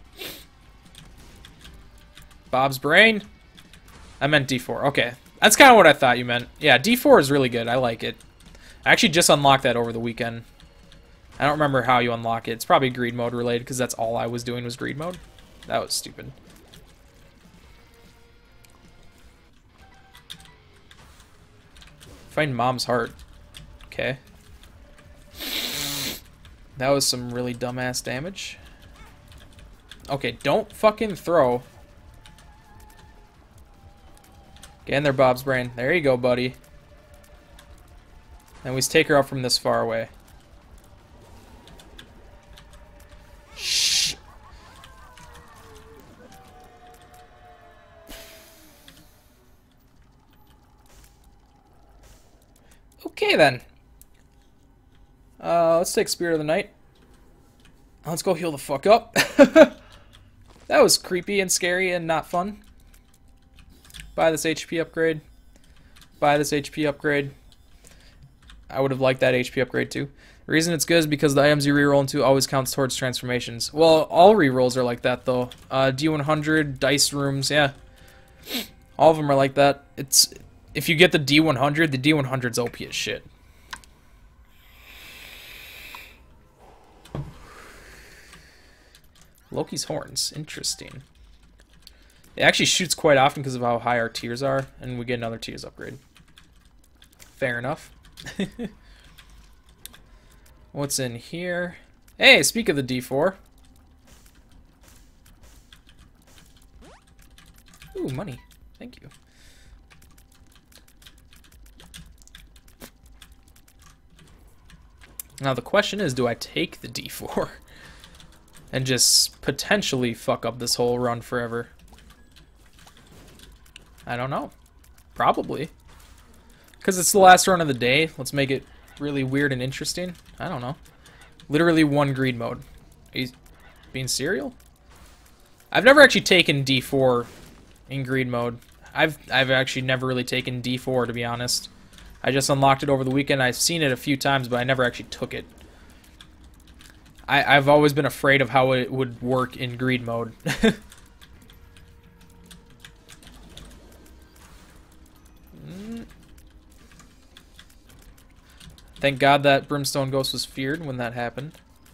Bob's brain? I meant D four. Okay. That's kind of what I thought you meant. Yeah, D four is really good. I like it. I actually just unlocked that over the weekend. I don't remember how you unlock it. It's probably greed mode related, because that's all I was doing was greed mode. That was stupid. Find Mom's heart. Okay. That was some really dumbass damage. Okay, don't fucking throw. Get in there, Bob's brain. There you go, buddy. And we take her out from this far away. Shh. Okay, then. Uh, let's take Spirit of the Night. Let's go heal the fuck up. That was creepy and scary and not fun. Buy this H P upgrade. Buy this H P upgrade. I would have liked that H P upgrade too. The reason it's good is because the items you reroll into always counts towards transformations. Well, all rerolls are like that though. Uh, D one hundred, dice rooms, yeah. All of them are like that. It's if you get the D one hundred, the D one hundred's O P as shit. Loki's horns, interesting. It actually shoots quite often because of how high our tiers are, and we get another tiers upgrade. Fair enough. What's in here? Hey, speak of the D four. Ooh, money. Thank you. Now the question is, do I take the D four and just potentially fuck up this whole run forever? I don't know. Probably. Because it's the last run of the day. Let's make it really weird and interesting. I don't know. Literally one greed mode. Are you being serial? I've never actually taken D four in greed mode. I've I've actually never really taken D four, to be honest. I just unlocked it over the weekend. I've seen it a few times, but I never actually took it. I, I've always been afraid of how it would work in greed mode. Thank God that Brimstone Ghost was feared when that happened.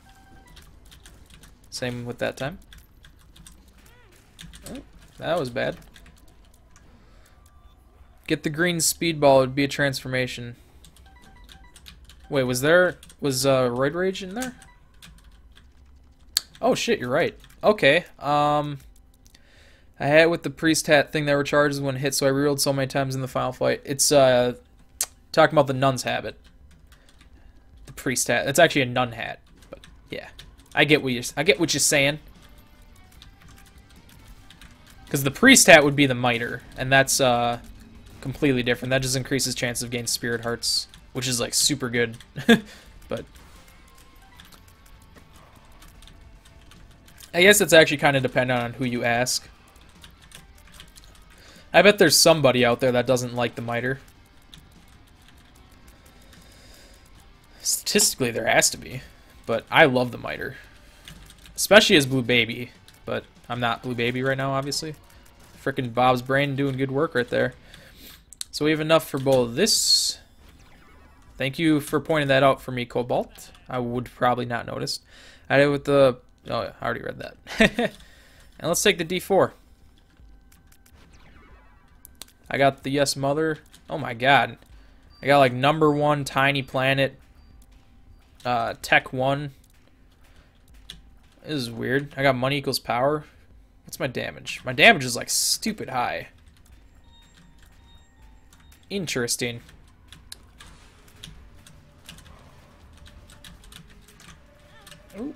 Same with that time. Oh, that was bad. Get the green speedball, it would be a transformation. Wait, was there... Was uh, Roid Rage in there? Oh shit, you're right. Okay, um... I had it with the priest hat thing that recharges when hit, so I rerolled so many times in the final fight. It's, uh... talking about the nun's habit. The priest hat. It's actually a nun hat, but yeah. I get what you're, I get what you're saying. Because the priest hat would be the miter, and that's, uh... completely different. That just increases chance of getting spirit hearts, which is like super good. But I guess it's actually kind of dependent on who you ask. I bet there's somebody out there that doesn't like the miter. Statistically, there has to be, but I love the miter, especially as Blue Baby. But I'm not Blue Baby right now, obviously. Frickin' Bob's brain doing good work right there. So we have enough for both of this. Thank you for pointing that out for me, Cobalt. I would probably not notice. I did with the... Oh, yeah, I already read that. And let's take the D four. I got the Yes Mother. Oh my god. I got like number one, Tiny Planet, uh, Tech one. This is weird. I got money equals power. What's my damage? My damage is like stupid high. Interesting. Ooh.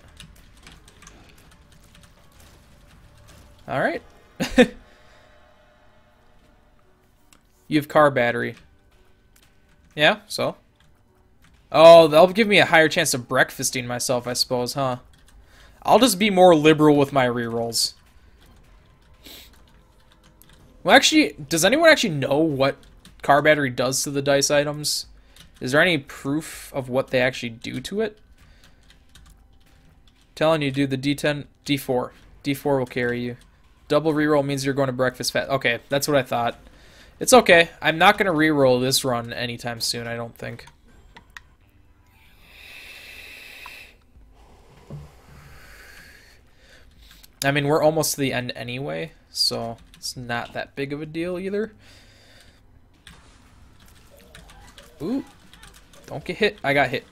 All right. You have car battery. Yeah, so? Oh, that'll give me a higher chance of breakfasting myself, I suppose, huh? I'll just be more liberal with my rerolls. Well, actually, does anyone actually know what car battery does to the dice items? Is there any proof of what they actually do to it? Telling you, dude, the D ten, D four. D four will carry you. Double reroll means you're going to breakfast fast. Okay, that's what I thought. It's okay. I'm not going to reroll this run anytime soon, I don't think. I mean, we're almost to the end anyway, so it's not that big of a deal either. Ooh. Don't get hit. I got hit.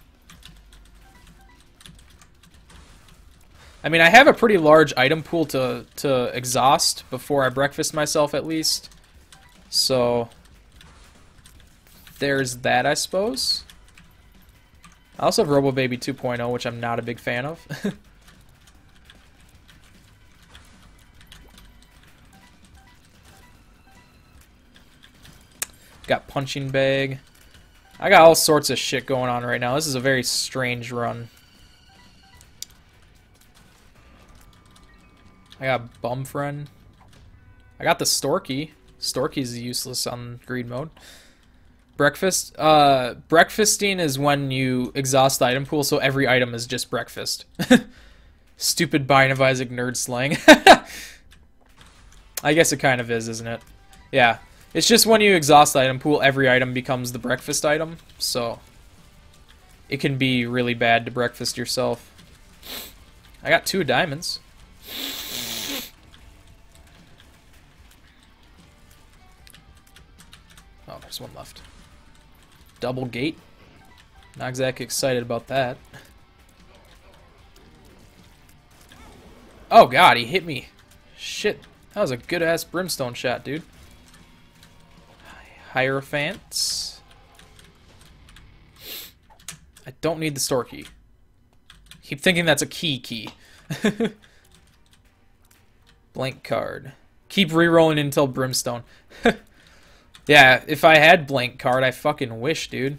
I mean, I have a pretty large item pool to, to exhaust before I breakfast myself, at least. So, there's that, I suppose. I also have Robo Baby two point oh, which I'm not a big fan of. Got Punching Bag. I got all sorts of shit going on right now. This is a very strange run. I got Bum Friend. I got the Storky. Storky's useless on greed mode. Breakfast. Uh, breakfasting is when you exhaust the item pool, so every item is just breakfast. Stupid Bynavisic nerd slang. I guess it kind of is, isn't it? Yeah. It's just when you exhaust the item pool, every item becomes the breakfast item, so it can be really bad to breakfast yourself. I got two diamonds. Oh, there's one left. Double gate. Not exactly excited about that. Oh god, he hit me. Shit. That was a good-ass brimstone shot, dude. Hierophants. I don't need the store key. Keep thinking that's a key key. Blank card. Keep re-rolling until brimstone. Yeah, if I had blank card, I fucking wish, dude.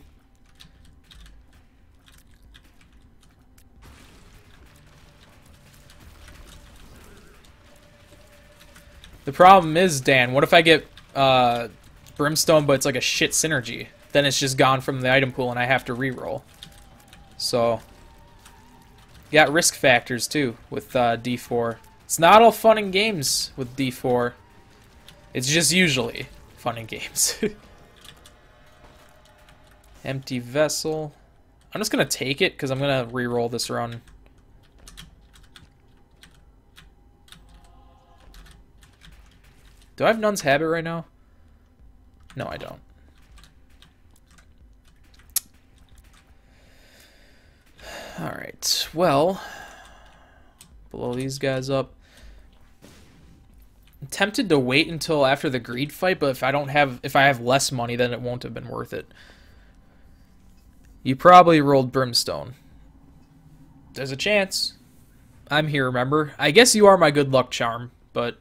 The problem is, Dan, what if I get uh, brimstone, but it's like a shit synergy? Then it's just gone from the item pool and I have to re-roll. So, you got risk factors too with uh, D four. It's not all fun and games with D four. It's just usually fun and games. Empty vessel. I'm just gonna take it because I'm gonna re-roll this run. Do I have Nun's Habit right now? No, I don't. Alright, well, blow these guys up. I'm tempted to wait until after the greed fight, but if I don't have, if I have less money, then it won't have been worth it. You probably rolled brimstone. There's a chance. I'm here, remember? I guess you are my good luck charm, but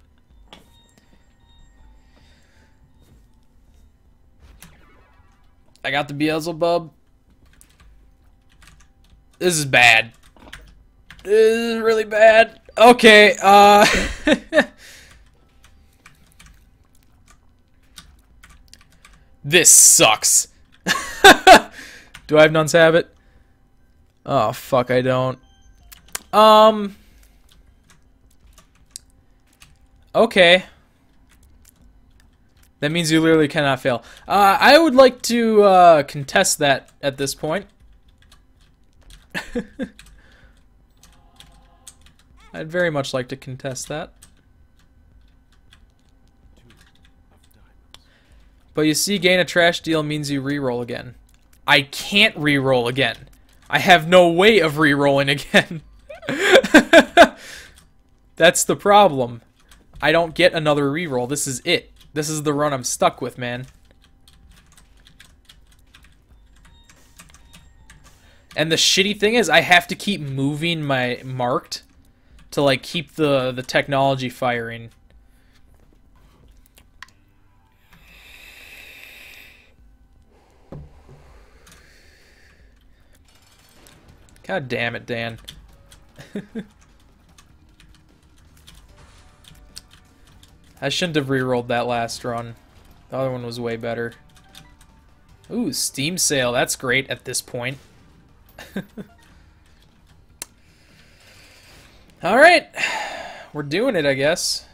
I got the Beelzebub. This is bad. This is really bad. Okay, uh... this sucks. Do I have Nun's Habit? Oh, fuck, I don't. Um... Okay. That means you literally cannot fail. Uh, I would like to uh, contest that at this point. I'd very much like to contest that. But you see, gain a trash deal means you re-roll again. I can't re-roll again. I have no way of re-rolling again. That's the problem. I don't get another re-roll. This is it. This is the run I'm stuck with, man. And the shitty thing is I have to keep moving my marked to like keep the the technology firing. God damn it, Dan. I shouldn't have re-rolled that last run. The other one was way better. Ooh, Steam sale. That's great at this point. Alright. We're doing it, I guess.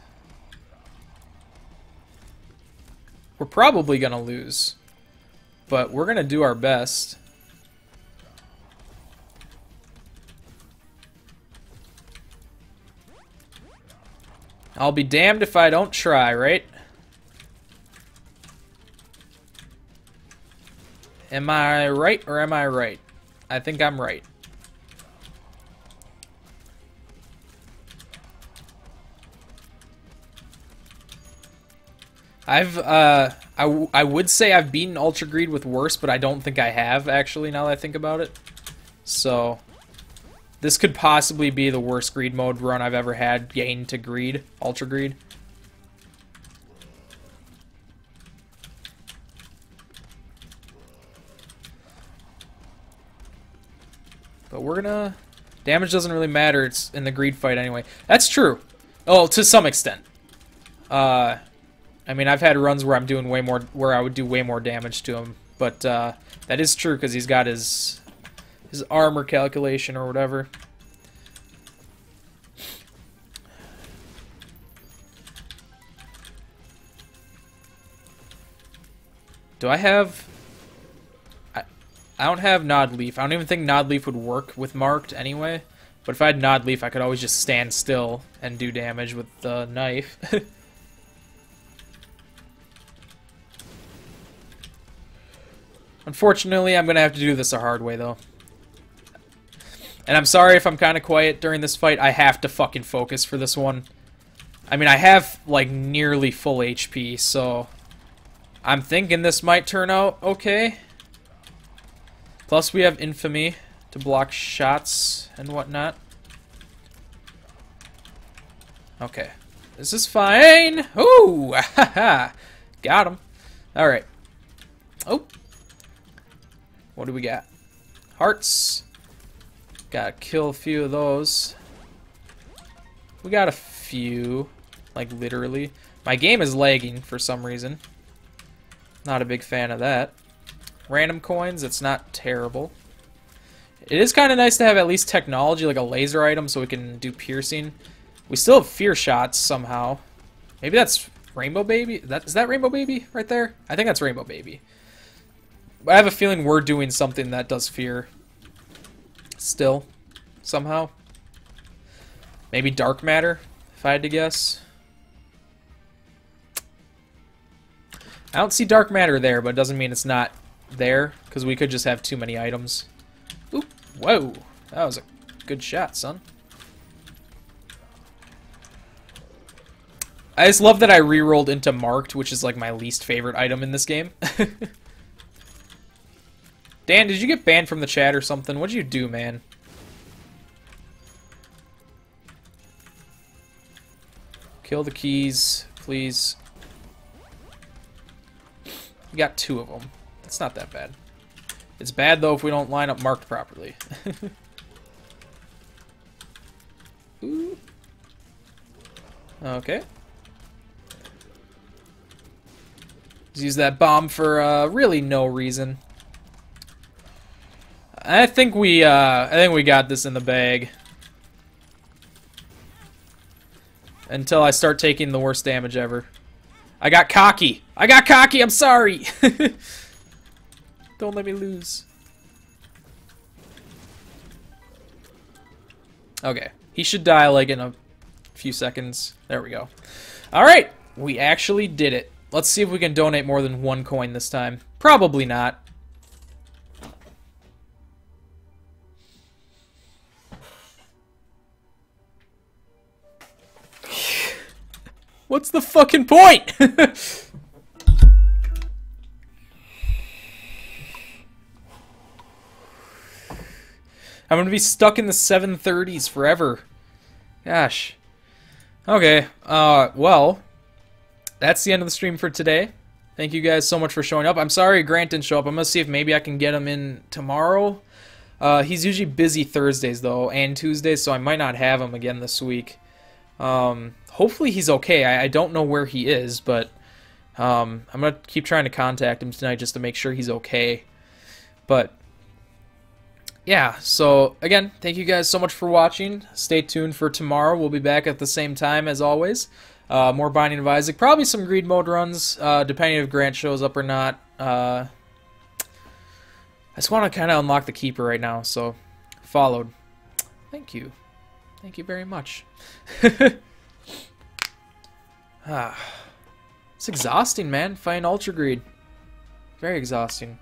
We're probably gonna lose. But we're gonna do our best. I'll be damned if I don't try, right? Am I right or am I right? I think I'm right. I've, uh, I, w I would say I've beaten Ultra Greed with worse, but I don't think I have, actually, now that I think about it. So, this could possibly be the worst Greed mode run I've ever had, gain to Greed, Ultra Greed. But we're gonna... Damage doesn't really matter. It's in the greed fight anyway. That's true. Oh, to some extent. Uh, I mean, I've had runs where I'm doing way more... Where I would do way more damage to him. But uh, that is true because he's got his... His armor calculation or whatever. Do I have... I, I don't have Nod Leaf. I don't even think Nod Leaf would work with Marked anyway. But if I had Nod Leaf, I could always just stand still and do damage with the knife. Unfortunately, I'm going to have to do this a hard way, though. And I'm sorry if I'm kind of quiet during this fight. I have to fucking focus for this one. I mean, I have, like, nearly full H P, so... I'm thinking this might turn out okay. Plus, we have Infamy to block shots and whatnot. Okay. This is fine. Ooh! Haha! Got him. Alright. Oh! What do we got? Hearts. Gotta kill a few of those. We got a few. Like, literally. My game is lagging for some reason. Not a big fan of that. Random coins, it's not terrible. It is kind of nice to have at least technology, like a laser item, so we can do piercing. We still have fear shots somehow. Maybe that's Rainbow Baby? Is that, is that Rainbow Baby right there? I think that's Rainbow Baby. I have a feeling we're doing something that does fear. Still, somehow. Maybe Dark Matter, if I had to guess. I don't see Dark Matter there, but it doesn't mean it's not there, because we could just have too many items. Oop, whoa, that was a good shot, son. I just love that I re-rolled into Marked, which is like my least favorite item in this game. Dan, did you get banned from the chat or something? What'd you do, man? Kill the keys, please. We got two of them. It's not that bad. It's bad, though, if we don't line up Marked properly. Ooh. Okay. Let's use that bomb for uh, really no reason. I think we, uh, I think we got this in the bag. Until I start taking the worst damage ever. I got cocky. I got cocky. I'm sorry. Don't let me lose. Okay. He should die like in a few seconds. There we go. Alright. We actually did it. Let's see if we can donate more than one coin this time. Probably not. What's the fucking point? I'm gonna be stuck in the seven thirties forever. Gosh. Okay, uh, well, that's the end of the stream for today. Thank you guys so much for showing up. I'm sorry Grant didn't show up. I'm gonna see if maybe I can get him in tomorrow. Uh, he's usually busy Thursdays, though, and Tuesdays, so I might not have him again this week. Um, hopefully he's okay. I, I don't know where he is, but um, I'm going to keep trying to contact him tonight just to make sure he's okay. But, yeah, so, again, thank you guys so much for watching. Stay tuned for tomorrow. We'll be back at the same time, as always. Uh, more Binding of Isaac. Probably some Greed Mode runs, uh, depending if Grant shows up or not. Uh, I just want to kind of unlock the Keeper right now, so followed. Thank you. Thank you very much. ah, it's exhausting, man. Fighting Ultra Greed. Very exhausting.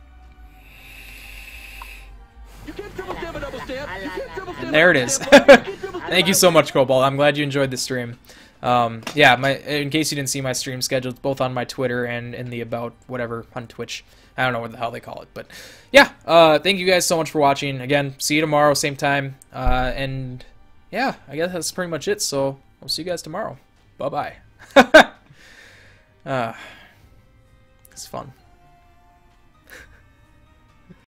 And there it is. Thank you so much, Cobalt. I'm glad you enjoyed the stream. Um, yeah, my in case you didn't see my stream schedule, it's both on my Twitter and in the About whatever on Twitch. I don't know what the hell they call it, but yeah. Uh, thank you guys so much for watching. Again, see you tomorrow, same time, uh, and. Yeah, I guess that's pretty much it, so I'll see you guys tomorrow. Bye-bye. uh, it's fun.